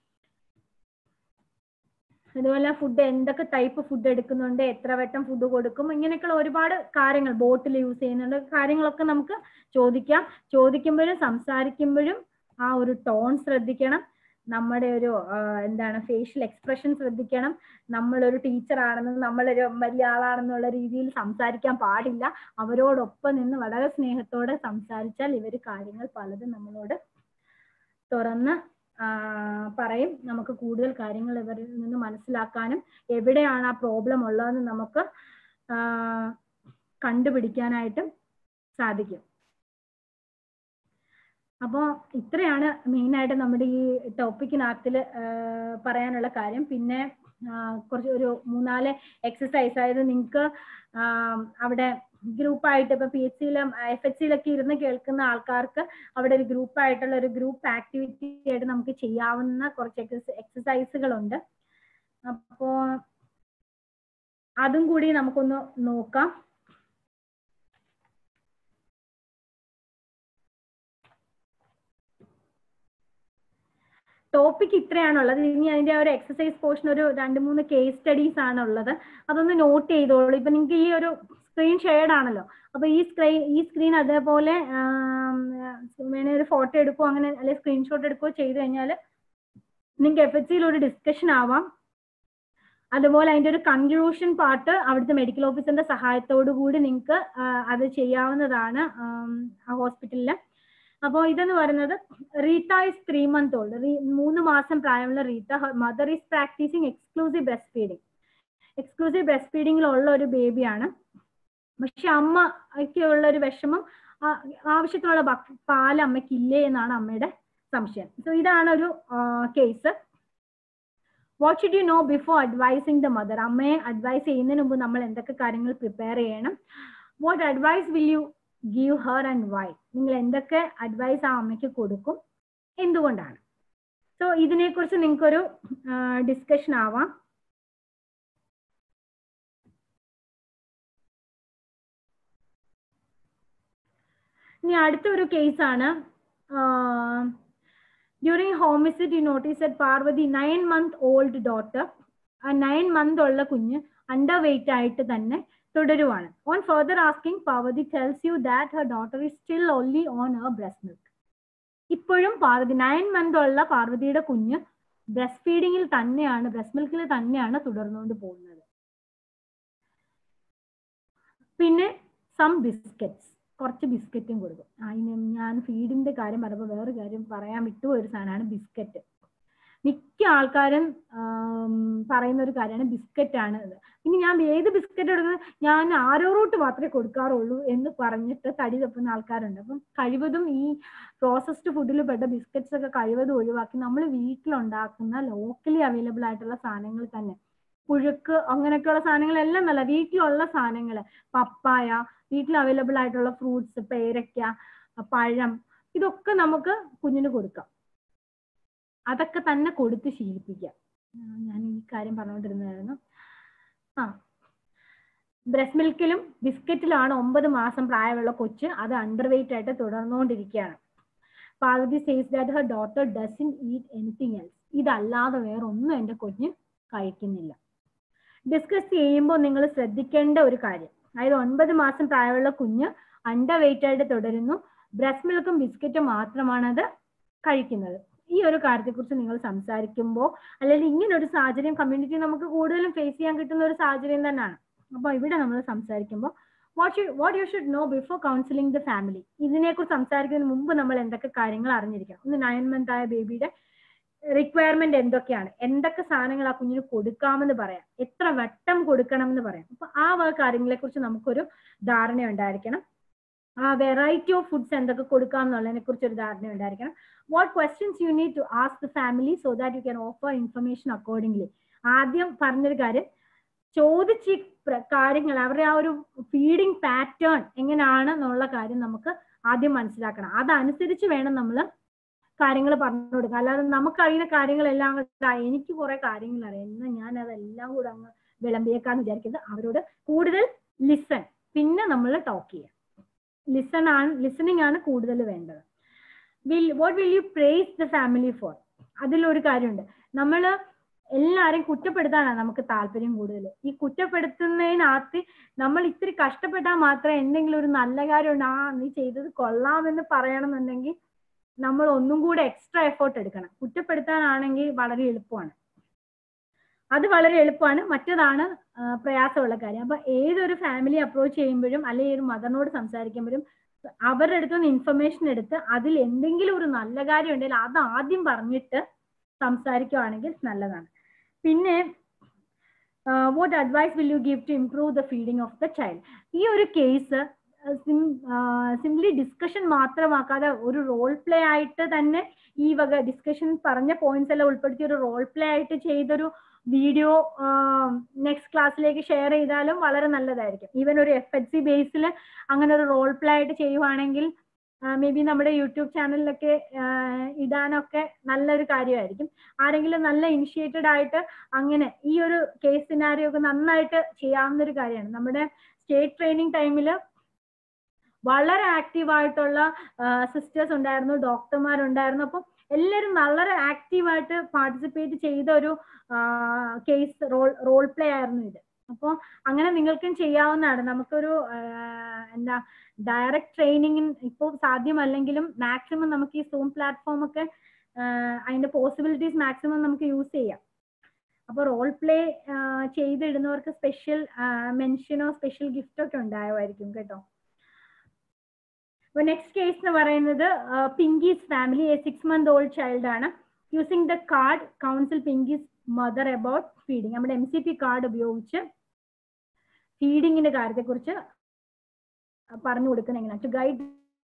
അതുപോലെ ഫുഡ്, എന്തൊക്കെ ടൈപ്പ് ഫുഡ് എടുക്കുന്നുണ്ട്, എത്ര വട്ടം ഫുഡ് കൊടുക്കും, ഇങ്ങനെയൊക്കെയുള്ള ഒരുപാട് കാര്യങ്ങൾ, ബോട്ടിൽ യൂസ് ചെയ്യുന്നുണ്ട്, കാര്യങ്ങളൊക്കെ നമുക്ക് ചോദിക്കാം. ചോദിക്കുമ്പോഴും സംസാരിക്കുമ്പോഴും ആ ഒരു ടോൺ ശ്രദ്ധിക്കണം. നമ്മുടെ ഒരു ഫേഷ്യൽ എക്സ്പ്രഷൻ ശ്രദ്ധിക്കണം. നമ്മളൊരു ടീച്ചർ ആണെന്നും നമ്മളൊരു വലിയ ആളാണെന്നുള്ള രീതിയിൽ സംസാരിക്കാൻ പാടില്ല. അവരോടൊപ്പം നിന്ന് വളരെ സ്നേഹത്തോടെ സംസാരിച്ചാൽ ഇവർ കാര്യങ്ങൾ പലതും നമ്മളോട് തുറന്ന് പറയും. നമുക്ക് കൂടുതൽ കാര്യങ്ങൾ ഇവരിൽ നിന്ന് മനസ്സിലാക്കാനും എവിടെയാണ് ആ പ്രോബ്ലം ഉള്ളതെന്ന് നമുക്ക് കണ്ടുപിടിക്കാനായിട്ടും സാധിക്കും. അപ്പോൾ ഇത്രയാണ് മെയിനായിട്ട് നമ്മുടെ ഈ ടോപ്പിക്കിനകത്തിൽ പറയാനുള്ള കാര്യം. പിന്നെ കുറച്ച് ഒരു 3-4 എക്സസൈസ്, അതായത് നിങ്ങൾക്ക് അവിടെ ഗ്രൂപ്പായിട്ട് ഇപ്പൊ PHC-യിലും FHC-യിലൊക്കെ ഇരുന്ന് കേൾക്കുന്ന ആൾക്കാർക്ക് അവിടെ ഒരു ഗ്രൂപ്പായിട്ടുള്ള ഒരു ഗ്രൂപ്പ് ആക്ടിവിറ്റി ആയിട്ട് നമുക്ക് ചെയ്യാവുന്ന കുറച്ച് എക്സസൈസുകളുണ്ട്. അപ്പോ അതും കൂടി നമുക്കൊന്ന് നോക്കാം. ടോപ്പിക് ഇത്രയാണുള്ളത്. ഇനി അതിന്റെ ഒരു എക്സസൈസ് പോർഷൻ ഒരു 2-3 കേസ് സ്റ്റഡീസ് ആണുള്ളത്. അതൊന്ന് നോട്ട് ചെയ്തോളൂ. ഇപ്പൊ നിങ്ങൾക്ക് ഈ ഒരു സ്ക്രീൻ ഷെയർഡ് ആണല്ലോ, അപ്പൊ ഈ സ്ക്രീൻ അതേപോലെ വേണേ ഒരു ഫോട്ടോ എടുക്കുകയോ അങ്ങനെ അല്ലെങ്കിൽ സ്ക്രീൻഷോട്ട് എടുക്കുകയോ ചെയ്ത് കഴിഞ്ഞാൽ നിങ്ങൾക്ക് FHC-യിൽ ഒരു ഡിസ്കഷൻ ആവാം. അതുപോലെ അതിന്റെ ഒരു കൺക്ലൂഷൻ പാർട്ട് അവിടുത്തെ മെഡിക്കൽ ഓഫീസറിന്റെ സഹായത്തോടു കൂടി നിങ്ങൾക്ക് അത് ചെയ്യാവുന്നതാണ് ഹോസ്പിറ്റലിൽ. അപ്പോൾ ഇതെന്ന് പറയുന്നത്, റീറ്റ ഇസ് 3 months old. 3 മാസം പ്രായമുള്ള Rita, mother is practising exclusive breast feeding. Exclusive breast ഫീഡിങ്ങിലുള്ള ഒരു ബേബിയാണ്. പക്ഷെ അമ്മയ്ക്കുള്ള ഒരു വിഷമം, ആവശ്യത്തിനുള്ള പാൽ അമ്മയ്ക്ക് ഇല്ലേ എന്നാണ് അമ്മയുടെ സംശയം. സോ ഇതാണ് ഒരു case. What should you know before advising the mother? അമ്മയെ അഡ്വൈസ് ചെയ്യുന്നതിന് മുമ്പ് നമ്മൾ എന്തൊക്കെ കാര്യങ്ങൾ പ്രിപ്പയർ ചെയ്യണം? What advice will you give her and why? നിങ്ങൾ എന്തൊക്കെ അഡ്വൈസ് ആ അമ്മയ്ക്ക് കൊടുക്കും, എന്തുകൊണ്ടാണ്? സോ ഇതിനെക്കുറിച്ച് നിങ്ങൾക്കൊരു ഡിസ്കഷൻ ആവാം. ഇനി അടുത്തൊരു കേസാണ്. During home visit, you notice that Parvati, 9-month-old daughter, a 9 month ഉള്ള കുഞ്ഞ് underweight ആയിട്ട് തന്നെ തുടരുവാണ്. On further asking, Parvati tells you that her daughter is still only on her breast milk. ഇപ്പോഴും പാർവതി 9 month ഉള്ള പാർവതിയുടെ കുഞ്ഞ് ബ്രസ്റ്റ് ഫീഡിങ്ങിൽ തന്നെയാണ്, ബ്രസ്റ്റ് മിൽക്കിൽ തന്നെയാണ് തുടർന്നുകൊണ്ട് പോകുന്നത്. പിന്നെ സം ബിസ്ക്കറ്റ്സ്, കുറച്ച് ബിസ്ക്കറ്റും കൊടുക്കും. അതിന് ഞാൻ ഫീഡിന്റെ കാര്യം പറയുമ്പോൾ വേറെ കാര്യം പറയാൻ വിട്ടു ഒരു സാധനമാണ് ബിസ്ക്കറ്റ്. മിക്ക ആൾക്കാരും പറയുന്ന ഒരു കാര്യമാണ് ബിസ്ക്കറ്റ് ആണ് ഇത്. ഇനി ഞാൻ ഏത് ബിസ്ക്കറ്റ് എടുക്കുന്നത്, ഞാൻ ആരോ റൂട്ട് മാത്രമേ കൊടുക്കാറുള്ളൂ എന്ന് പറഞ്ഞിട്ട് തടി തപ്പുന്ന ആൾക്കാരുണ്ട്. അപ്പം കഴിവതും ഈ പ്രോസസ്ഡ് ഫുഡിൽ പെട്ട ബിസ്ക്കറ്റ്സ് ഒക്കെ കഴിവതും ഒഴിവാക്കി നമ്മൾ വീട്ടിലുണ്ടാക്കുന്ന ലോക്കലി അവൈലബിൾ ആയിട്ടുള്ള സാധനങ്ങൾ തന്നെ, പുഴുക്ക് അങ്ങനെയൊക്കെയുള്ള സാധനങ്ങളെല്ലാം നല്ല വീട്ടിലുള്ള സാധനങ്ങൾ, പപ്പായ, വീട്ടിൽ അവൈലബിൾ ആയിട്ടുള്ള ഫ്രൂട്ട്സ്, പേരയ്ക്ക, പഴം, ഇതൊക്കെ നമുക്ക് കുഞ്ഞിന് കൊടുക്കാം. അതൊക്കെ തന്നെ കൊടുത്ത് ശീലിപ്പിക്കാം. ഞാൻ ഈ കാര്യം പറഞ്ഞുകൊണ്ടിരുന്നതായിരുന്നു. ബ്രസ്റ്റ് മിൽക്കിലും ബിസ്ക്കറ്റിലാണ് 9 മാസം പ്രായമുള്ള കൊച്ച് അത് അണ്ടർവെയിറ്റ് ആയിട്ട് തുടർന്നുകൊണ്ടിരിക്കുകയാണ്. Parvati says that her daughter doesn't eat anything else. ഇതല്ലാതെ വേറെ ഒന്നും എൻ്റെ കുഞ്ഞ് കഴിക്കുന്നില്ല. ഡിസ്കസ് ചെയ്യുമ്പോൾ നിങ്ങൾ ശ്രദ്ധിക്കേണ്ട ഒരു കാര്യം, അതായത് 9 മാസം പ്രായമുള്ള കുഞ്ഞ് അണ്ടർവെയിറ്റ് ആയിട്ട് തുടരുന്നു, ബ്രസ്റ്റ് മിൽക്കും ബിസ്ക്കറ്റും മാത്രമാണ് അത് കഴിക്കുന്നത്. ഈ ഒരു കാര്യത്തെക്കുറിച്ച് നിങ്ങൾ സംസാരിക്കുമ്പോൾ, അല്ലെങ്കിൽ ഇങ്ങനെ ഒരു സാഹചര്യം കമ്മ്യൂണിറ്റി നമുക്ക് കൂടുതലും ഫേസ് ചെയ്യാൻ കിട്ടുന്ന ഒരു സാഹചര്യം തന്നെയാണ്. അപ്പോൾ ഇവിടെ നമ്മൾ സംസാരിക്കുമ്പോൾ what you should know before counselling the family, ഇതിനെക്കുറിച്ച് സംസാരിക്കുന്നതിന് മുമ്പ് നമ്മൾ എന്തൊക്കെ കാര്യങ്ങൾ അറിഞ്ഞിരിക്കണം. ഒന്ന് 9 month ആയ ബേബിയുടെ റിക്വയർമെന്റ് എന്തൊക്കെയാണ്, എന്തൊക്കെ സാധനങ്ങൾ ആ കുഞ്ഞിന് കൊടുക്കാമെന്ന് പറയാം, എത്ര വട്ടം കൊടുക്കണം എന്ന് പറയാം. അപ്പൊ ആ കാര്യങ്ങളെ കുറിച്ച് നമുക്കൊരു ധാരണ ഉണ്ടായിരിക്കണം. ആ വെറൈറ്റി ഓഫ് ഫുഡ്സ് എന്തൊക്കെ കൊടുക്കാം എന്നുള്ളതിനെ കുറിച്ച് ഒരു ധാരണ ഉണ്ടായിരിക്കണം. What questions you need to ask the family so that you can offer information accordingly. ആദ്യം പറഞ്ഞൊരു കാര്യം, ചോദിച്ച കാര്യങ്ങൾ, അവരുടെ ആ ഒരു ഫീഡിങ് പാറ്റേൺ എങ്ങനെയാണ് എന്നുള്ള കാര്യം നമുക്ക് ആദ്യം മനസ്സിലാക്കണം. അതനുസരിച്ച് വേണം നമ്മൾ കാര്യങ്ങൾ പറഞ്ഞു കൊടുക്കുക. അല്ലാതെ നമുക്കറിയുന്ന കാര്യങ്ങളെല്ലാം എനിക്ക് കുറെ കാര്യങ്ങൾ അറിയാം എന്നാൽ ഞാൻ അതെല്ലാം കൂടെ അങ്ങ് വിളമ്പിയേക്കാന്ന് വിചാരിക്കുന്നത്. അവരോട് കൂടുതൽ ലിസൺ, പിന്നെ നമ്മൾ ടോക്ക് ചെയ്യാം. ലിസണിങ് ആണ് കൂടുതൽ വേണ്ടത്. What will you praise the family for? അതിലൊരു കാര്യമുണ്ട്, നമ്മൾ എല്ലാവരെയും കുറ്റപ്പെടുത്താനാണ് നമുക്ക് താല്പര്യം കൂടുതൽ. ഈ കുറ്റപ്പെടുത്തുന്നതിനകത്ത് നമ്മൾ ഇത്തിരി കഷ്ടപ്പെട്ടാൽ മാത്രമേ എന്തെങ്കിലും ഒരു നല്ല കാര്യം നീ ചെയ്തത് കൊള്ളാമെന്ന് പറയണമെന്നുണ്ടെങ്കിൽ നമ്മൾ ഒന്നും കൂടെ എക്സ്ട്രാ എഫേർട്ട് എടുക്കണം. കുറ്റപ്പെടുത്താനാണെങ്കിൽ വളരെ എളുപ്പമാണ്, അത് വളരെ എളുപ്പമാണ്. മറ്റേതാണ് പ്രയാസമുള്ള കാര്യം. അപ്പൊ ഏതൊരു ഫാമിലി അപ്രോച്ച് ചെയ്യുമ്പോഴും അല്ലെങ്കിൽ ഒരു മദറിനോട് സംസാരിക്കുമ്പോഴും അവരുടെ അടുത്തുനിന്ന് ഇൻഫർമേഷൻ എടുത്ത് അതിൽ എന്തെങ്കിലും ഒരു നല്ല കാര്യം ഉണ്ടെങ്കിൽ അത് ആദ്യം പറഞ്ഞിട്ട് സംസാരിക്കുകയാണെങ്കിൽ നല്ലതാണ്. പിന്നെ what advice will you give to improve the feeding of the child? ഈ ഒരു കേസ് സിംപ്ലി ഡിസ്കഷൻ മാത്രമാക്കാതെ ഒരു റോൾ പ്ലേ ആയിട്ട് തന്നെ ഈ വക ഡിസ്കഷൻ പറഞ്ഞ പോയിന്റ്സ് എല്ലാം ഉൾപ്പെടുത്തി ഒരു റോൾ പ്ലേ ആയിട്ട് ചെയ്തൊരു വീഡിയോ നെക്സ്റ്റ് ക്ലാസ്സിലേക്ക് ഷെയർ ചെയ്താലും വളരെ നല്ലതായിരിക്കും. ഈവൻ ഒരു FHC ബേസിൽ അങ്ങനെ ഒരു റോൾ പ്ലേ ആയിട്ട് ചെയ്യുവാണെങ്കിൽ മേ ബി നമ്മുടെ യൂട്യൂബ് ചാനലിലൊക്കെ ഇടാനൊക്കെ നല്ലൊരു കാര്യമായിരിക്കും. ആരെങ്കിലും നല്ല ഇനിഷ്യേറ്റഡ് ആയിട്ട് അങ്ങനെ ഈ ഒരു കേസ് സിനാരിയോ ഒക്കെ നന്നായിട്ട് ചെയ്യാവുന്ന ഒരു കാര്യമാണ്. നമ്മുടെ സ്റ്റേറ്റ് ട്രെയിനിങ് ടൈമിൽ വളരെ ആക്റ്റീവായിട്ടുള്ള സിസ്റ്റേഴ്സ് ഉണ്ടായിരുന്നു, ഡോക്ടർമാരുണ്ടായിരുന്നു. അപ്പം എല്ലാവരും വളരെ ആക്റ്റീവായിട്ട് പാർട്ടിസിപ്പേറ്റ് ചെയ്ത ഒരു കേസ് റോൾ പ്ലേ ആയിരുന്നു ഇത്. അപ്പോൾ അങ്ങനെ നിങ്ങൾക്കും ചെയ്യാവുന്നതാണ്. നമുക്കൊരു എന്താ ഡയറക്റ്റ് ട്രെയിനിങ്ങിന് ഇപ്പോൾ സാധ്യമല്ലെങ്കിലും മാക്സിമം നമുക്ക് ഈ സൂം പ്ലാറ്റ്ഫോം ഒക്കെ അതിന്റെ പോസിബിലിറ്റീസ് മാക്സിമം നമുക്ക് യൂസ് ചെയ്യാം. അപ്പോൾ റോൾ പ്ലേ ചെയ്തിടുന്നവർക്ക് സ്പെഷ്യൽ മെൻഷനോ സ്പെഷ്യൽ ഗിഫ്റ്റോ ഒക്കെ ഉണ്ടാവുമായിരിക്കും കേട്ടോ. അപ്പോൾ നെക്സ്റ്റ് കേസ് എന്ന് പറയുന്നത് Pinky's family, a 6-month-old child ആണ്. Using the card counsel Pinky's mother about feeding. നമ്മുടെ MCP കാർഡ് ഉപയോഗിച്ച് ഫീഡിങ്ങിന്റെ കാര്യത്തെക്കുറിച്ച് പറഞ്ഞു കൊടുക്കുന്ന എങ്ങനെയാണ് ടു ഗൈഡ്.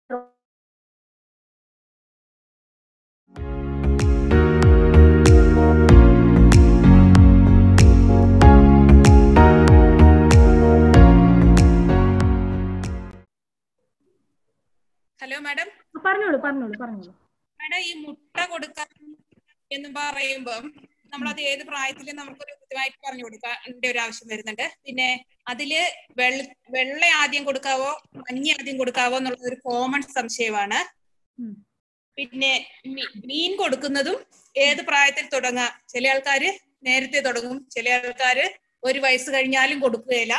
Hello madam. പറഞ്ഞോളൂ. മാഡം, ഈ മുട്ട കൊടുക്കാൻ എന്ന് പറയുമ്പം നമ്മളത് ഏത് പ്രായത്തിലും നമുക്കൊരു കൃത്യമായിട്ട് പറഞ്ഞു കൊടുക്കേണ്ട ഒരു ആവശ്യം വരുന്നുണ്ട്. പിന്നെ അതില് വെള്ള ആദ്യം കൊടുക്കാവോ മഞ്ഞ ആദ്യം കൊടുക്കാവോ എന്നുള്ളത് ഒരു കോമൺ സംശയമാണ്. പിന്നെ മീൻ കൊടുക്കുന്നതും ഏത് പ്രായത്തിൽ തുടങ്ങാം? ചില ആൾക്കാര് നേരത്തെ തുടങ്ങും, ചില ആൾക്കാര് 1 വയസ്സ് കഴിഞ്ഞാലും കൊടുക്കുകയില്ല.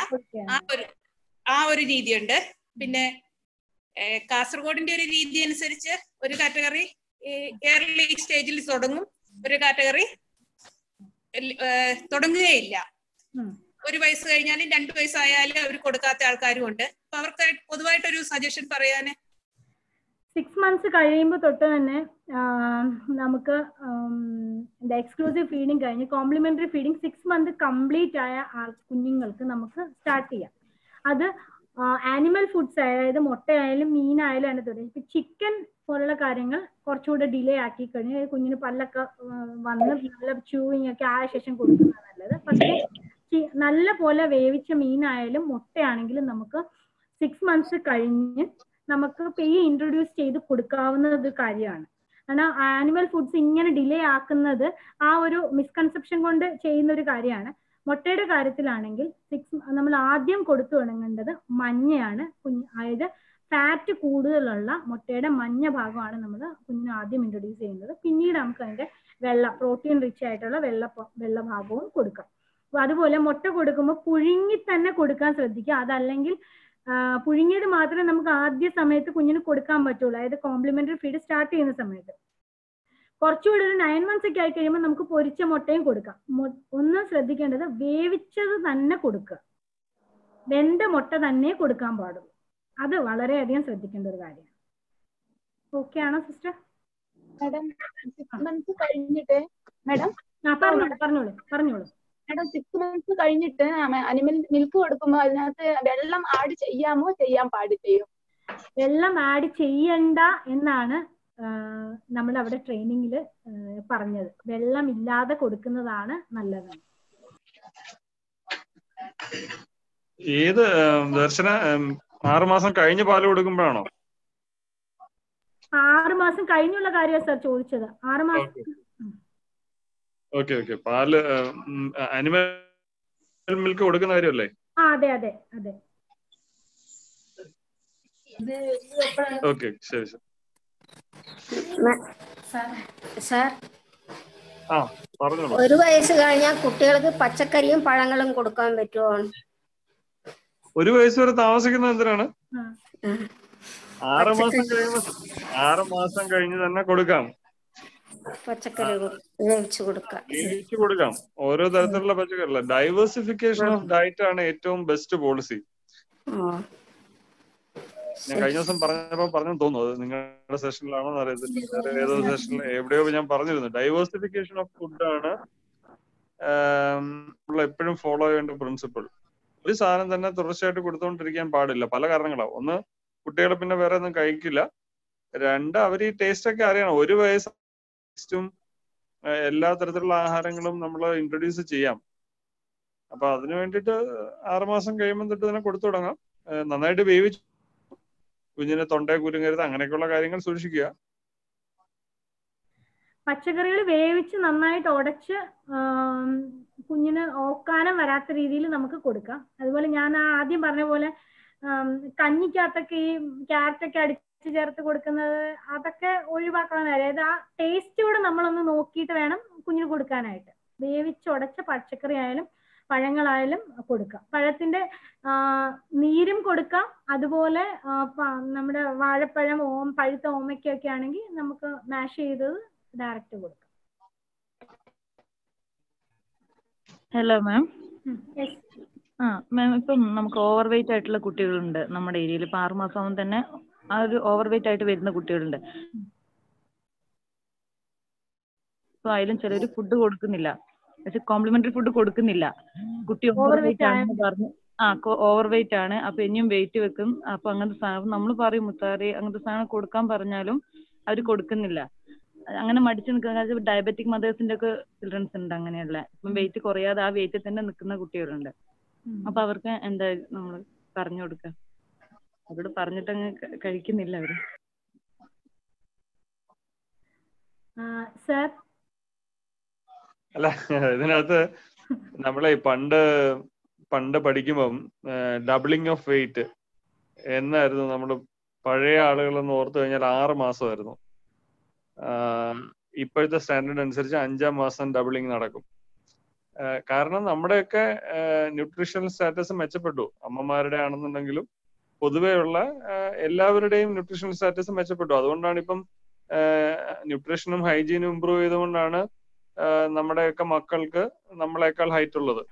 ആ ഒരു രീതിയുണ്ട്. പിന്നെ കാസർഗോഡിന്റെ ഒരു രീതി അനുസരിച്ച് ഒരു കാറ്റഗറി ഏർലി സ്റ്റേജിൽ തുടങ്ങും, ഒരു കാറ്റഗറി തുടങ്ങുകയില്ല. 1 വയസ്സ് കഴിഞ്ഞാലും 2 വയസ്സായാലും അവർ കൊടുക്കാത്ത ആൾക്കാരും ഉണ്ട്. അപ്പൊ അവർക്ക് പൊതുവായിട്ടൊരു സജഷൻ പറയാന് 6 months കഴിയുമ്പോൾ തൊട്ട് തന്നെ നമുക്ക് എക്സ്ക്ലൂസീവ് ഫീഡിങ് കഴിഞ്ഞ് കോംപ്ലിമെന്ററി ഫീഡിങ് 6 month കംപ്ലീറ്റ് ആയ കുഞ്ഞുങ്ങൾക്ക് നമുക്ക് സ്റ്റാർട്ട് ചെയ്യാം. അത് ആനിമൽ ഫുഡ്സ് അതായത് മുട്ടയായാലും മീനായാലും ആണ് തുടങ്ങി. ഇപ്പൊ ചിക്കൻ പോലുള്ള കാര്യങ്ങൾ കുറച്ചുകൂടെ ഡിലേ ആക്കി കഴിഞ്ഞാൽ കുഞ്ഞിന് പല്ലൊക്കെ വന്ന് നല്ല ച്യൂവിങ് ഒക്കെ ആയ ശേഷം കൊടുക്കുന്നതാണ് നല്ലത്. പക്ഷേ നല്ല പോലെ വേവിച്ച മീനായാലും മുട്ടയാണെങ്കിലും നമുക്ക് 6 months കഴിഞ്ഞ് നമുക്ക് ഇൻട്രൊഡ്യൂസ് ചെയ്ത് കൊടുക്കാവുന്ന ഒരു കാര്യമാണ്. കാരണം ആനിമൽ ഫുഡ്സ് ഇങ്ങനെ ഡിലേ ആക്കുന്നത് ആ ഒരു മിസ്കൺസെപ്ഷൻ കൊണ്ട് ചെയ്യുന്ന ഒരു കാര്യമാണ്. മുട്ടയുടെ കാര്യത്തിലാണെങ്കിൽ നമ്മൾ ആദ്യം കൊടുത്തു തുടങ്ങേണ്ടത് മഞ്ഞയാണ്. അതായത് ഫാറ്റ് കൂടുതലുള്ള മുട്ടയുടെ മഞ്ഞ ഭാഗമാണ് നമ്മൾ കുഞ്ഞിന് ആദ്യം ഇൻട്രൊഡ്യൂസ് ചെയ്യുന്നത്. പിന്നീട് നമുക്ക് അതിന്റെ പ്രോട്ടീൻ റിച്ച് ആയിട്ടുള്ള വെള്ള ഭാഗവും കൊടുക്കാം. അപ്പൊ അതുപോലെ മുട്ട കൊടുക്കുമ്പോൾ പുഴുങ്ങി തന്നെ കൊടുക്കാൻ ശ്രദ്ധിക്കുക. അതല്ലെങ്കിൽ പുഴുങ്ങിയത് മാത്രമേ നമുക്ക് ആദ്യ സമയത്ത് കുഞ്ഞിന് കൊടുക്കാൻ പറ്റുള്ളൂ. അതായത് കോംപ്ലിമെന്ററി ഫീഡ് സ്റ്റാർട്ട് ചെയ്യുന്ന സമയത്ത്. കുറച്ചുകൂടി ഒരു 9 months ഒക്കെ ആയി കഴിയുമ്പോൾ നമുക്ക് പൊരിച്ച മുട്ടയും കൊടുക്കാം. ഒന്നും ശ്രദ്ധിക്കേണ്ടത് വേവിച്ചത് തന്നെ കൊടുക്കുക, വെന്ത മുട്ട തന്നെ കൊടുക്കാൻ പാടുള്ളൂ. അത് വളരെയധികം ശ്രദ്ധിക്കേണ്ട ഒരു കാര്യമാണ്. ഓക്കെ ആണോ സിസ്റ്റർ? മാഡം 6 months കഴിഞ്ഞിട്ട് പറഞ്ഞോളൂ. മാഡം 6 months കഴിഞ്ഞിട്ട് അനിമൽ മിൽക്ക് കൊടുക്കുമ്പോൾ അതിനകത്ത് വെള്ളം ആഡ് ചെയ്യാമോ ചെയ്യാൻ പാടില്ലയോ? വെള്ളം ആഡ് ചെയ്യണ്ട എന്നാണ് നമ്മൾ അവിടെ ട്രെയിനിങ്ങിൽ പറഞ്ഞത്. വെള്ളം ഇല്ലാതെ കൊടുക്കുന്നതാണ് നല്ലത്. ഏത് ദർശന 6 മാസം കഴിഞ്ഞ് പാല് കൊടുക്കുമ്പോഴാണോ? 6 മാസം കഴിഞ്ഞുള്ള കാര്യമാണ് സാർ ചോദിച്ചത്. 6 മാസം. ഓക്കെ. പാല് അനിമൽ മിൽക്ക് കൊടുക്കുന്ന കാര്യമല്ലേ? അതെ. ഓക്കെ, ശരി. സാർ, പറഞ്ഞോളൂ. 1 വയസ്സ് കഴിഞ്ഞാൽ കുട്ടികൾക്ക് പച്ചക്കറിയും പഴങ്ങളും കൊടുക്കാൻ പറ്റുമോ? 1 വയസ്സ് വരെ താമസിക്കുന്നത് എന്തിനാണ്? 6 മാസം കഴിഞ്ഞ് തന്നെ കൊടുക്കാം. പച്ചക്കറി വേവിച്ചു കൊടുക്കാം. ഓരോ തരത്തിലുള്ള പച്ചക്കറില്ല. ഡൈവേഴ്സിഫിക്കേഷൻ ഓഫ് ഡയറ്റ് ആണ് ഏറ്റവും ബെസ്റ്റ് പോളിസി. ഞാൻ കഴിഞ്ഞ ദിവസം പറഞ്ഞു തോന്നുന്നു, അത് നിങ്ങളുടെ സെഷനിലാണോ അറിയത്തില്ല, ഏതോ സെഷനിൽ എവിടെയോ ഞാൻ പറഞ്ഞിരുന്നു. ഡൈവേഴ്സിഫിക്കേഷൻ ഓഫ് ഫുഡ് ആണ് നമ്മൾ എപ്പോഴും ഫോളോ ചെയ്യേണ്ട പ്രിൻസിപ്പിൾ. ഒരു സാധനം തന്നെ തുടർച്ചയായിട്ട് കൊടുത്തുകൊണ്ടിരിക്കാൻ പാടില്ല. പല കാരണങ്ങളാവും. ഒന്ന്, കുട്ടികൾ പിന്നെ വേറെ ഒന്നും കഴിക്കില്ല. രണ്ട്, അവർ ഈ ടേസ്റ്റ് ഒക്കെ അറിയണം. 1 വയസ്സും എല്ലാ തരത്തിലുള്ള ആഹാരങ്ങളും നമ്മൾ ഇൻട്രൊഡ്യൂസ് ചെയ്യാം. അപ്പൊ അതിനു വേണ്ടിയിട്ട് 6 മാസം കഴിയുമ്പോൾ തൊട്ട് തന്നെ കൊടുത്തു തുടങ്ങാം. നന്നായിട്ട് വേവിച്ച് കുഞ്ഞിന് തൊണ്ടയെ കുരുങ്ങരുത്, അങ്ങനെയൊക്കെയുള്ള കാര്യങ്ങൾ സൂക്ഷിക്കുക. പച്ചക്കറികൾ വേവിച്ച് നന്നായിട്ട് ഉടച്ച് കുഞ്ഞിന് ഓക്കാനം വരാത്ത രീതിയിൽ നമുക്ക് കൊടുക്കാം. അതുപോലെ ഞാൻ ആദ്യം പറഞ്ഞ പോലെ കഞ്ഞിക്കകത്തൊക്കെ ഈ ക്യാരറ്റൊക്കെ അടിച്ച് ചേർത്ത് കൊടുക്കുന്നത് അതൊക്കെ ഒഴിവാക്കാൻ. അതായത് ആ ടേസ്റ്റ് കൂടെ നമ്മളൊന്ന് നോക്കിയിട്ട് വേണം കുഞ്ഞിന് കൊടുക്കാനായിട്ട്. വേവിച്ചുടച്ച പച്ചക്കറി ആയാലും പഴങ്ങളായാലും കൊടുക്കാം. പഴത്തിന്റെ നീരും കൊടുക്കാം. അതുപോലെ നമ്മുടെ വാഴപ്പഴം, പഴുത്ത ഓമയ്ക്കൊക്കെ ആണെങ്കിൽ നമുക്ക് മാഷ് ചെയ്തത് ഡയറക്റ്റ് കൊടുക്കാം. Hello ma'am. മാം, ഇപ്പം നമുക്ക് ഓവർ വെയിറ്റ് ആയിട്ടുള്ള കുട്ടികളുണ്ട് നമ്മുടെ ഏരിയയിൽ. ഇപ്പം 6 മാസം ആകുമ്പോൾ തന്നെ ആ ഒരു ഓവർ വെയിറ്റ് ആയിട്ട് വരുന്ന കുട്ടികളുണ്ട്. അപ്പോൾ അതിലും ചിലർ ഫുഡ് കൊടുക്കുന്നില്ല, പക്ഷെ കോംപ്ലിമെന്ററി ഫുഡ് കൊടുക്കുന്നില്ല. കുട്ടി ഓവർ വെയിറ്റ് ആണെന്ന് പറഞ്ഞു. ഓവർ വെയിറ്റ് ആണ്, അപ്പൊ ഇനിയും വെയിറ്റ് വെക്കും. അപ്പൊ അങ്ങനത്തെ സാധനം നമ്മൾ പറയും മുത്താറി അങ്ങനത്തെ സാധനം കൊടുക്കാൻ പറഞ്ഞാലും അവർ കൊടുക്കുന്നില്ല. അങ്ങനെ മടിച്ചു നിൽക്കുന്ന ഡയബറ്റിക് മദേഴ്സിന്റെ ഒക്കെ ചിൽഡ്രൻസ് ഉണ്ട്. അങ്ങനെയുള്ള ഇപ്പം വെയിറ്റ് കുറയാതെ ആ വെയിറ്റിൽ തന്നെ നിൽക്കുന്ന കുട്ടികളുണ്ട്. അപ്പൊ അവർക്ക് എന്താ നമ്മൾ പറഞ്ഞു കൊടുക്കുക? അവരോട് പറഞ്ഞിട്ടങ്ങ് കഴിക്കുന്നില്ല അവര്. അല്ല, ഇതിനകത്ത് നമ്മളെ പണ്ട് പഠിക്കുമ്പം ഡബിളിങ് ഓഫ് വെയിറ്റ് എന്നായിരുന്നു നമ്മൾ പഴയ ആളുകളെന്ന് ഓർത്തു കഴിഞ്ഞാൽ 6 മാസമായിരുന്നു. ഇപ്പോഴത്തെ സ്റ്റാൻഡേർഡ് അനുസരിച്ച് 5-ാം മാസം ഡബിളിങ് നടക്കും. കാരണം നമ്മുടെയൊക്കെ ന്യൂട്രീഷണൽ സ്റ്റാറ്റസ് മെച്ചപ്പെട്ടു. അമ്മമാരുടെ ആണെന്നുണ്ടെങ്കിലും പൊതുവെയുള്ള എല്ലാവരുടെയും ന്യൂട്രീഷണൽ സ്റ്റാറ്റസ് മെച്ചപ്പെട്ടു. അതുകൊണ്ടാണ് ഇപ്പം ന്യൂട്രീഷനും ഹൈജീനും ഇമ്പ്രൂവ് ചെയ്തുകൊണ്ടാണ് നമ്മുടെയൊക്കെ മക്കൾക്ക് നമ്മളെക്കാൾ ഹൈറ്റ് ഉള്ളത്.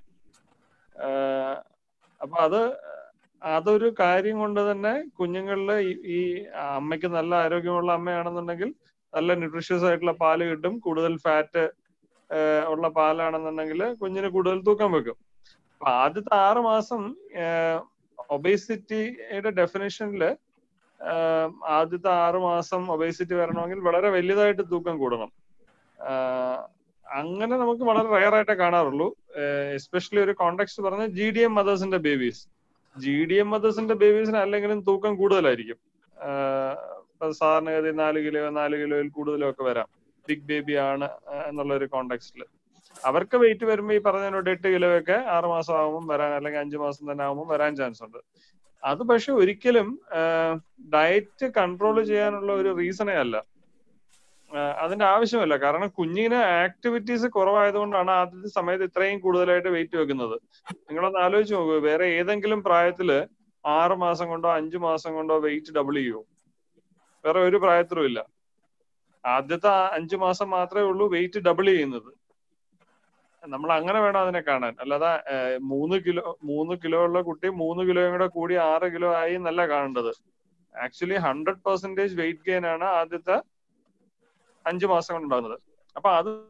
അപ്പൊ അതൊരു കാര്യം കൊണ്ട് തന്നെ കുഞ്ഞുങ്ങളില് ഈ അമ്മയ്ക്ക് നല്ല ആരോഗ്യമുള്ള അമ്മയാണെന്നുണ്ടെങ്കിൽ നല്ല ന്യൂട്രീഷ്യസ് ആയിട്ടുള്ള പാല് കിട്ടും. കൂടുതൽ ഫാറ്റ് ഉള്ള പാലാണെന്നുണ്ടെങ്കിൽ കുഞ്ഞിന് കൂടുതൽ തൂക്കം വെക്കും. അപ്പൊ ആദ്യത്തെ 6 മാസം ഒബേസിറ്റിയുടെ ഡെഫിനേഷനിൽ ആദ്യത്തെ 6 മാസം ഒബേസിറ്റി വരണമെങ്കിൽ വളരെ വലുതായിട്ട് തൂക്കം കൂടണം. അങ്ങനെ നമുക്ക് വളരെ റയർ ആയിട്ടേ കാണാറുള്ളൂ. എസ്പെഷ്യലി ഒരു കോണ്ടെക്സ്റ്റ് പറഞ്ഞ GDM മദേഴ്സിന്റെ ബേബീസ്. GDM മദേഴ്സിന്റെ ബേബീസിന് അല്ലെങ്കിലും തൂക്കം കൂടുതലായിരിക്കും. സാധാരണഗതി 4 കിലോയിൽ കൂടുതലും ഒക്കെ വരാം. ബിഗ് ബേബി ആണ് എന്നുള്ള ഒരു കോണ്ടെക്സ്റ്റിൽ അവർക്ക് വെയിറ്റ് വരുമ്പോൾ ഈ പറഞ്ഞതിനോട് 8 കിലോ ഒക്കെ 6 മാസം ആകുമ്പോൾ വരാൻ, അല്ലെങ്കിൽ 5 മാസം തന്നെ ആകുമ്പോൾ വരാൻ ചാൻസ് ഉണ്ട്. അത് പക്ഷെ ഒരിക്കലും ഡയറ്റ് കൺട്രോൾ ചെയ്യാനുള്ള ഒരു റീസണേ അല്ല. അതിന്റെ ആവശ്യമല്ല. കാരണം കുഞ്ഞിന് ആക്ടിവിറ്റീസ് കുറവായതുകൊണ്ടാണ് ആദ്യത്തെ സമയത്ത് ഇത്രയും കൂടുതലായിട്ട് വെയിറ്റ് വെക്കുന്നത്. നിങ്ങളൊന്ന് ആലോചിച്ച് നോക്കൂ, വേറെ ഏതെങ്കിലും പ്രായത്തില് 6 മാസം കൊണ്ടോ 5 മാസം കൊണ്ടോ വെയിറ്റ് ഡബിൾ ചെയ്യൂ? വേറെ ഒരു പ്രായത്തിലും ഇല്ല. ആദ്യത്തെ 5 മാസം മാത്രമേ ഉള്ളൂ വെയിറ്റ് ഡബിൾ ചെയ്യുന്നത്. നമ്മൾ അങ്ങനെ വേണം അതിനെ കാണാൻ. അല്ലാതെ 3 കിലോ ഉള്ള കുട്ടി 3 കിലോയും കൂടെ കൂടി 6 കിലോ ആയി എന്നല്ല കാണേണ്ടത്. ആക്ച്വലി 100% വെയിറ്റ് ഗെയിൻ ആണ് ആദ്യത്തെ 5 മാസം കൊണ്ടുണ്ടാകുന്നത്. അപ്പൊ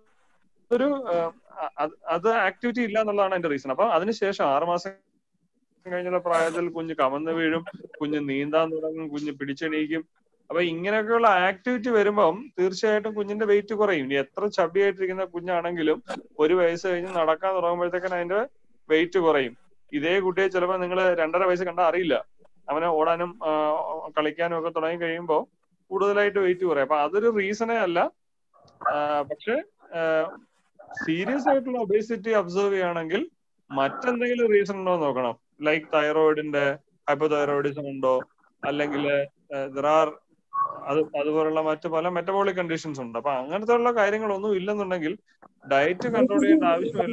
അത് ആക്ടിവിറ്റി ഇല്ല എന്നുള്ളതാണ് അതിന്റെ റീസൺ. അപ്പൊ അതിനുശേഷം 6 മാസം കഴിഞ്ഞുള്ള പ്രായത്തിൽ കുഞ്ഞ് കമന്ന് വീഴും, കുഞ്ഞ് നീന്താൻ തുടങ്ങും, കുഞ്ഞ് പിടിച്ചെണീക്കും. അപ്പൊ ഇങ്ങനെയൊക്കെയുള്ള ആക്ടിവിറ്റി വരുമ്പം തീർച്ചയായിട്ടും കുഞ്ഞിന്റെ വെയിറ്റ് കുറയും. ഇനി എത്ര ചബിയായിട്ടിരിക്കുന്ന കുഞ്ഞാണെങ്കിലും 1 വയസ്സ് കഴിഞ്ഞ് നടക്കാൻ തുടങ്ങുമ്പോഴത്തേക്കും അതിന്റെ വെയിറ്റ് കുറയും. ഇതേ കുട്ടിയെ ചിലപ്പോൾ നിങ്ങൾ 2.5 വയസ്സ് കണ്ടാൽ അറിയില്ല. അവനെ ഓടാനും കളിക്കാനും ഒക്കെ തുടങ്ങി കഴിയുമ്പോൾ കൂടുതലായിട്ട് വെയിറ്റ് കുറയും. അപ്പൊ അതൊരു റീസണേ അല്ല. പക്ഷെ സീരിയസ് ആയിട്ടുള്ള ഒബേസിറ്റി ഒബ്സർവ് ചെയ്യുകയാണെങ്കിൽ മറ്റെന്തെങ്കിലും റീസൺ ഉണ്ടോ എന്ന് നോക്കണം. ലൈക്ക് തൈറോയിഡിന്റെ ഹൈപ്പോതൈറോയിഡിസം ഉണ്ടോ, അല്ലെങ്കിൽ അതുപോലുള്ള മറ്റു പല മെറ്റബോളിക് കണ്ടീഷൻസ് ഉണ്ട്. അപ്പൊ അങ്ങനത്തെ ഉള്ള കാര്യങ്ങളൊന്നും ഇല്ലെന്നുണ്ടെങ്കിൽ ഡയറ്റ് കൺട്രോൾ ചെയ്യേണ്ട ആവശ്യമില്ല.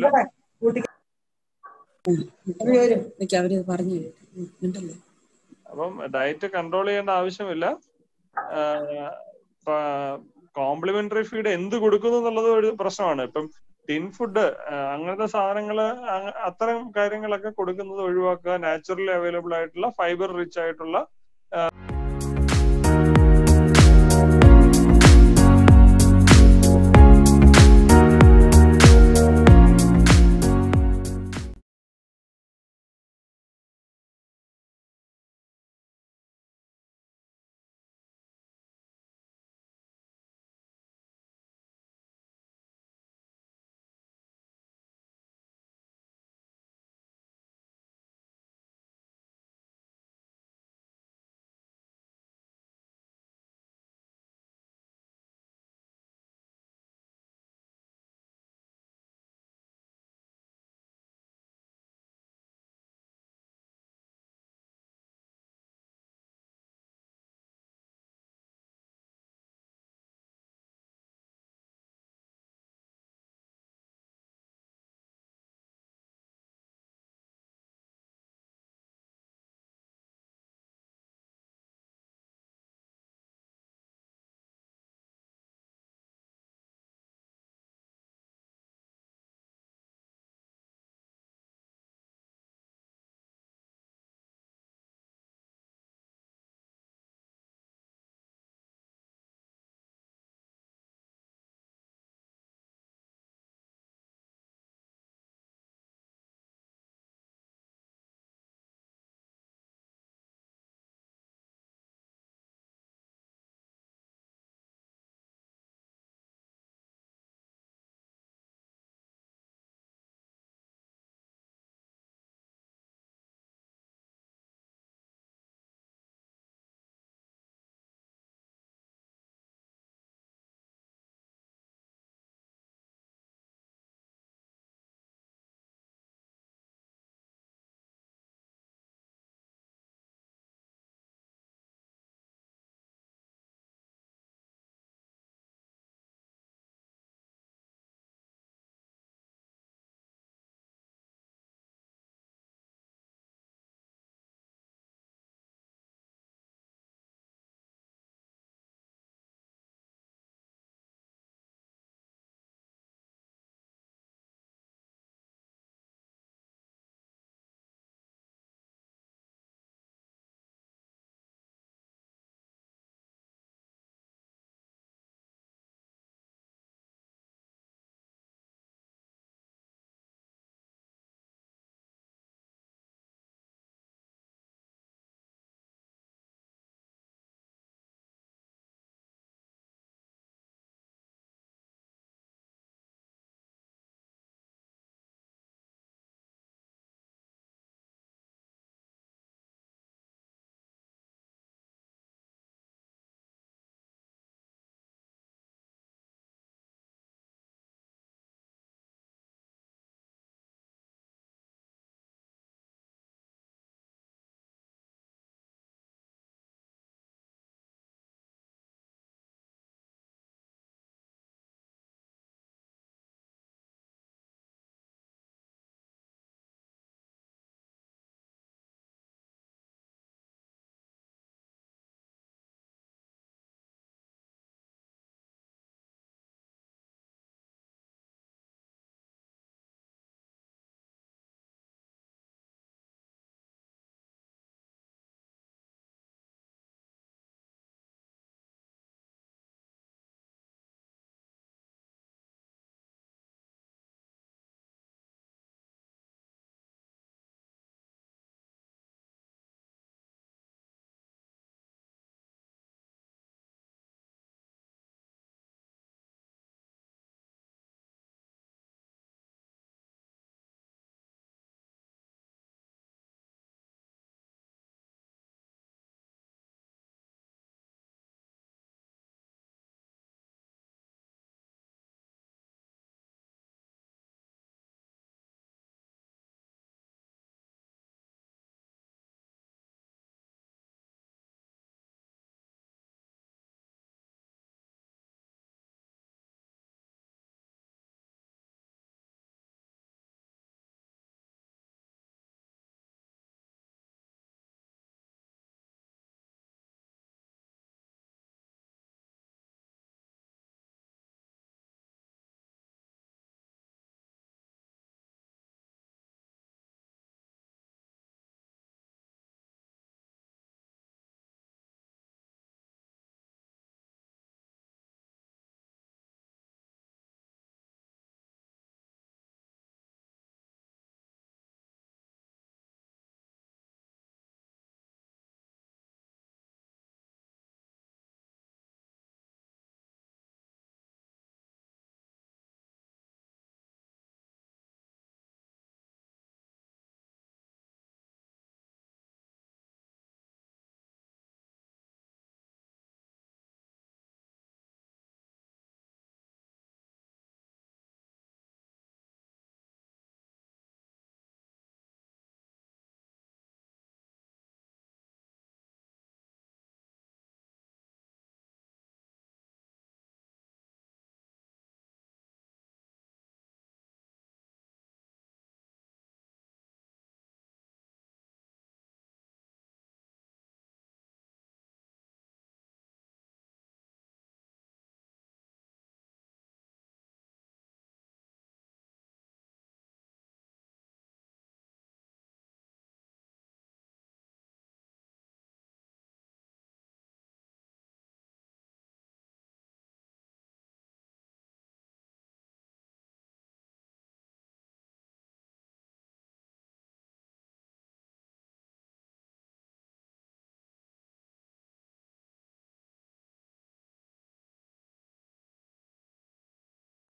അപ്പം ഡയറ്റ് കൺട്രോൾ ചെയ്യേണ്ട ആവശ്യമില്ല. കോംപ്ലിമെന്ററി ഫീഡ് എന്ത് കൊടുക്കുന്നു എന്നുള്ളത് ഒരു പ്രശ്നമാണ്. ഇപ്പം ടിൻ ഫുഡ് അങ്ങനത്തെ സാധനങ്ങള് അത്തരം കാര്യങ്ങളൊക്കെ കൊടുക്കുന്നത് ഒഴിവാക്കുക. നാച്ചുറലി അവൈലബിൾ ആയിട്ടുള്ള ഫൈബർ റിച്ച് ആയിട്ടുള്ള